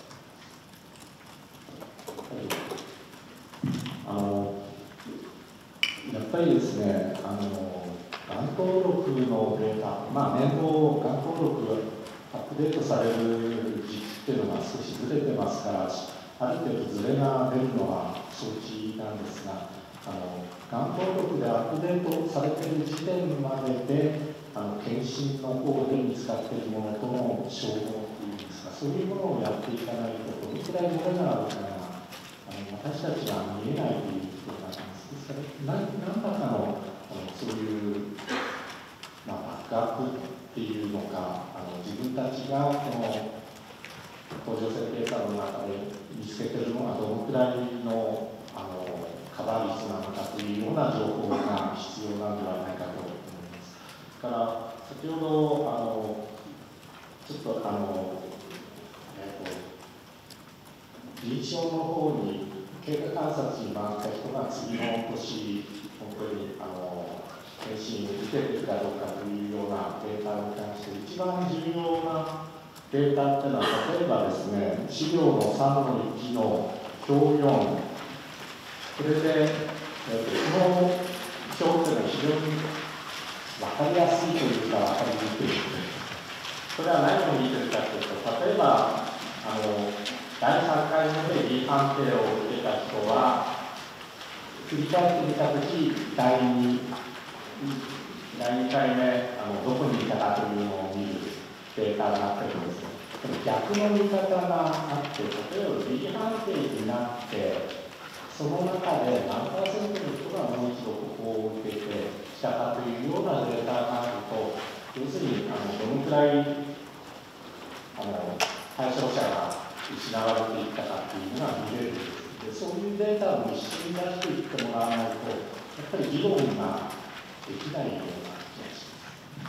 あのやっぱりですね、あのがん登録のデータ、まあ、年度がん登録がアップデートされる時期っていうのが少しずれてますから、ある程度ずれが出るのは承知なんですが、あのがん登録でアップデートされている時点までで、あの検診の方で見つかっているものとの照合というんですか、そういうものをやっていかないと、どのくらい漏れがあるかがあの私たちは見えないということになります。ですから何らかのそういう、まあ、バックアップっていうのか、あの自分たちがこの甲状腺データの中で見つけているのがどのくらいのあのカバー率なのかというような情報が必要なんではないかと思います。だから先ほどあのちょっとあの、えー、と認知症の方に経過観察に回った人が次の年本当にあの検診に受けているかどうかというようなデータに関して一番重要なデータっていうのは、例えばですね、資料のさんのいちの表よん、これで、えー、この表っていうのは非常に分かりやすいというか分かりにくい。これは何を見てるかというと、例えばあのだいさんかいめで B 判定を受けた人は、振り返ってみたとき、だいにかいめあのどこにいたかというのを見るデータがあってですね、逆の見方があって、例えば B 判定になって、その中で何パーセントの人がもう一度ここを受けてきたかというようなデータがあると、要するにあのどのくらいあの対象者が失われていったかというのが見れるんです。でそういうデータを一緒に出していってもらわないと、やっぱり議論ができないような気がします。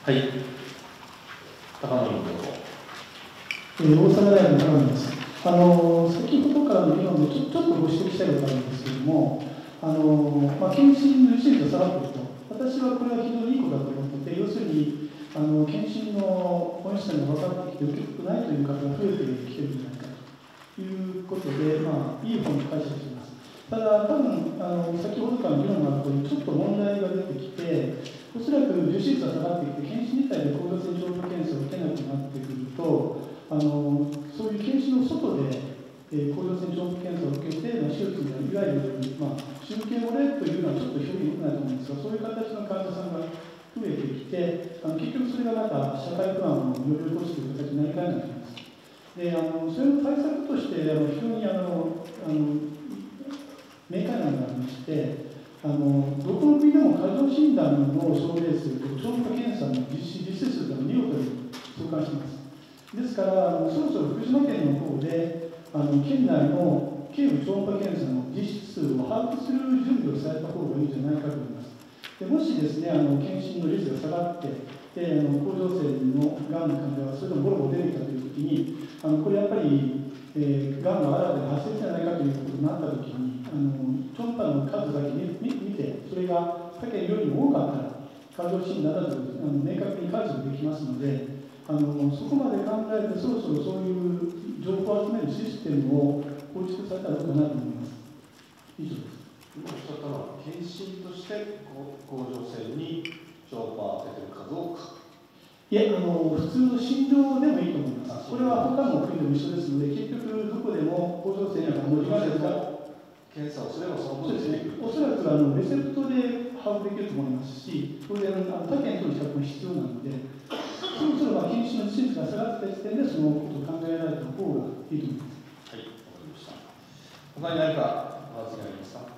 はい。高野委員どうぞ。 えー、大阪大学の高野です。あの先ほどからの議論でちょちょっとご指摘したいことがあるんですけれども、あのまあ、検診の受診率が下がっていると、私はこれは非常にいいことだと思っていて、要するにあの検診の本質が分かってきて、受けたくないという方が増えてきているんじゃないかということで、まあ、いい方に解釈しています。ただ、多分あの先ほどからの議論があるとおり、ちょっと問題が出てきて、おそらく受診率が下がってきて、検診自体で甲状腺超音波検査を受けなくなってくると、あのそういう検診の外で、えー、甲状腺超音波検査を受けて、まあ、手術みたいな、いわゆる、まあ、神経漏れというのはちょっと表現良くないと思うんですが、そういう形の患者さんが増えてきて、あの結局それがまた社会不安を呼び起こすという形になりかねないと思います。で、あのそれの対策として、あの非常にあのあの明快なのがありまして、あのどこの国でも過剰診断の症例数と超音波検査の実施、実施数が見事に相関しています。ですから、あのそろそろ福島県の方で、あの県内の軽部超音波検査の実施数を把握する準備をされた方がいいんじゃないかと思います。でもしですね、あの検診の率が下がって、であの甲状腺のがんの患者がそれでもボロボロ出てきたというときに、あのこれやっぱり、えー、がんが新たに発生じゃないかということになったときに、あの超音波の数だけ見見て、それが他県よりも多かったら、過剰診断だとあの明確に解除できますので、あのそこまで考えて、そろそろそういう情報を集めるシステムを構築されたらどうかなと思います。以上です。 今おっしゃったのは、検診として甲状腺に超音波を当てているかどうか。 いや、あの普通の診療でもいいと思います。これは他の国でも一緒ですので、結局どこでも甲状腺やものが検査をすればそのことですね。おそらくあのレセプトで把握できると思いますし、当然あの他県との比較も必要なので、そろそろまあ検診の実率が下がった時点でそのことを考えられた方がいいと思います。 はい、わかりました。他に何かお話がありますか。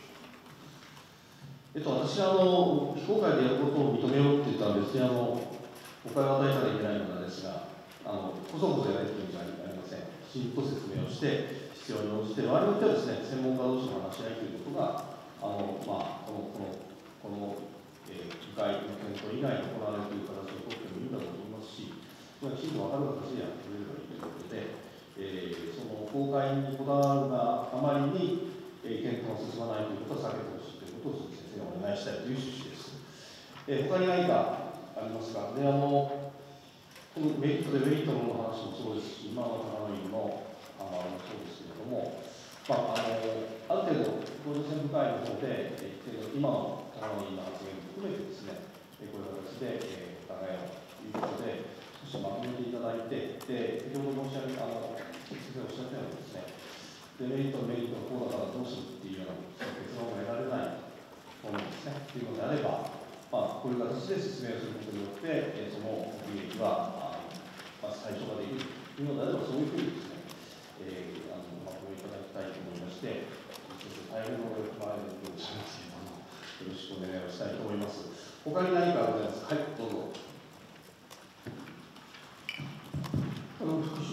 えっと、私はあの非公開でやることを認めようって言ったら別にあの誤解を与えたらいけないのですが、あのこそこそやれというのじゃありません。きちんと説明をして、必要に応じて、場合によってはですね、専門家同士の話し合いということが、あのまあ、この、この、この、えー、議会の検討以外に行われている形を取ってもいいんだと思いますし、それはきちんと分かる形でやってくれればいいということで、えー、その公開にこだわるがあまりに、えー、検討が進まないということは避けてほしいということを先生にお願いしたいという趣旨です。えー、他に何かありますか。で、あのこのメリットでメリットの話もそうですし、今の高野委員のあのそうですけれども、まあ、あのある程度、甲状腺部会の方で、えー、今の高野委員の発言も含めてですね、こういう形で、えー、考えようということで、少しまとめていただいて、で先ほど申し上げた、あの先生がおっしゃったようにですね、デメリット、メリットのこうだからどうするっていうような結論が得られないものですね、というのであれば、まあ、こういう形で説明をすることによって、えー、その利益は、まあ、最初ができるというのであれば、そういうふうにですね、えー、あのまとめいただきたいと思いまして、大変なお役前のことをしますけれども、よろしくお願いをしたいと思います。他に何かございますか。はい、どうぞ。 あの福島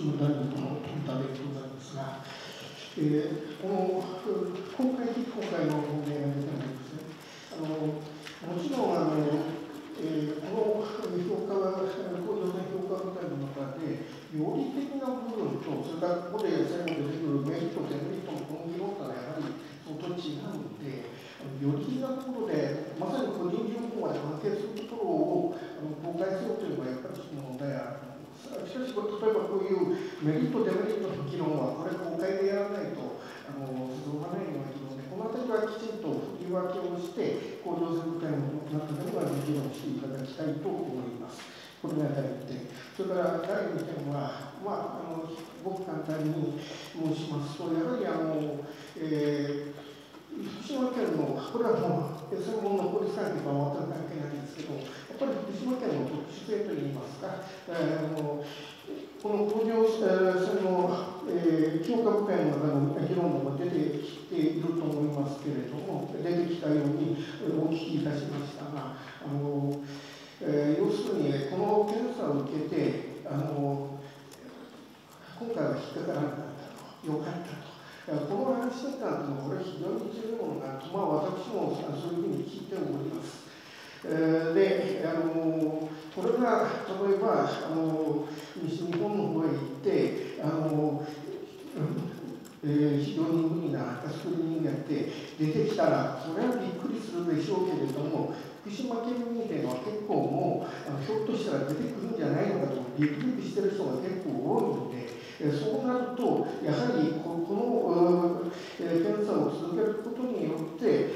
えー、この今回、今回の問題が出たのはですね、あのもちろんあの、えー、この評価は、工場の評価部会の中で、料理的な部分と、それからここで最後出てくるメリット、デメリットのこの議論というのはやはり相当違うので、料理的なところで、まさに個人情報が関係するところをあの公開するというのがやっぱりその問題ある。しかし、例えばこういうメリット、デメリットの議論は、これ公開でやらないと、あの進まないような議論で、このあたりはきちんと振り分けをして、工場全部会の中では議論していただきたいと思います。これが第一点。それから第二点は、まあ、あのごく簡単に申しますと、やはりあの、えー福島県の、これはもう、専門の法律関係とは全く関係ないんですけど、やっぱり福島県の特殊性といいますか、えー、あのこの工場船の、えー、評価部会の中の議論でも出てきていると思いますけれども、出てきたようにお聞きいたしましたが、あのえー、要するに、この検査を受けて、あの今回は引っかからなかったと、よかったと。この安心感というのは、これは非常に重要なと、まあ、私もそういうふうに聞いております。えー、で、あのこれが例えばあの西日本の方へ行って、あのえー、非常に無理なスクリーニングやって出てきたら、それはびっくりするでしょうけれども、福島県民というのは結構もうあのひょっとしたら出てくるんじゃないのかと、ビクビクしてる人が結構多いので、そうなると、やはりこの検査を続けることによって、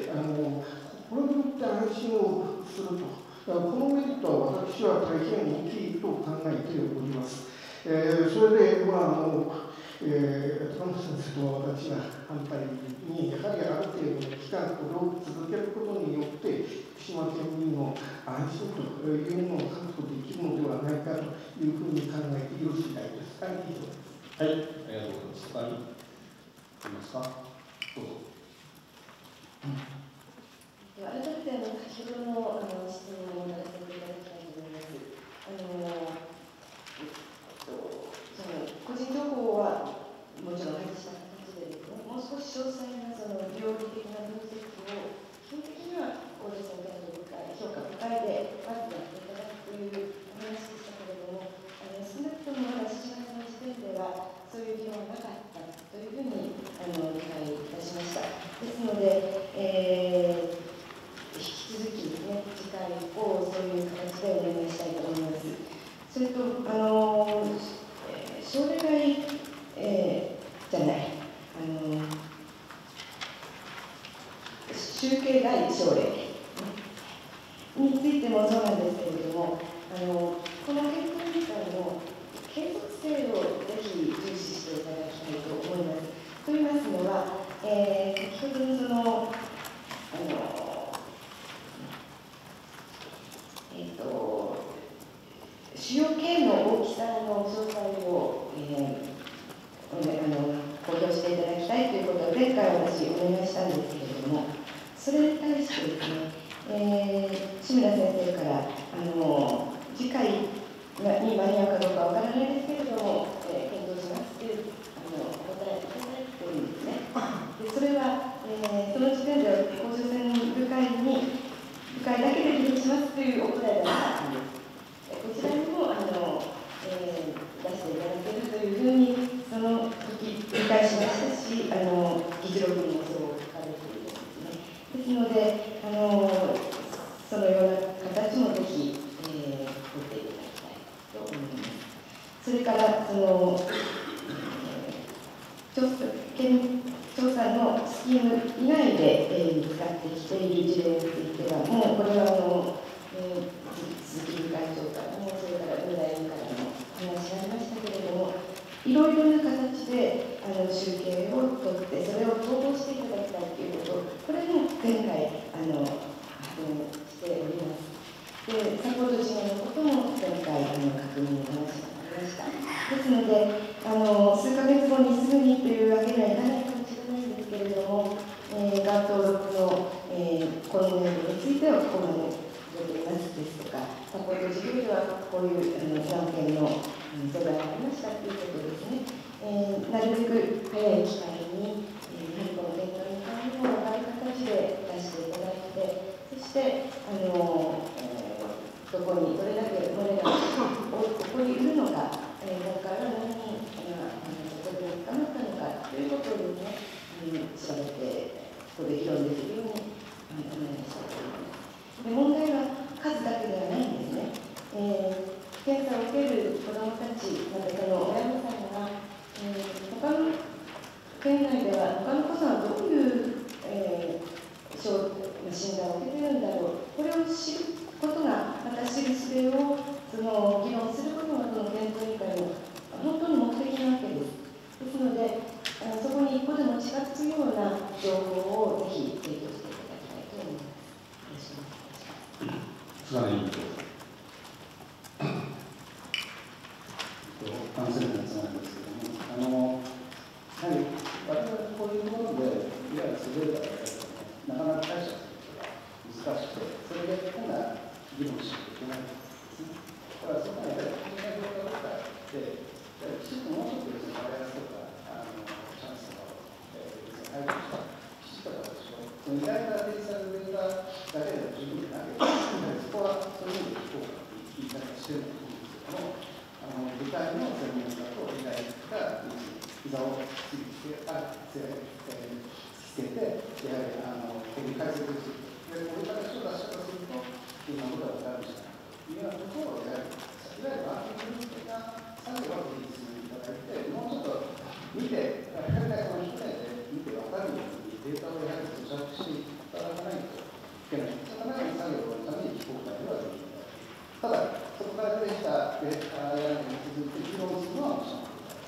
あのこれによって安心をすると、このメリットは私は大変大きいと考えております。えー、それで、まああのえー、高野先生と私が反対に、やはりある程度の期間、これを続けることによって、福島県民の安心というものを確保できるのではないかというふうに考えている次第です。はい、以上です。 はい、ありがとうございます。他にありますか。どうぞ。 改めてあの先ほどのあの質問をやらせていただきたいと思います。あのえっとその個人情報はもちろん外した形でですね、もう少し詳細なその料理的な分析を基本的には工場センターの部会、評価部会でまずやっていただくというお話でしたけれども、あの少なくともまだしちがつの時点ではそういう議論がなかったというふうにあの理解いたしました。ですので、えー引き続きですね、次回以降、そういう形でお願いしたいと思います。それと、あの、えー、奨励会、えー、じゃない、あの、集計第一奨励についてもそうなんですけれども、あの、この検討委員会の継続性をぜひ重視していただきたいと思います。と言いますのは、えー、先ほどのその、あの、えー、と主要経の大きさの詳細を、えー、あの公表していただきたいということを前回私お願いしたんですけれども、それに対してですね、えー、志村先生からあの次回に間に合うかどうかわからないですけれども、えー、検討しますというあのお答えいただいているんですね。でそれは、えー、その時点では工場船部会に部会だけで議論しますというお答えではなかったんです。こちらにもあの、えー、出していただけるというふうにその時理解しましたし、あの議事録にもそう書かれているんですね。ですので、あのそのような形もぜひ、えー、作っていただきたいと思います。それからその、えー、調査検調査のスキーム以外で、えー、使ってきている事例については、もうこれはあの、えー、鈴木部会長からも、それから文大委員からも話がありましたけれども、いろいろな形であの集計を取って、それを統合していただきたいということ、これも前回あの発言しております。で、サポート事業のことも前回あの確認の話がありました。ですので、あの数ヶ月後にすぐにというわけにはいかないかもしれないんですけれども、えー、がん登録の、えー、今年度についてはここまで出ていますですとか、サポート事業ではこういうあの何件の相談がありましたということですね。えー、なるべく早い機会にしてあの、えー、どこにどれだけ漏れが起こりうるのか、えー、今回は何人がここで捕まったのかということをですね、うん、調べてここで議論できるようにお願いしたいと思います。で問題は数だけではないんですね。えー検査を受ける子どもたち、またその親御さんが、えー、他の県内では、他の子さんはどういう、えー、診断を受けているんだろう、これを知ることが、また知る術をその議論することが、この検討委員会の本当に目的なわけです。ですので、あのそこに一歩でも近づくような情報をぜひ提供していただきたいと思います。よろしくお願いします。 菅野委員長。 感染のやつなんですけども、あのやはり我々こういうもので、いわゆる優れた方がなかなか解釈することが難しくて、それで今度は議論しなきゃいけないんですね。だからそこはやはり、この内容があって、きちっともうちょっとですね、バイアスとか、あのチャンスとかを、えー、配慮した、きちっと私は、その依頼が提示されるデータだけでは十分でなければ、そこはそういう意味で聞こうかという言い方をしていると思うんですけども、あの部会の専門家と依頼が膝をつけて、あつけて、やはりあのこういう解説をすると、でこういう形を出し方すると、いろんなことが分かるんじゃないかというようなことを、やはり、いわゆるワーキンググループ的な作業を提出していただいて、もうちょっと見て、やはりこの一目で見て分かるように、データをやはり咀嚼していただかないといけない。そのための作業のために非公開ではできない。ただ、そこから出てきたデータやに続いて議論するのはもちろん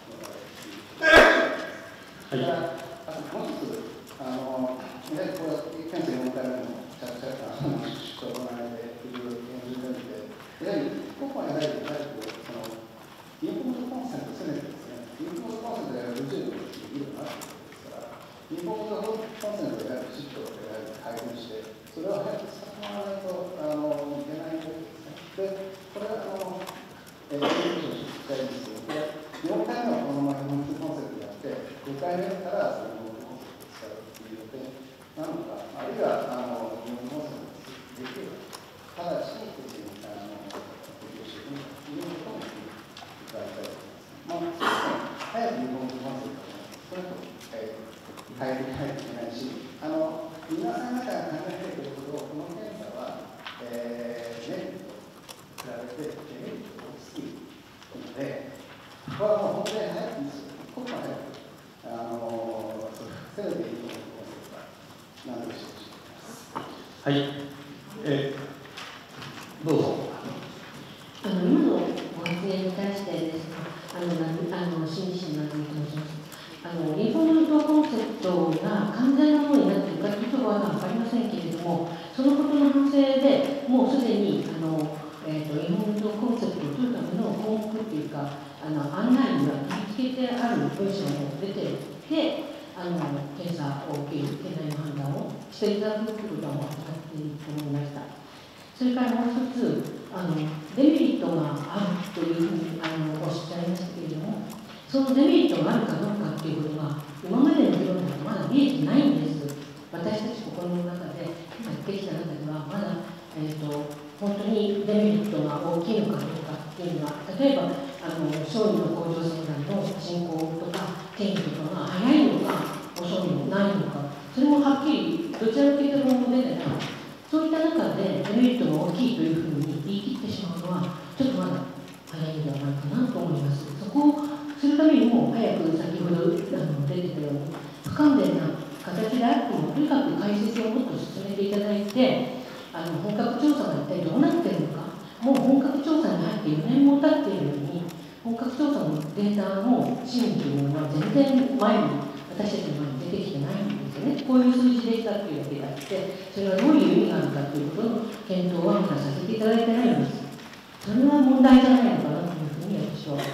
それからあともう一つ、あのやはりこれは県政よんかいめの着々な話と行われている研究会で、やはりここはやはりやはりこうそのインポートコンセントをせめてですね、インポートコンセントやごじゅうどという議論があるわけですから、インポートコンセントをやはりきちっとやはり改善して、それを早く使ってもらわないとあのいけないわけですね。で、これはあの、えー、研究所の出題ですけど、よんかいめはこのまま日本コンセプトであって、ごかいめからその日本コンセプトを使うという予定なのか、あるいはあの日本コンセプトできるただし、適用していくのかということも伺いたいと思います。まあ、早く日本コンセプトをそれと、えー、変えていかないといけないし、あの皆さん方が考えていることを、この検査は、えー、メリット比べてデメリットが大きいので、これはもう本当に早くにする、ここは早く、あのせめていいと思いますが、何でしょう。 はい、えー、どうぞ。 あの今のご発言に対してですね、あのあの心理師の中に申します。あのインフォメートコンセプトが完全なものになっているかというところは分かりませんけれども、そのことの反省でもうすでにあのえーと、日本のコンセプトを取るための項目というか、あの案内には取り付けてある文章も出てきて、あの検査を受ける、県内の判断をしていただくということは分かっていると思いました。それからもう一つ、あのデメリットがあるというふうにあのおっしゃいましたけれども、そのデメリットがあるかどうかということが、今までの議論ではまだ見えてないんです。私たち心の中でやってきた中では、まだ、えーと本当にデメリットが大きいのかどうかっていうのは、例えばあの小児の甲状腺がんの進行とか転移とかが早いのか遅いのかないのか、それもはっきりどちらの結論も出てない。そういった中でデメリットが大きいというふうに言い切ってしまうのはちょっとまだ早いんではないかなと思います。そこをするためにも早く先ほどあの出てたように不完全な形であってもとにかく解析をもっと進めていただいて、あの本格調査が一体どうなっているのか、もう本格調査に入ってよねんも経っているのに、本格調査のデータの真偽というのは全然前に、私たちの前に出てきてないんですよね。こういう数字でしたというわけであって、それはどういう意味があるかということの検討はまださせていただいてないんです。それは問題じゃないのかなというふうに私は思います。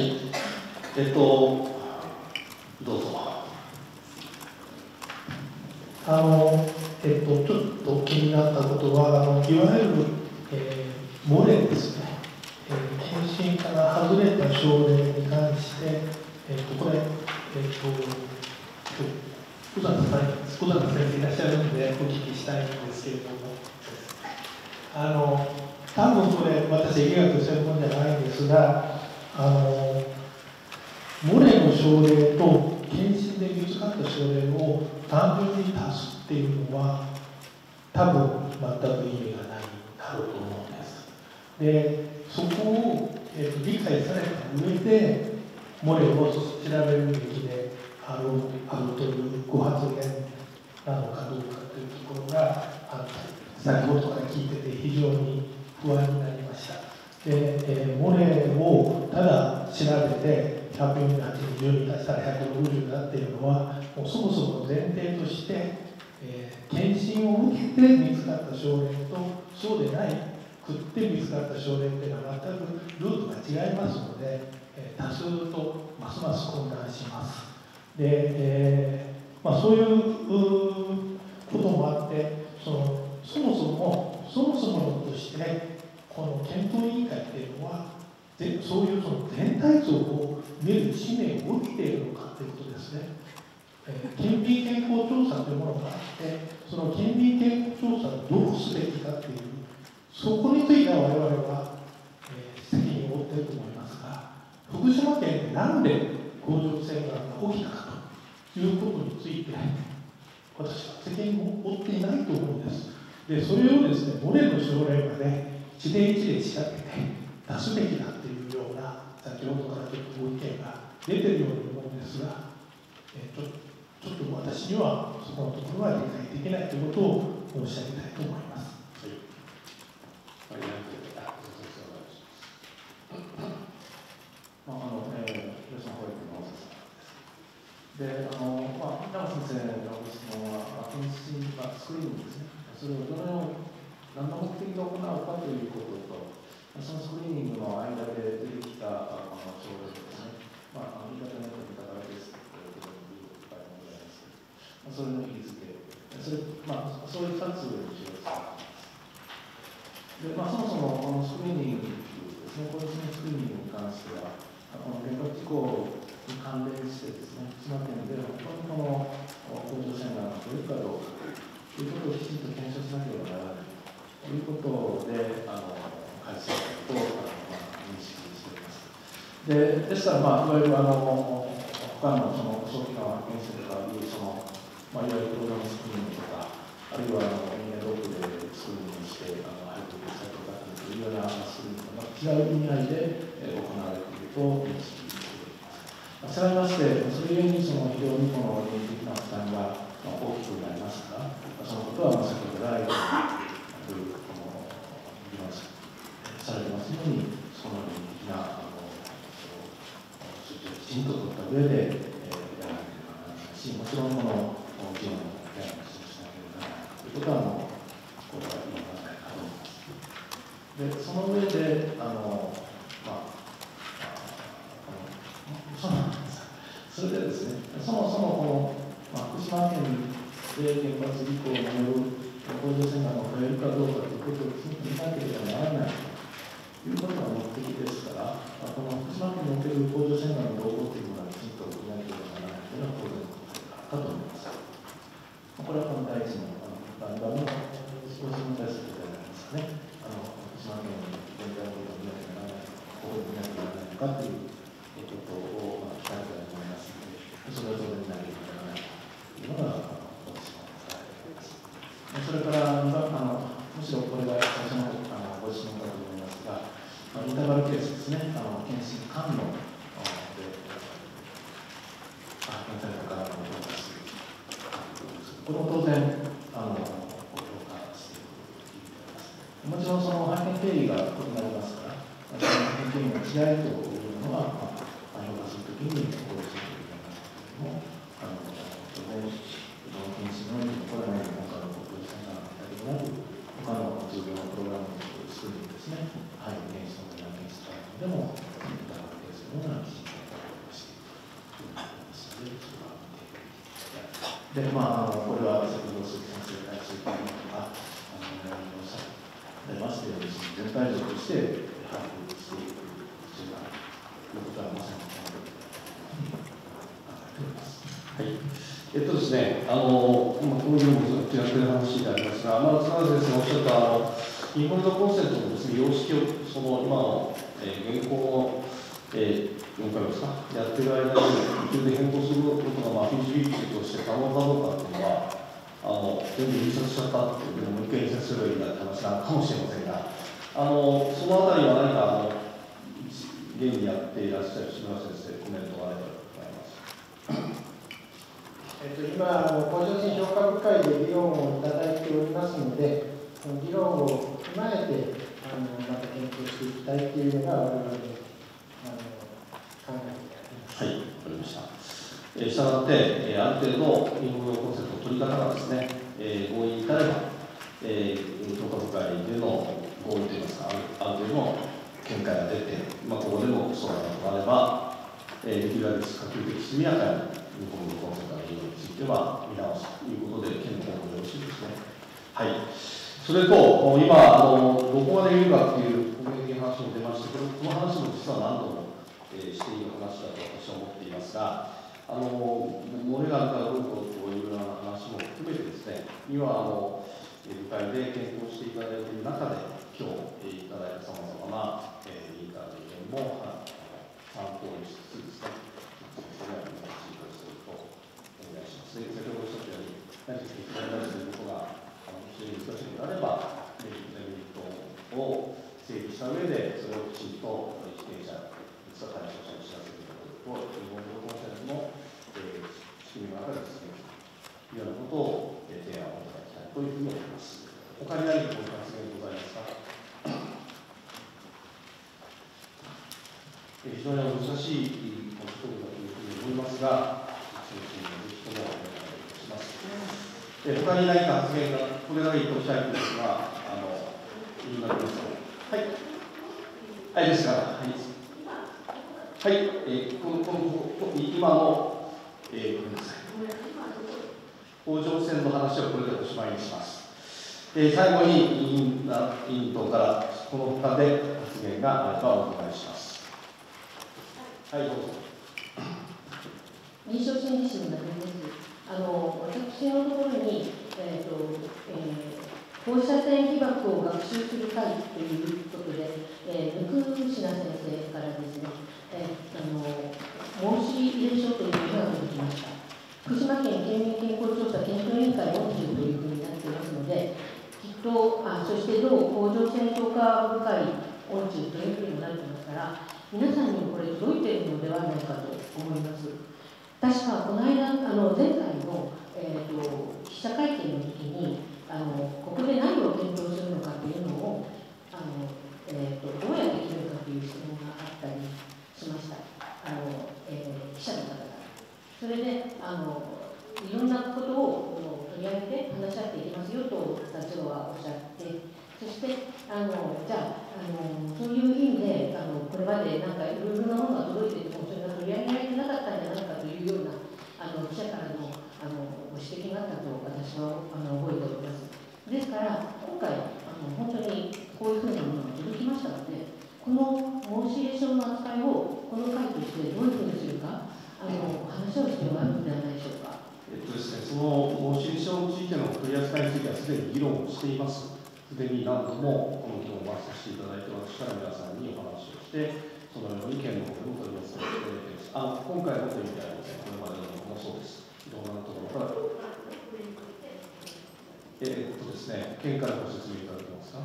はい。えっと、どうぞ。 あのえっと、ちょっと気になったことは、あのいわゆる、えー、漏れですね、えー、検診から外れた症例に関して、えー、とこれ、えー、と福田さん、福田先生いらっしゃるのでお聞きしたいんですけれども、 あの多分これ、私、医学専門じゃないんですが、あのモレの症例と検診で見つかった症例を単純に足すっていうのは、多分全く意味がないだろうと思うんです。で、そこを、えー、と理解された上で、モレを調べるべきであるあるというご発言なのかどうかというところが、あの先ほどから聞いてて非常に不安になりました。で、えー、モレをただ調べてひゃくよんじゅうはちにじゅうに足したらひゃくろくじゅうだっていうのは、もうそもそも前提として、えー、検診を受けて見つかった症例とそうでないくって見つかった症例っていうのは全くルートが違いますので、えー、足すとますます混乱します。で、えーまあ、そういうこともあって、そのそもそもそもそもとしてこの検討委員会っていうのはでそういうその全体像を見る使命を受けているのかということですね。えー、県民健康調査というものがあって、その県民健康調査をどうすべきかという、そこについては我々は、えー、責任を負っていると思いますが、福島県でなんで甲状腺がんが起きたかということについて、私は責任を負っていないと思うんです。で、それをですね、モレの症例まで一例一例調べて出すべきだというような、先ほどからちょっとご意見が出ているように思うんですが、えー、ちょちょっと私にはそこのところは理解できないということを申し上げたいと思います。 はい。まあ、あの、えー、広島保育の大沢さんです。で、あの、まあ、長先生のご質問は、検診、まあ、スクリーニングですね。それをどのように、何の目的で行うかということと、そのスクリーニングの間で出てきたあの症例ですね。まあ、言い方によって見方ですけれども、いう場合もございますけど、それの意義付け、それ、まあ、そういうふたつにしようとで、まあ、そもそもこのスクリーニングですね、このスクリーニングに関しては、この原発事故に関連してですね、福島県で本当にこの甲状腺がんが取れるかどうかということをきちんと検証しなければならないということで、あの開催とあの、まあ、認識しています。で、ですから、まあ、いわゆるあの他のその早期がん発見するとかいうその、まあ、いわゆるプログラムスクリーニングとか、あるいはあのエンドックでスクリーニングして、あの配布されていたというようなスクリーニングが違う意味合いで行われていると認識しています。したがいまして、それゆえにその非常にこの人的な負担が大きくなりますが、そのことは先ほど来、この議論されてますように、その人的な数値をきちんと取った上で、えー、やらなければならないし、もちろんこの議論をやらなくてしなければならないということは、もう、これはいいのではないかと思います。で、その上で、あの、まあ、そのそれでですね、そもそもこの、まあ、福島県で原発事故による甲状腺がんが増えるかどうかということをきちんと見なければならないということが目的ですから、まあ、この福島県における甲状腺がんの動向というものはきちんと見なければならないというのは当然のことかと思います。これはこの第一の、あの、番組のご質問に対する答えになりますかね。あの、福島県に全体のことを見なければならない、ここで見なければならないのかということを、まあ、聞かれたいと思いますので、それは当然見なければならないというのが、私の答えです。それから、あの、むしろこれが最初のあのご質問だと思いますが、まあ、インターバルケースですね、あの検診間ので発見された方の評価する。これも当然、あのご評価していることを聞いています。もちろん、その発見経緯が異なりますから、その発見経緯の違いというのは、まあ、評価するときに考慮するということなんですけれども、あの当然、この検診のこれまでの他の国際がだけでなく、他の重要なプログラムを作るんですね、はい、検診の検診とかでも、インターバルケースのようなきちんと考慮していくということですので、それは見ていきたい。で、まあ、あのこれは先ほど鈴木先生がそういったことが、あの、おっしゃってまして、全体像として把握していく必要があるということは、まさにこのことだと考えております。 はい。えっとですね、あの、今、この議論も違っている話でありますが、まあ、綱田先生がおっしゃった、あの、 インフォルトコンセントのですね、様式を、その今の、えー、現行の、えー、よんかいですか、やってる間に、途中で変更することが、まあ、フィジビリティとして可能かどうかっていうのは、あの全部印刷しちゃったっていうのも、もう一回印刷すればいいんだって話なのかもしれませんが、あのそのあたりは何か、あの現にやっていらっしゃる島田先生、コメントがあれば伺います。 えっと、今、甲状腺評価部会で議論をいただいておりますので、その議論を踏まえて、あのまた検討していきたいというのが、我々のあの考えであります。 はい、わかりました。えー、したがって、えー、ある程度、インフォルトコンセントの取り方がですね、えー、合意に至れば、えー、評価部会での合意といいますか、ある程度の見解が出て、まあ、ここでもそうだとなれば、えー、できるだけ可及的速やかに、インフォルトコンセントの利用については見直すということで、県の方もよろしいですね。はい。それと、今、あのどこまで言うかっていう国民的な話も出まして、この話も実は何度も、えー、している話だと私は思っていますが、あの漏れがあるかどうかというような話も含めてですね、今あの部会で検討していただいている中で、今日、えー、いただいたさまざまな、えー、委員会の意見も参考にしつつですね、先生がお話しいただけるとお願いします。先ほどおっしゃったように、何か決断を出すということがあの非常に難しいのであれば、メリット、デメリットを整理した上で、それをきちんと被験者、実は対象者に知らせるということと、日本語コンセントの、えー、仕組みの中でですね、いうようなことを、えー、提案をいただきたいというふうに思います。他に何かご発言ございますか。えー、非常に難しいことだというふうに思いますが、中心にぜひともお願いいたします。えー、他に何か発言が、これだけ言っておきたいというのが、あの、言いなりますので。はい。はい、ですから、はい。はい、えー、このこの今の、えー、ごめんなさい。甲状腺の話はこれでおしまいにします。えー、最後に委員委員等からこの他で発言があればお伺いします。はい、どうぞ。 臨床心理士の中です。あの私のところに、えーとえー放射線被曝を学習する会ということで、えー、温品先生からですね、えー、あの申し入れ書というのが届きました。福島県県民健康調査検討委員会の事というふうになっていますので、きっと、あそして同甲状腺評価部会音中というふうになってますから、皆さんにもこれ届いているのではないかと思います。確かこの間、あの前回の、えー、と記者会見の時に、あのここで何を検討するのかというのをあの、えー、とどうやって決めるかという質問があったりしました、あの、えー、記者の方が。それであのいろんなことを取り上げて話し合っていきますよと社長はおっしゃって、そしてあのじゃあ、あのそういう意味であのこれまでなんかいろいろなものが届いててもそれが取り上げられてなかったんじゃないかというようなあの記者からのあのご指摘があったと私はあの覚えております。ですから、今回、あの本当にこういうふうなものが届きましたので、この申し入れ書の扱いをこの会としてどういうふうにするか、あの話を必要があるのではないでしょうか。 えっとですね、その申し入れ書についての取り扱いについてはすでに議論をしています。すでに何度もこの議論を回させていただいて、私から皆さんにお話をして、そのように県の方でも取り扱いをしていただいています。あの今回のという意味ではありません。これまでのものもそうです。いろんなところから。えー、っとですね、県からご説明いただけますか。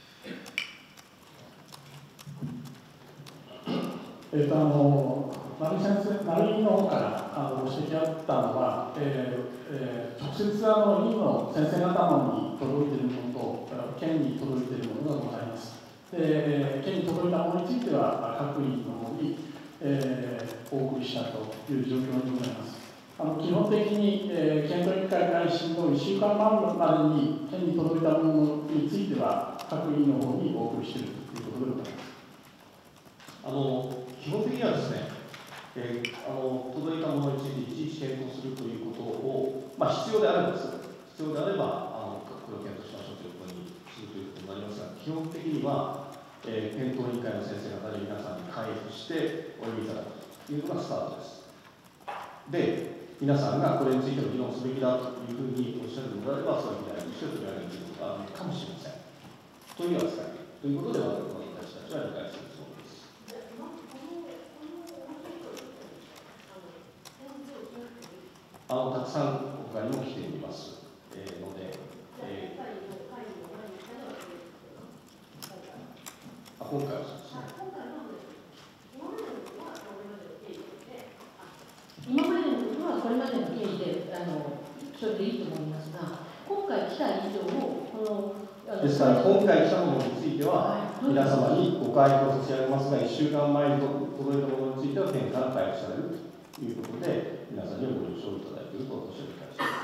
えー、っとあの成井先生、成井の方からあのご指摘あったのは、えーえー、直接あの委員の先生方のに届いているものと、県に届いているものがございます。で、えー、県に届いたものについては、各委員の方に、えー、お送りしたという状況でございます。あの基本的に、えー、検討委員会開始のいっしゅうかんまえまでに県に届いたものについては、各委員の方にお送りしているということでございます。 あの基本的にはですね、えー、あの届いたものについていちいち検討するということを、まあ、必要であればです、必要であれば、あのこれを検討しましょうということにするということになりますが、基本的には、えー、検討委員会の先生方に皆さんに開封してお読みいただくというのがスタートです。で、皆さんがこれについての議論すべきだというふうにおっしゃるのであれば、そういう議題として取り上げるということがあるかもしれません。というさん国会にも来ています、えー、ので、えー、あ今回はそうですね。 今までのことはこれまでの経緯であのそれでいいと思いますが、今回来た以上をこのですから今回来たものについては、はい、皆様にご回答差し上げますが、いっしゅうかんまえに届いたものについては返還回復されるということで、皆さんにはご了承いただいていると私は理解しています。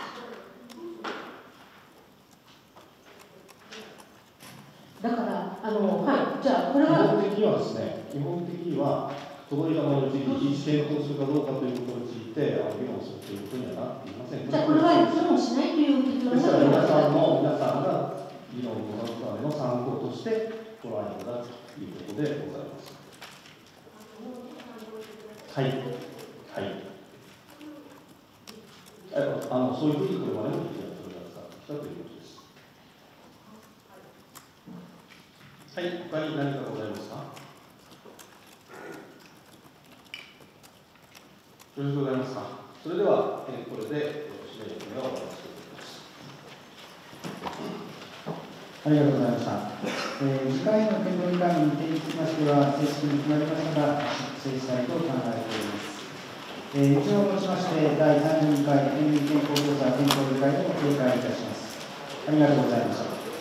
だからあのはいじゃあこれは基本的にはですね、基本的には届いたものについて一時検討するかどうかということについてあの議論するということにはなっていません。 じゃあこれは議論しないという結論ですから皆さんの皆さんが議論を行うための参考としてご覧いただくということでございます。はい。はい。あのそういうふうにこれまでも議論を使ってきたということです。はい。他に何かございますか。よろしくございますか。それでは、えー、これで指名表明を終わらせていただきます。 ありがとうございました。えー、次回の検討委員会の日程につきましては、正式に決まりましたが、出席したいと考えております。えー、以上をもちまして、だいさんじゅうにかい県民健康調査検討委員会を閉会いたします。ありがとうございました。